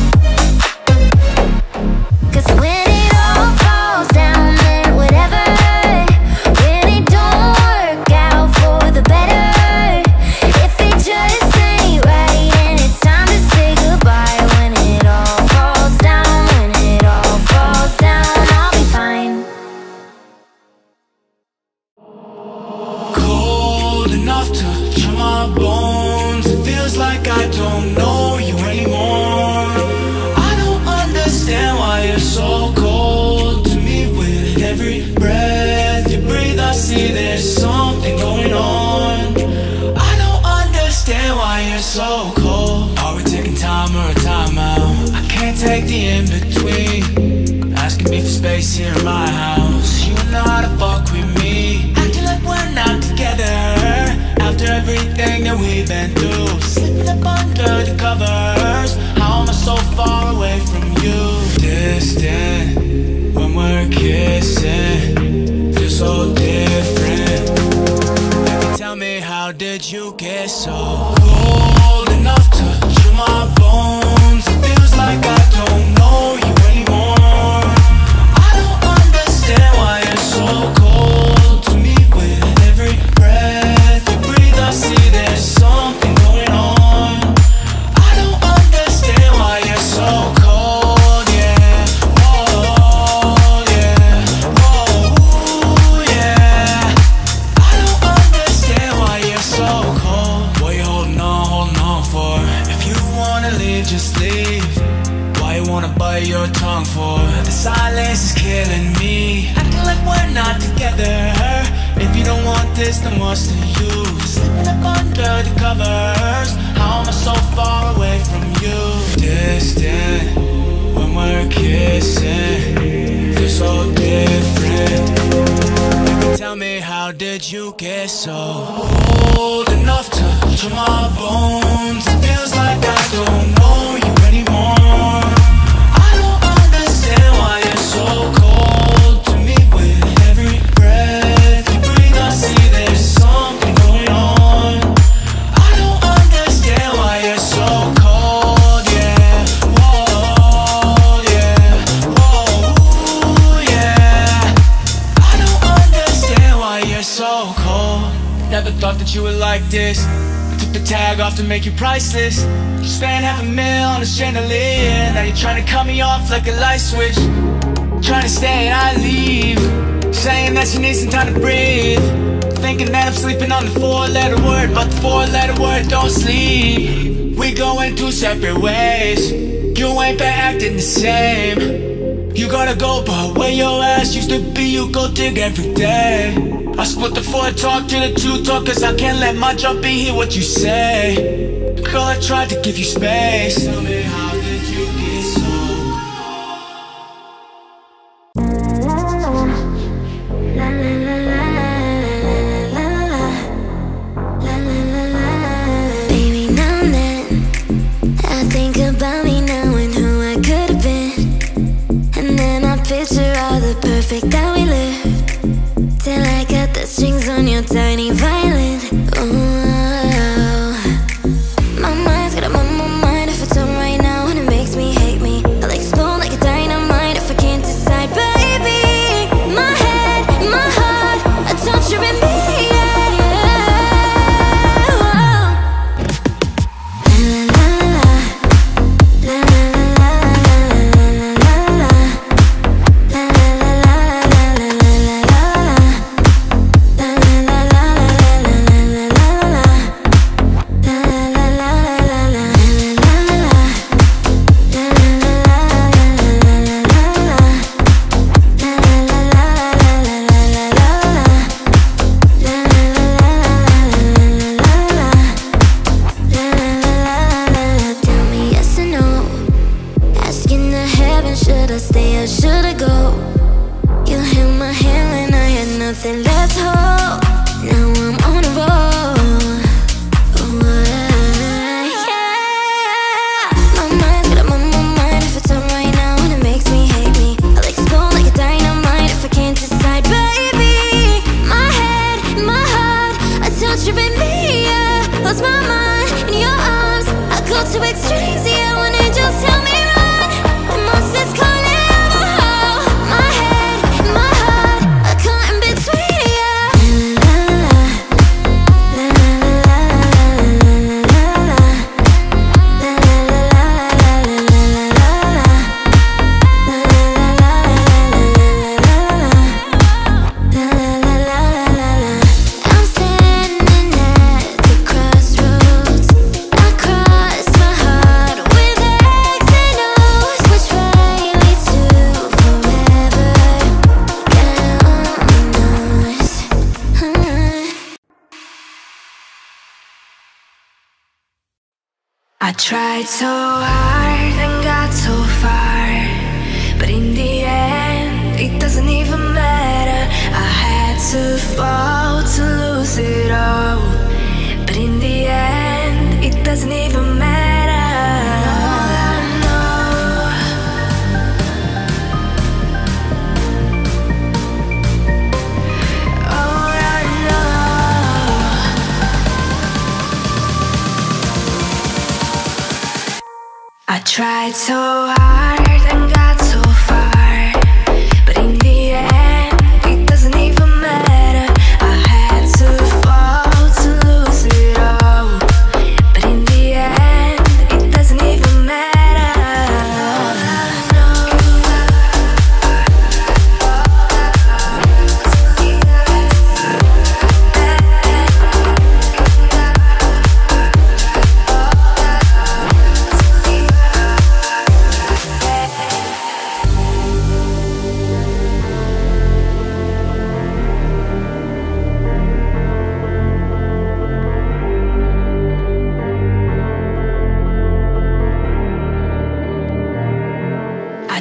'Cause when it all falls down, then whatever. When it don't work out for the better, if it just ain't right, and it's time to say goodbye. When it all falls down, when it all falls down, I'll be fine. Cold enough to chill my bones. It feels like I don't know you anymore. I don't understand why you're so cold to me. With every breath you breathe, I see there's something going on. I don't understand why you're so cold. Are we taking time or a timeout? I can't take the in-between. Asking me for space here in my house. You know how to fuck with me, acting like we're not together. After everything that we've been through, slipping up under the covers. How am I so far away from you? Distant when we're kissing, feels so different. Baby, tell me, how did you get so cold enough to chill my bones? It feels like I don't know you anymore. I don't understand why you're so cold to me. With every breath you breathe, I see there's something going on. just leave? Why you wanna bite your tongue for? The silence is killing me. Acting like we're not together. If you don't want this, then what's the use? Slipping up under the covers. How am I so far away from you? Distant when we're kissing, feels so different. You can tell me, how did you get so old enough to touch my bones? It feels like I don't know you anymore. I don't understand why you're so cold to me. With every breath you breathe, I see there's something going on. I don't understand why you're so cold, yeah. Whoa, yeah. Whoa, yeah. I don't understand why you're so cold. Never thought that you were like this. I took the tag off to make you priceless. You spent $500,000 on a chandelier. Now you're trying to cut me off like a light switch. Trying to stay and I leave, saying that you need some time to breathe. Thinking that I'm sleeping on the 4-letter word, but the 4-letter word don't sleep. We going two separate ways. You ain't been acting the same. You gotta go, but where your ass used to be, you go dig every day. I split the 4 talk to the 2 talk, cause I can't let my jump be hear what you say. Girl, I tried to give you space. Tell me, how did you get so Baby, now and then I think about me now and who I could have been. And then I picture all the perfect that we lived, till I got the strings on your tiny violin. Oh, my mind's got a my mind if it's on right now, and it makes me hate me. I'll explode like a dynamite if I can't decide. Baby, my head, my heart, a touch you in me. Should I stay or should I go? You held my hand when I had nothing left to hold. Now I'm on a roll. Oh, yeah. My mind's got a my mind if it's on right now, and it makes me hate me. I'll explode like a dynamite if I can't decide. Baby, my head, my heart, a touch you in me, yeah. Lost my mind in your arms. I go to extremes, yeah. When angels tell me run, the monsters calling out my heart. My head, my heart, a caught in between, yeah. I'm standing at the crossroads. I cross my heart with X and O's. Which way leads to forever? God only knows. I tried so hard and got so far, but in the end, it doesn't even matter. I had to fall to lose it all, but in the end, it doesn't even matter. All I know, all I know. I tried so hard and got so far, but in the end, it doesn't even matter. I had to fall to lose it all, but in the end, it doesn't even matter. All I know.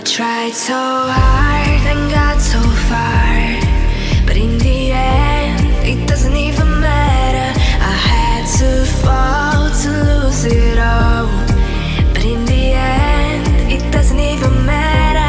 tried so hard and got so far, but in the end, it doesn't even matter. I had to fall to lose it all, but in the end, it doesn't even matter.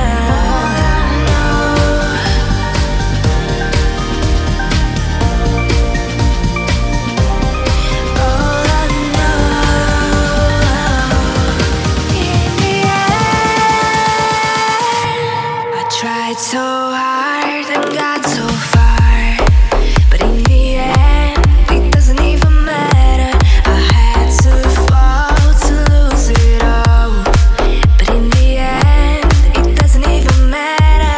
Tried so hard and got so far, but in the end, it doesn't even matter. I had to fall to lose it all, but in the end, it doesn't even matter.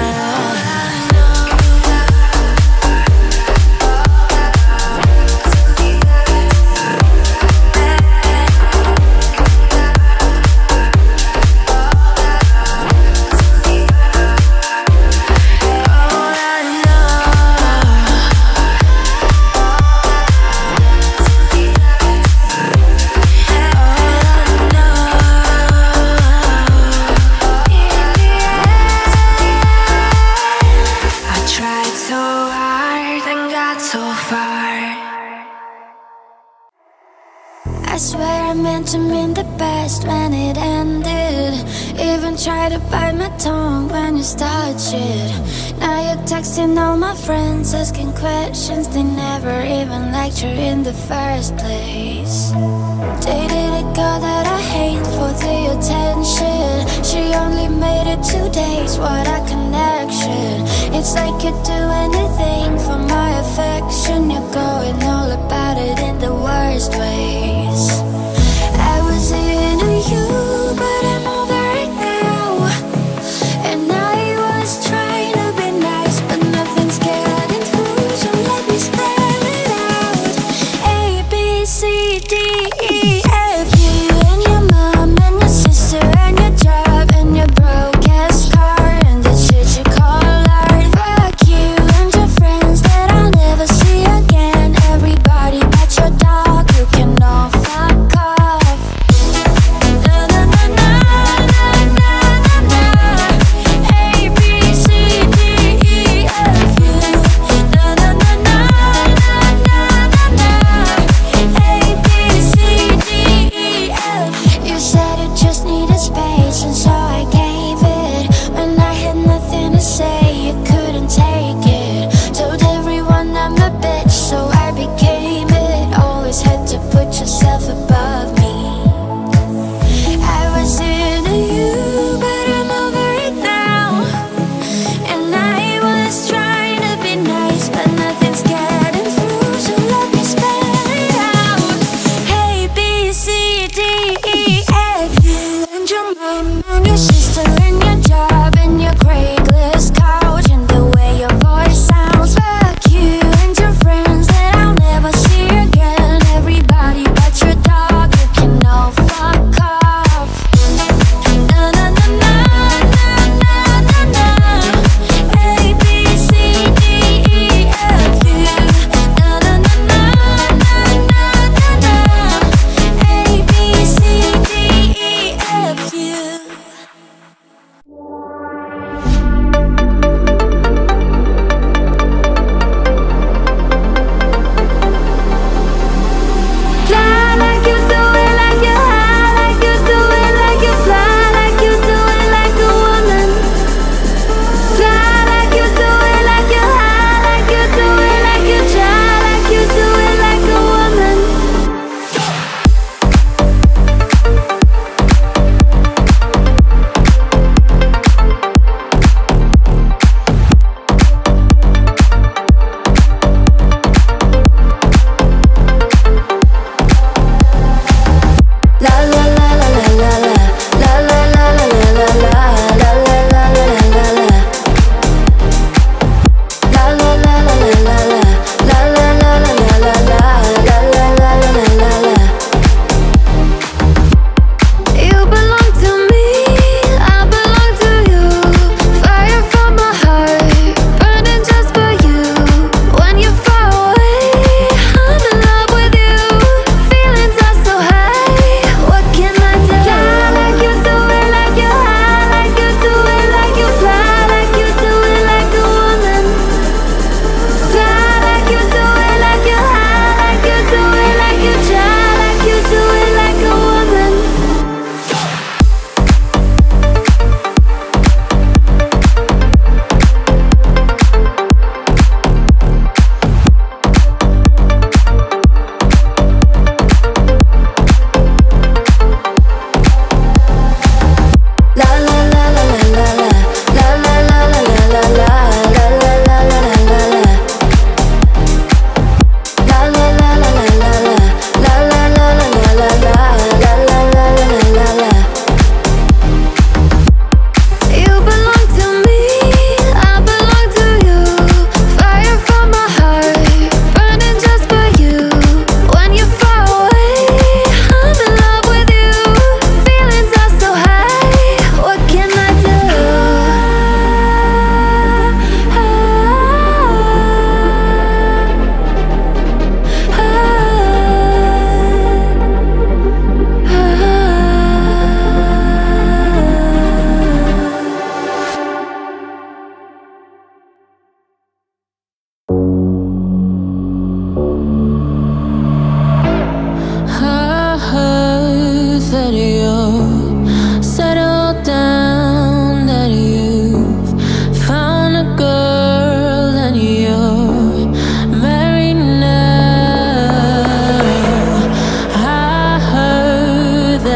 I swear I meant to mean the best when it ended. Even tried to bite my tongue when you started shit. Now you're texting all my friends, asking questions they never even liked you in the first place. Dated a girl that I hate for the attention. She only made it 2 days, what a connection. It's like you'd do anything for my affection. You're going all about it in the worst ways. I was into you, but I'm over it now. And I was trying to be nice, but nothing's getting through, so let me spell it out. A, B, C, D, E, F. You and your mom and your sister and your job and your broke-ass car and the shit you call art. Fuck you and your friends that I'll never see again. Everybody but your dog, you can all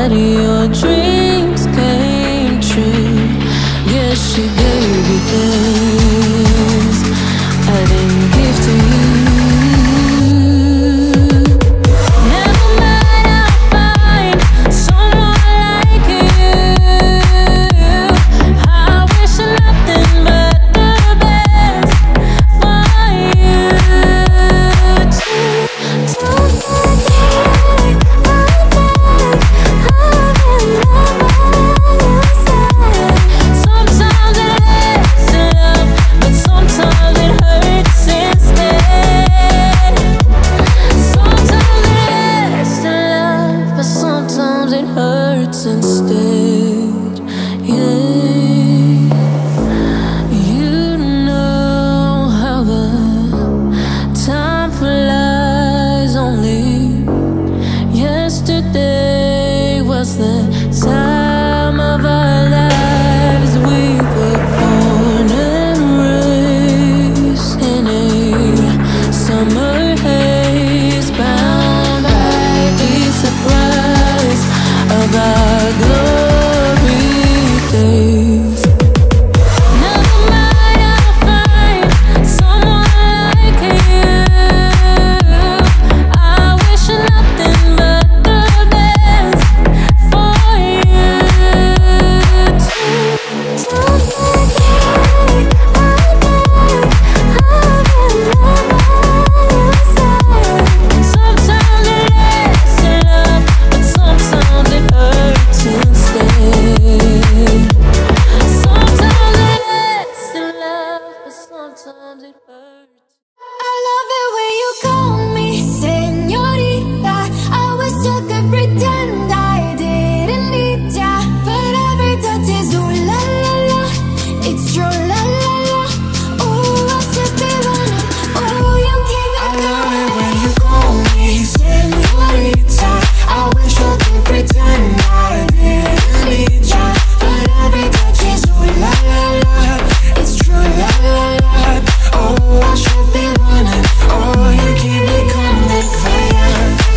that your dreams came true. Guess she gave you things I didn't give to you. Never mind, I'll find someone like you. I wish nothing but the best for you too. Don't forget sometimes it lasts in love, but sometimes it hurts instead. Sometimes it lasts in love, but sometimes it hurts instead. Yeah, you know how the time flies. Only yesterday was the time of our lives. We were born and raised in a summer haze, bound by the surprise of our glory days. Never mind, I'll find someone like you. I wish nothing but the best for you too. Don't forget sometimes it lasts in love, but sometimes it hurts instead. Sometimes it lasts in love, but sometimes it hurts. I love it when you call me señorita. I wish I could pretend I didn't need ya, but every touch is ooh la la la. It's true la la la. Oh, I should be running. Oh, you keep me I love it coming. when you call me señorita. I wish I could pretend I didn't need ya, but every touch is ooh la la la. It's true la la la. Oh, I should be running. Oh, you keep me coming for ya.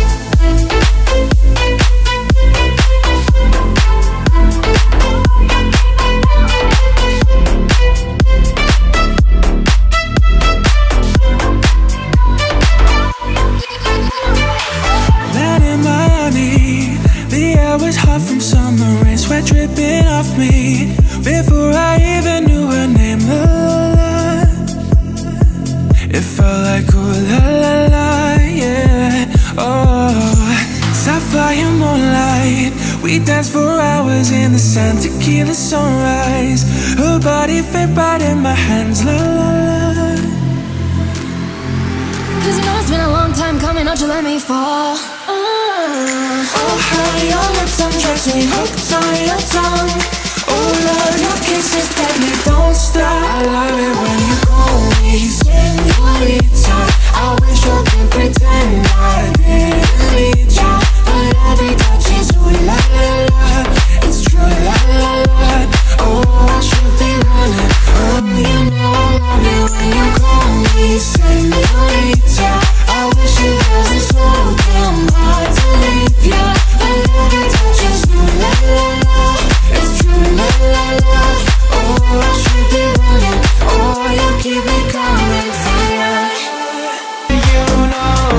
Land in Miami, the air was hot from summer rain, sweat dripping off me before I even knew her name. La la la, it felt like ooh la la la, yeah. Oh, sapphire moonlight, we danced for hours in the sand, tequila sunrise. Her body fit right in my hands. La la la. Cause you know it's been a long time coming, don't you let me fall. Oh, how your lips undress me, hooked on your tongue. Oh, Lord, your kisses that me don't stop. I love it when you call me señorita. I wish I could pretend I didn't need ya, but every touch is ooh la la la. It's true la la la. Oh, I should be running. Oh, you know I love it when you call me señorita. I wish it wasn't so damn hard to leave ya, but every touch is ooh la la la. It's true la la la. Oh, I should be running. Oh, you keep me coming for ya. You know.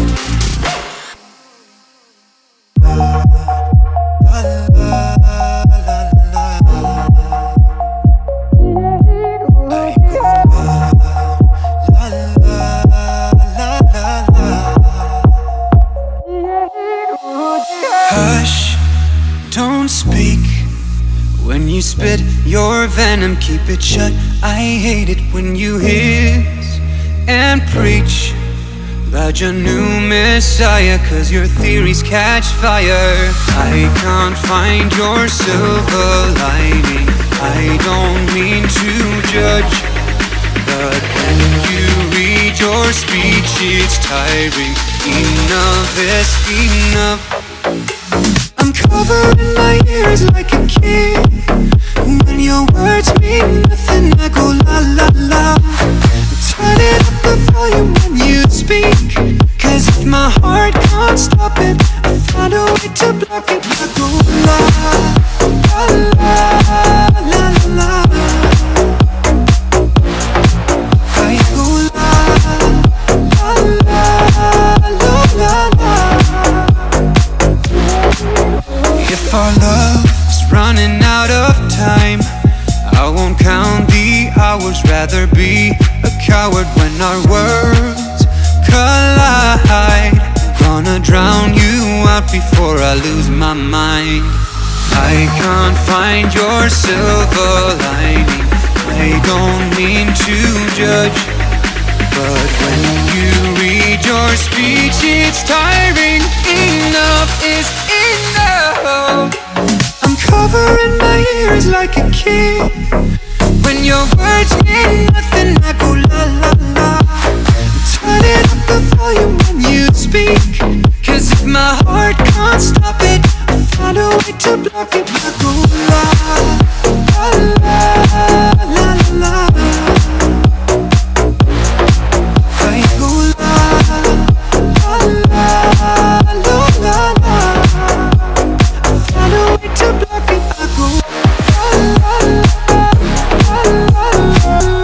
La la la la. Hush, don't speak. When you spit your venom, keep it shut. I hate it when you hiss and preach about your new messiah, cause your theories catch fire. I can't find your silver lining. I don't mean to judge, but when you read your speech, it's tiring. Enough is enough. I'm covering my ears like a kid. When your words mean nothing, I go la la la. Turn it up the volume when you speak, cause if my heart can't stop it, I find a way to block it. I go la, la la la la. Ay ooh la, la la la la. If our love's running out of time, I won't count the hours, rather be a coward when our worlds collide. Gonna drown you out before I lose my mind. I can't find your silver lining. I don't mean to judge, but when you read your speech it's tiring. Enough is enough. I'm covering my ears like a kid. When your words mean nothing, I go la la la. Turning up the volume when you speak, 'cause if my heart can't stop it, I find a way to block it. I go la la la la la. I go la la la la la la. I find a way to block it. I go la la la la la la.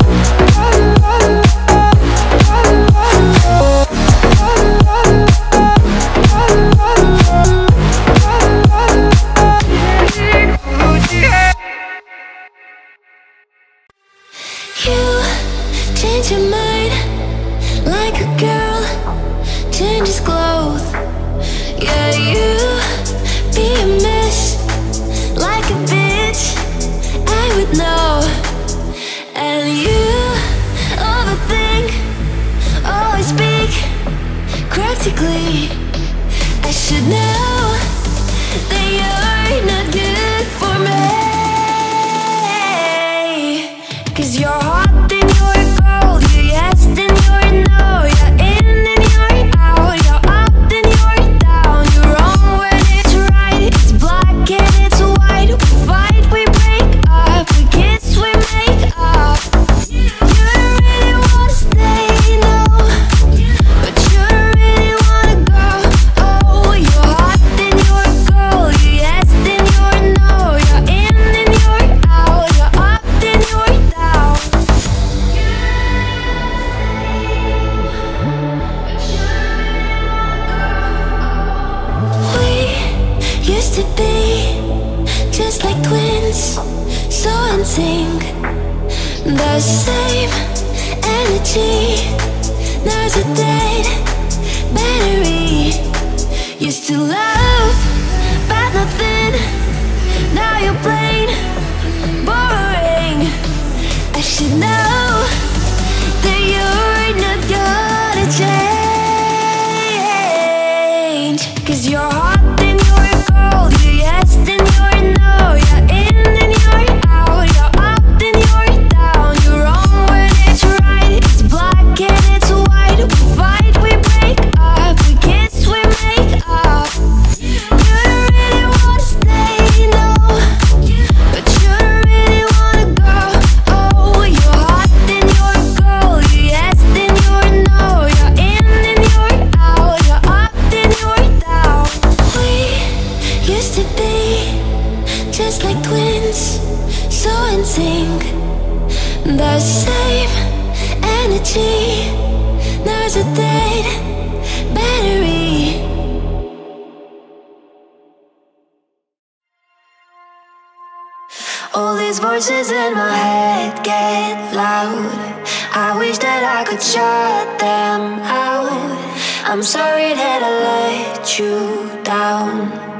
Change your mind like a girl changes clothes. Yeah, you be a mess like a bitch, I would know. And you overthink, always speak practically. I should know that you're not good for me, 'cause you're hot. The same energy, there's a dead battery. Used to love, but nothing. Now you're plain boring. I should know that you're not gonna change, 'cause you're hot and you're cold, you're yes and you're no, you're in and you're out, you're up and you're down, you're wrong when it's right, it's black and it's white. We fight, we break up, we kiss, we make up. You don't really wanna stay, no, but you don't really wanna go. Oh, you're hot and you're cold, you're yes and you're no, you're in and you're out, you're up and you're down. We used to be just like twins, so in sync. The same energy, there's a dead battery. All these voices in my head get loud. I wish that I could shut them out. I'm sorry that I let you down.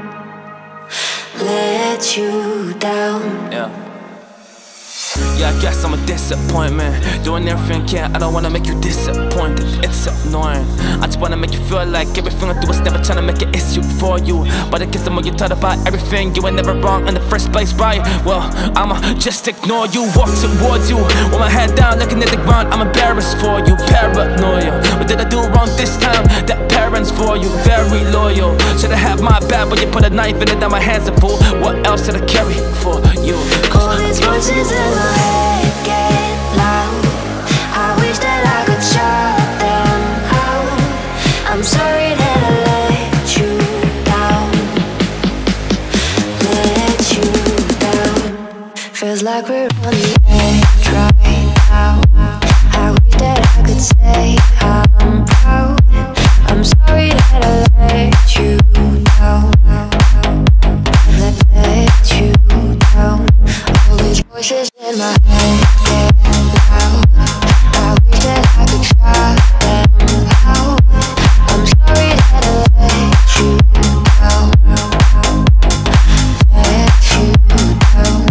Let you down. Yeah, I guess I'm a disappointment. Doing everything I can, I don't wanna make you disappointed. It's annoying. I just wanna make you feel like everything I do is never trying to make an issue for you. But I guess the more you thought about everything, you were never wrong in the first place, right? Well, I'ma just ignore you, walk towards you with my head down, looking at the ground. I'm embarrassed for you, paranoia. What did I do wrong this time? That parents for you, very loyal. Should I have my back, but you put a knife in it, now my hands are full. What else did I carry for you? All these voices in my head get loud. I wish that I could shut them out. I'm sorry that I let you down. Feels like we're on the edge right now. I wish that I could say I'm proud. I'm sorry that I let you down. Let you down. All these voices in my head get loud. I wish that I could shut them out. I'm sorry that I let you down. Let you down.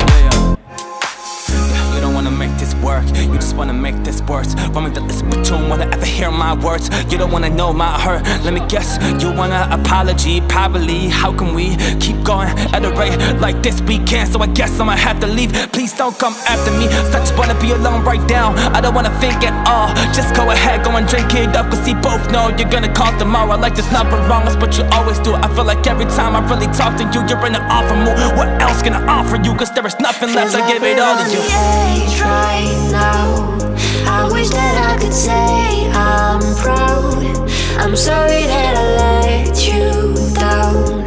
You don't wanna make this work, you just wanna make this worse. Run me the listen, but you don't wanna ever hear my words. You don't wanna know my hurt, let me guess. You want an apology, probably. How can we keep going at a rate like this? We can't, so I guess I'ma have to leave. Please don't come after me, so I just wanna be alone right now. I don't wanna think at all, just go ahead, go and drink it up. Cause we both know you're gonna call tomorrow. Like there's nothing wrong, that's what you always do. I feel like every time I really talk to you, you're in an awful mood. What else can I offer you? Cause there is nothing left, I give it all to you. Right now, I wish that I could say I'm proud. I'm sorry that I let you down.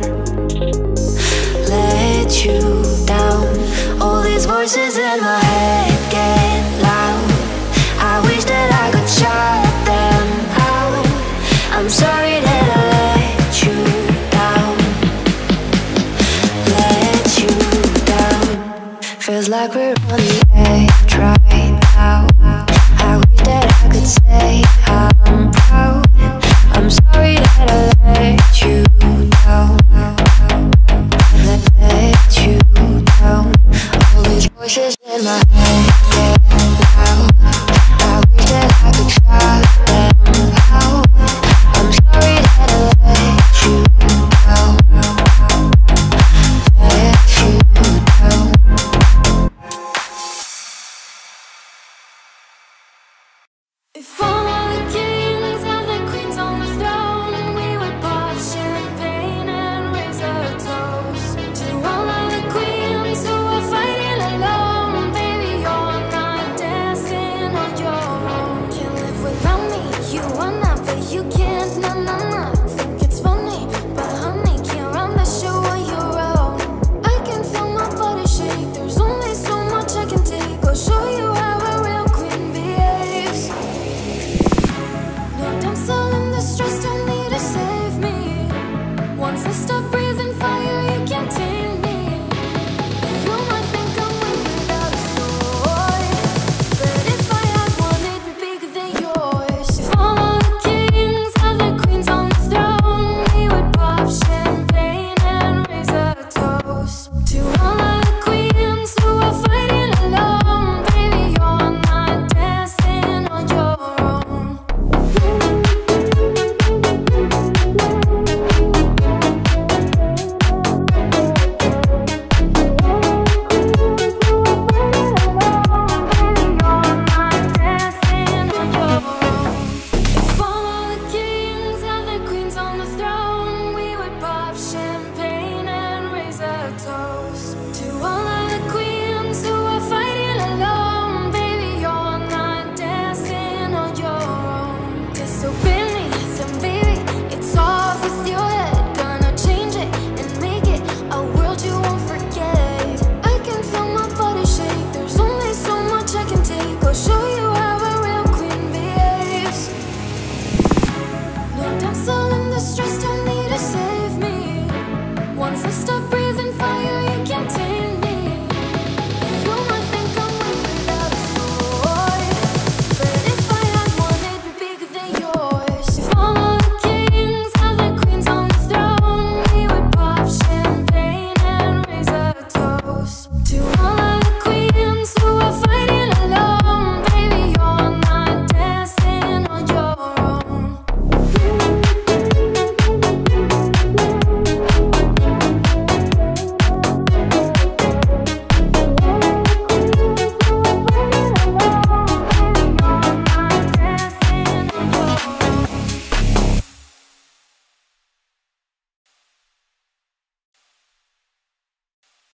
Let you down. All these voices in my head get loud. I wish that I could shut them out. I'm sorry that I let you down. Let you down. Feels like we're on the